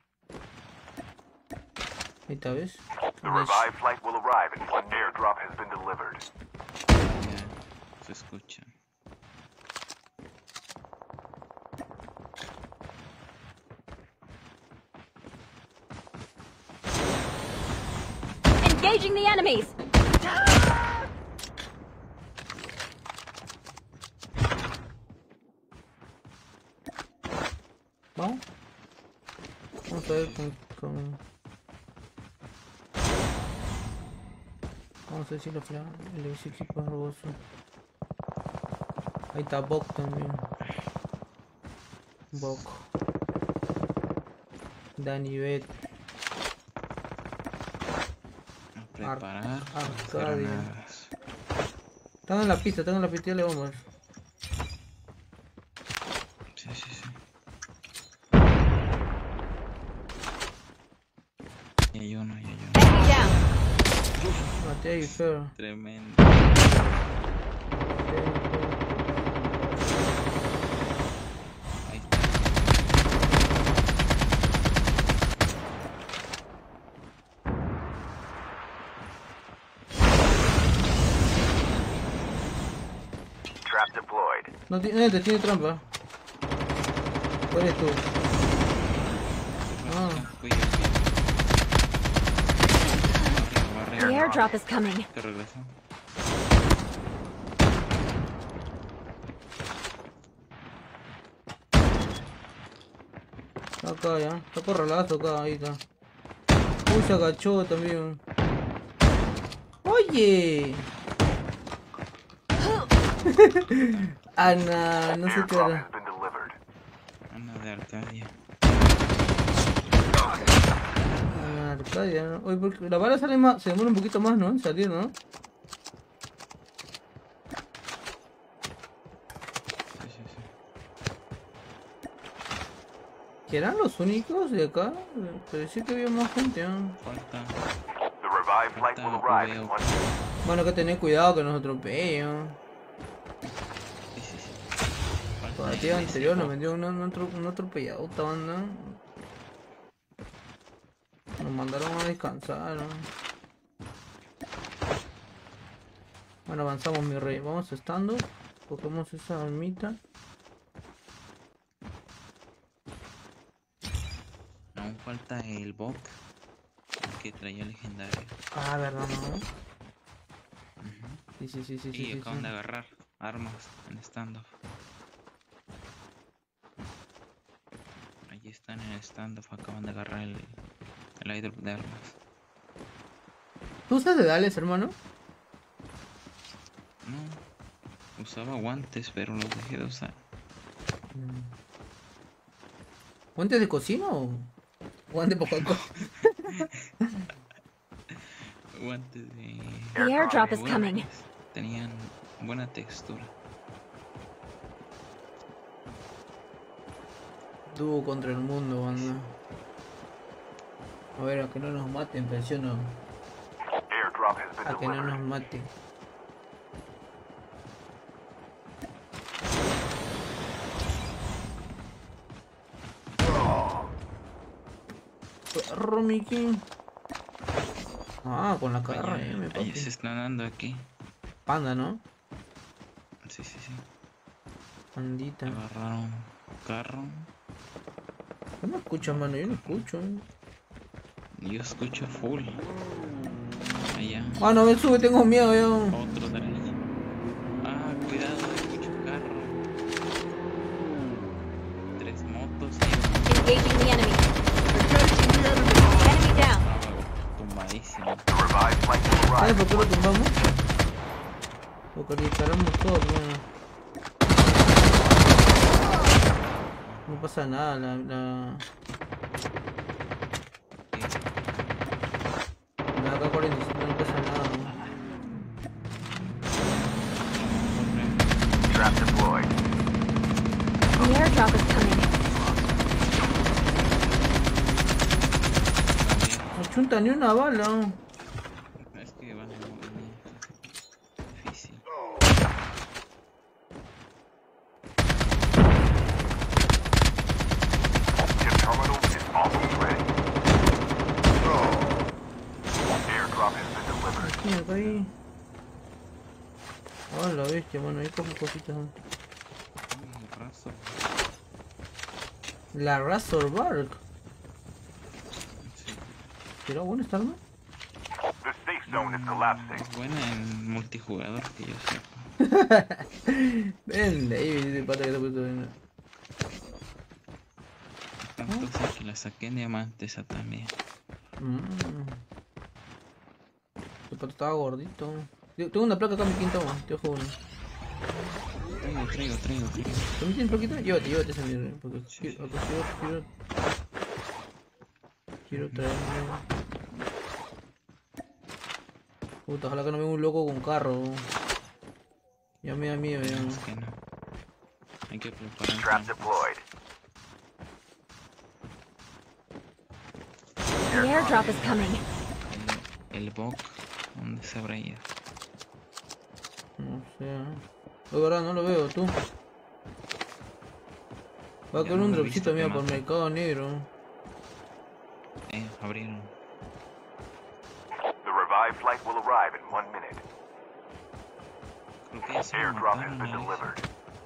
Ahí está, ¿ves? The revived flight will arrive and an airdrop has been delivered. Ya, se escucha. Engaging the enemies. Vamos a ver vamos a ver si el equipo roboso. Ahí está Bok también. Bok. Dani Bet. Preparar Arcadia. Están en la pista, ya le vamos a ver. Sí. Y hay uno. Maté ahí, feo. Tremendo. Ahí está. Trap deployed. No tiene trampa. ¿Cuál eres tú? The airdrop is coming. Que regresó. Acá ya, está corralazo acá, ahí está. Uy, se agachó también. Oye. Ana, no sé qué era. Ana de Arcadia. Arcadia, ¿no? Oye, porque la bala sale más, se demora un poquito más, ¿no? En salir, ¿no? ¿Serán los únicos de acá? Parecía que había más gente, ¿no? Falta. The revived flight will arrive in 1 minute. Bueno, hay que tener cuidado que nos atropellen. Sí, sí, sí. La Falta partida ese anterior nos bot. vendió un atropellado, esta banda. Nos mandaron a descansar, ¿no? Bueno, avanzamos, mi rey. Vamos estando. Cogemos esa armita. Aún falta el bot que traía legendario. Ah, verdad, ¿no? Sí, sí, sí, sí, Y sí, acaban sí. de agarrar armas en standoff. Allí están en el standoff, acaban de agarrar el airdrop de armas. ¿Tú usas dedales, hermano? No, usaba guantes, pero los dejé de usar. ¿Guantes de cocina o guantes de poco? Guantes de... The airdrop is coming. buenos, tenían buena textura. Dúo contra el mundo, banda. A ver, a que no nos maten, presiono. Airdrop has been A que no delivered. nos maten. Perro, Mickey. Ah, con la carra, me Ahí papi. se están dando aquí. Panda, ¿no? Sí, sí, sí. Pandita. Agarraron carro. Yo no escucho, mano, yo no escucho. Yo escucho full. Allá. Ah, no, me sube, tengo miedo, yo. Otro de ahí. Ah, cuidado, escucho carro. 3 motos. Engaging the enemy. Enemy down. Tumbadísimo. The revived flight will ¿Sabes arrive. por qué lo tumbamos? Porque le disparamos todo, bueno. No pasa nada, la AK-47 no pasa nada. Trap deployed. The airdrop is coming. No chunta ni una bala. Es que van a venir. Difícil. Your terminal is almost ready. Airdrop has been delivered. Aquí, acá ahí. Ah, la bestia, mano, ahí cojo cositas. El raso. La Razorbark. Sí. ¿Será buena esta arma? The safe zone is collapsing. Es buena en multijugador que yo sepa. Ven, ahí dice pata que te ha puesto en... Tanto sé que la saqué en diamante esa también. Este pato estaba gordito. Tengo una placa acá en mi quinta, te ojo uno. Traigo. ¿También tienes plaquita? Llévate esa mierda. Porque quiero traerme. Puta, ojalá que no venga un loco con carro. Ya me da miedo, ya. Es que no. Hay que preparar. Trap deployed. The airdrop is coming. El bug, ¿dónde se habrá ido? No sé. De verdad, no lo veo, tú. Va a Ya caer no un lo he dropcito visto, mío te por mato. Mercado Negro. Abrieron. The revived flight will arrive in 1 minute. Creo que ya se lo Airdrop has mataron been a ese. delivered.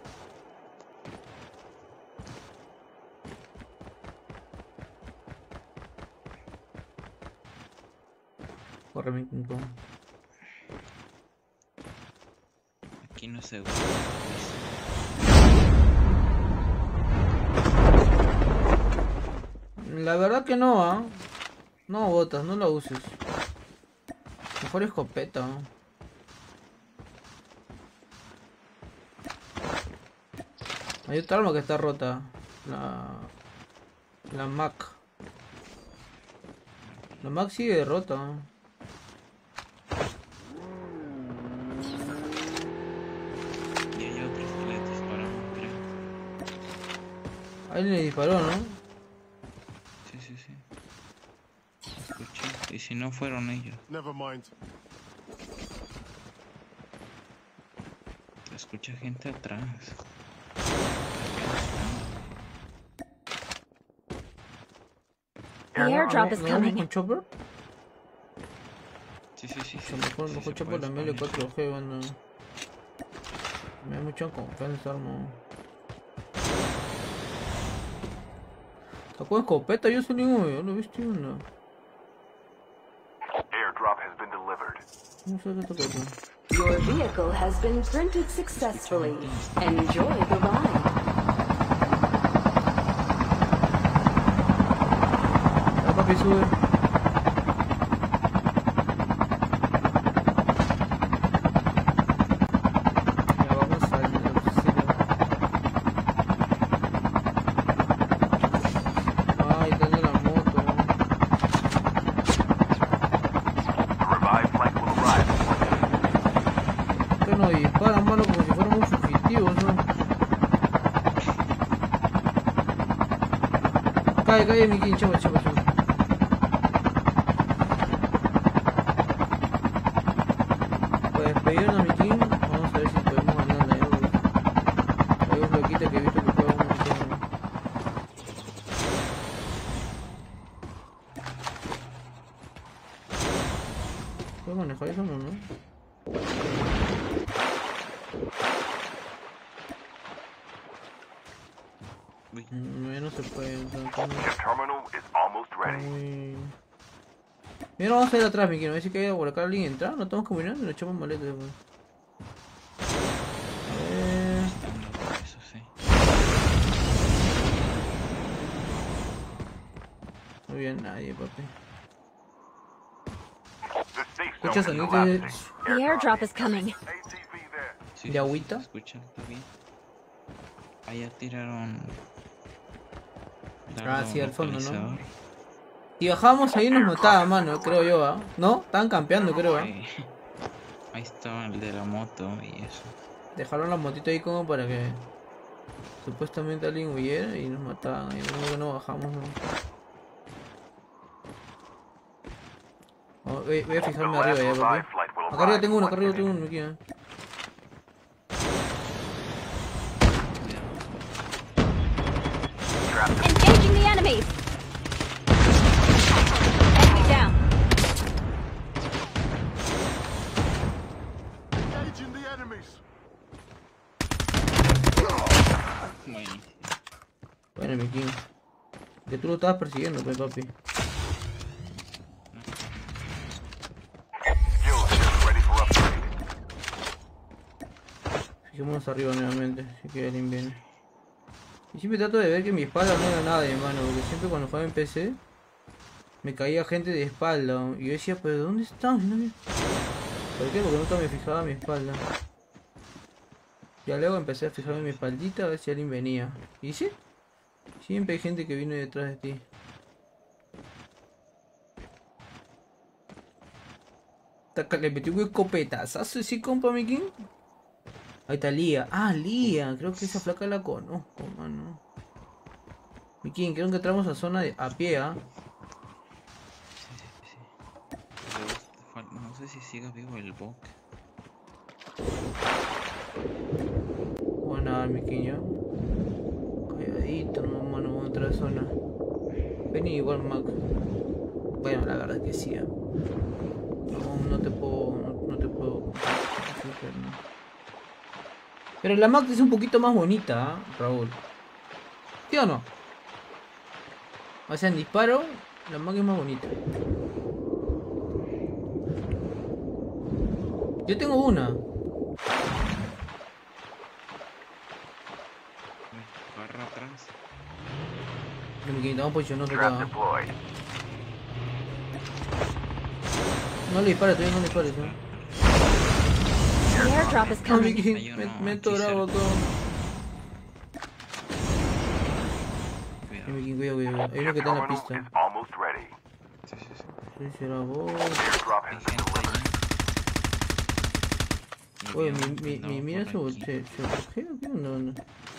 Corre mi King Kong. Aquí no es seguro. La verdad que no, ¿ah? No botas, no la uses. Mejor escopeta. ¿No? Hay otra arma que está rota. La Mac. La Max sigue derrota. Y hay otros que le dispararon, creo. Alguien le disparó, ¿no? Sí, sí, sí. Escuché. Y si no fueron ellos. Never mind. Escucha gente atrás. The airdrop is coming. ¿Con Chopper? Sí, sí, sí. A lo mejor Chopper la ML4G, bueno. Me da mucha confianza, hermano. Sacó escopeta, yo salí yo lo viste uno. Airdrop has been delivered. No sé qué está pasando. Your vehicle has been printed successfully. Enjoy the ride. La papi sube. Ya vamos a ir. Ay, está en la moto. Revive flight will arrive. Que nos disparan, mano, como si fuéramos fugitivos, ¿no? Cae, mi king, chapa. Para despedirnos a mi king, vamos a ver si podemos ganar la Euro. Hay un bloquito que he visto que juega un montón. ¿Puedo manejar eso o no? No, no se puede. Your terminal is almost ready. Mira, vamos a ir atrás, Miki. No sé si hay por acá alguien entra. No estamos caminando y nos echamos maletas después. A ver. Eso sí. No había nadie, papi. The safe Escucha zone is sonido de... collapsing. The airdrop is coming. ATV there. Sí, ¿De agüita? se escucha, está bien. Allá tiraron. Ah, sí, al fondo, ¿no? localizador. Si bajábamos ahí nos mataba, mano, creo yo, ¿ah? ¿No? Estaban campeando, creo, ¿ah? Ahí estaba el de la moto y eso. Dejaron la motito ahí como para que supuestamente alguien huyera y nos mataban. Y luego no bajamos, ¿no? Oh, voy a fijarme arriba ya, papi. Acá arriba tengo uno, aquí, ¿eh? Engaging the enemies. Enemy down. Engaging the enemies. Bueno, mi king. Que tú lo estabas persiguiendo, pues, papi. Fijémonos arriba nuevamente, así que alguien viene. Y siempre trato de ver que mi espalda no era nada, hermano, porque siempre cuando jugaba en PC me caía gente de espalda. Y yo decía, pero ¿dónde están? ¿Por qué? Porque nunca me fijaba mi espalda. Ya luego empecé a fijarme en mi espaldita a ver si alguien venía. ¿Y sí? Siempre hay gente que viene detrás de ti. Le metí un escopetazazo ese compa, mi king. Ahí está Lía. Ah, Lía. Creo que esa flaca la conozco, mano. Mi king, creo que entramos a zona de a pie, ¿ah? No sé si siga vivo el bok. Buena, mi king, ¿ya? Calladito, no, mano, vamos a entrar a zona. Vení igual, Mac. Bueno, la verdad que sí, ¿eh? No te puedo... No te puedo... Pero la Mac es un poquito más bonita, ¿eh, Raúl? ¿Sí o no? O sea, en disparo, la Mac es más bonita. Yo tengo una. Barra atrás. Estamos posicionados acá. No le dispares, todavía no le dispares, ¿eh? The airdrop is coming. Me he atorado todo. Cuidado. Hay uno que está en la pista. Almost ready. Sí, sí, sí. Sí, será vos. Airdrop has been delivered. Oye, mira su... ¿Qué onda?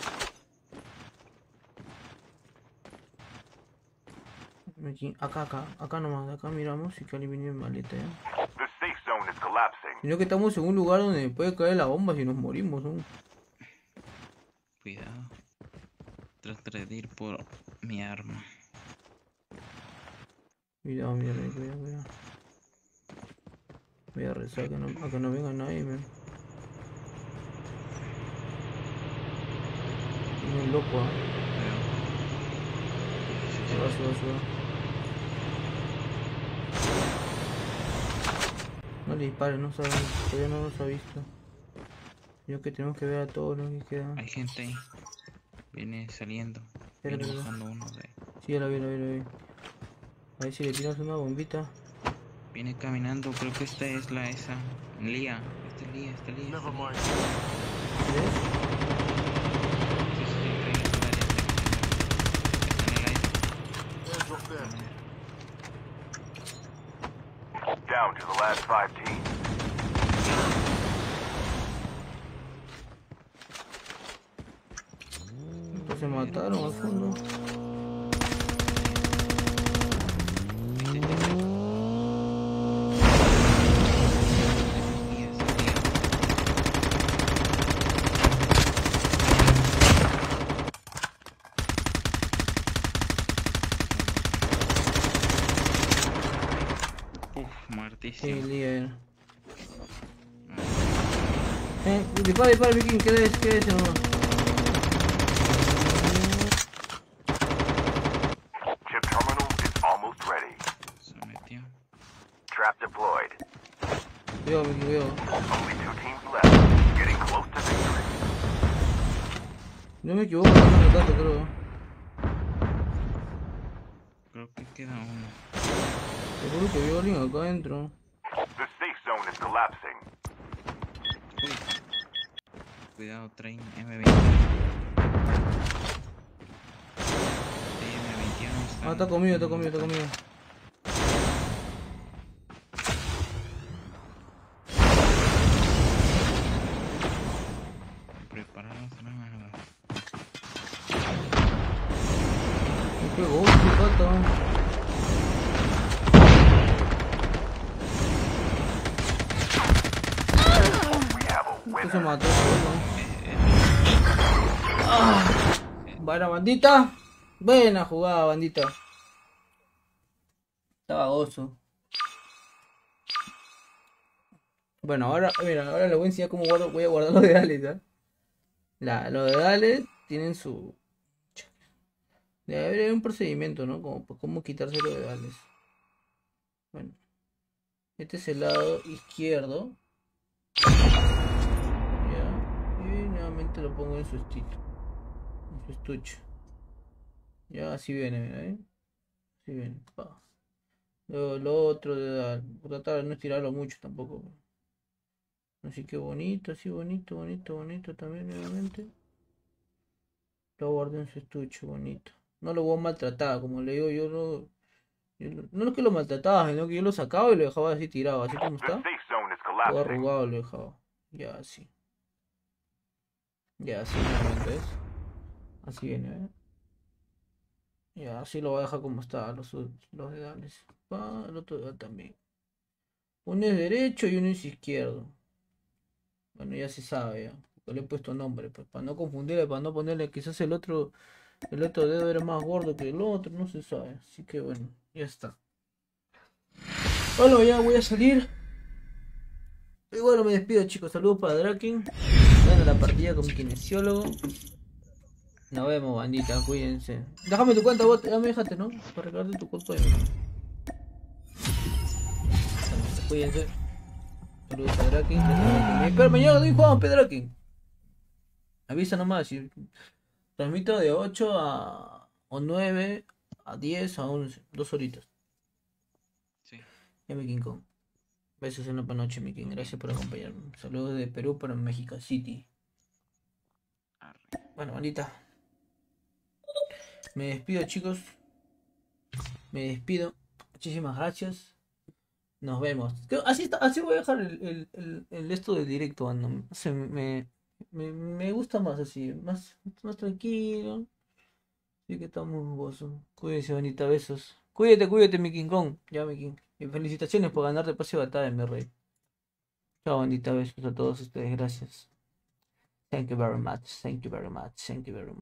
Acá nomás, acá miramos y que viene mi maleta, ¿eh? The safe zone is collapsing. Sino que estamos en un lugar donde puede caer la bomba si nos morimos, ¿no? Cuidado. Trataré de ir por mi arma. Cuidado. Voy a rezar a que no venga nadie, man. Muy loco, ¿eh? Se va. No le disparen, no saben, todavía no nos ha visto. Yo que tenemos que ver a todos los que quedan. Hay gente ahí. Viene saliendo. Espérate, Viene bajando uno de ahí. Sí, ya la vi. A ver si le tiras una bombita. Viene caminando, creo que esta es la esa. Lía. Esta es Lía. ¿Ves? Down to the last 5 teams. Pues se mataron al fondo. Sí, líder. Dispara, Viking, ¿qué es, hermano? Chip terminal is almost ready. Se metió. Trap deployed. Cuidado, Viking, cuidado. Only 2 teams left. Getting close to victory. No me equivoco, no me mataste, creo. Creo que queda uno. Seguro que vio a alguien acá adentro. The safe zone is collapsing. Uy. Cuidado, train M21. M21 está conmigo. Preparados, nada. Me pegó, qué pata. Que se mató solo. Buena bandita. Buena jugada, bandita. Estaba gozo. Bueno, ahora les voy a enseñar cómo voy a guardar los dedales, ¿eh? Los dedales tienen su... Debe haber un procedimiento, ¿no? Cómo quitarse los dedales. Bueno. Este es el lado izquierdo. Ya. Y nuevamente lo pongo en su estilo. En su estuche. Ya, así viene, ¿eh? Así viene. Pa. Lo otro de tratar de no estirarlo mucho tampoco. Así que bonito, así bonito también nuevamente. Lo guardo en su estuche, bonito. No lo voy a maltratar, como le digo, no es que lo maltrataba, sino que yo lo sacaba y lo dejaba así tirado, así como está. Todo arrugado lo dejaba. Ya así. Ya así, ¿ves? Así viene, ¿eh? Ya así lo voy a dejar como está, los dedales. El otro dedal también. Uno es derecho y uno es izquierdo. Bueno, ya se sabe, ya. Le he puesto nombre, pues, para no confundirle, para no ponerle, quizás el otro dedo era más gordo que el otro, no se sabe. Así que bueno, ya está. Bueno, ya voy a salir. Y bueno, me despido, chicos. Saludos para Draken. Gana la partida con mi kinesiólogo. Nos vemos, bandita, cuídense. Déjame tu cuenta, vos, ya me dejaste, ¿no? Para regalarte tu cuenta. Cuídense. Saludos a Draken. Pero mañana doy Juan Draken. Avisa nomás. Si transmito de 8 o 9 a 10 a 11. 2 horitas. Sí. Ya me King. Besos en la panoche, mi King. Gracias por acompañarme. Saludos de Perú para México City. Bueno, bandita. Me despido, chicos. Me despido. Muchísimas gracias. Nos vemos. Así voy a dejar el esto del directo, mano. No sé, me gusta más así, más tranquilo. Así que estamos gozo. Cuídense, bonita, besos. Cuídate, mi King Kong. Ya, mi King. Y felicitaciones por ganarte pase de batalla, mi rey. Chao, bonita, besos a todos ustedes. Gracias. Thank you very much. Thank you very much. Thank you very much.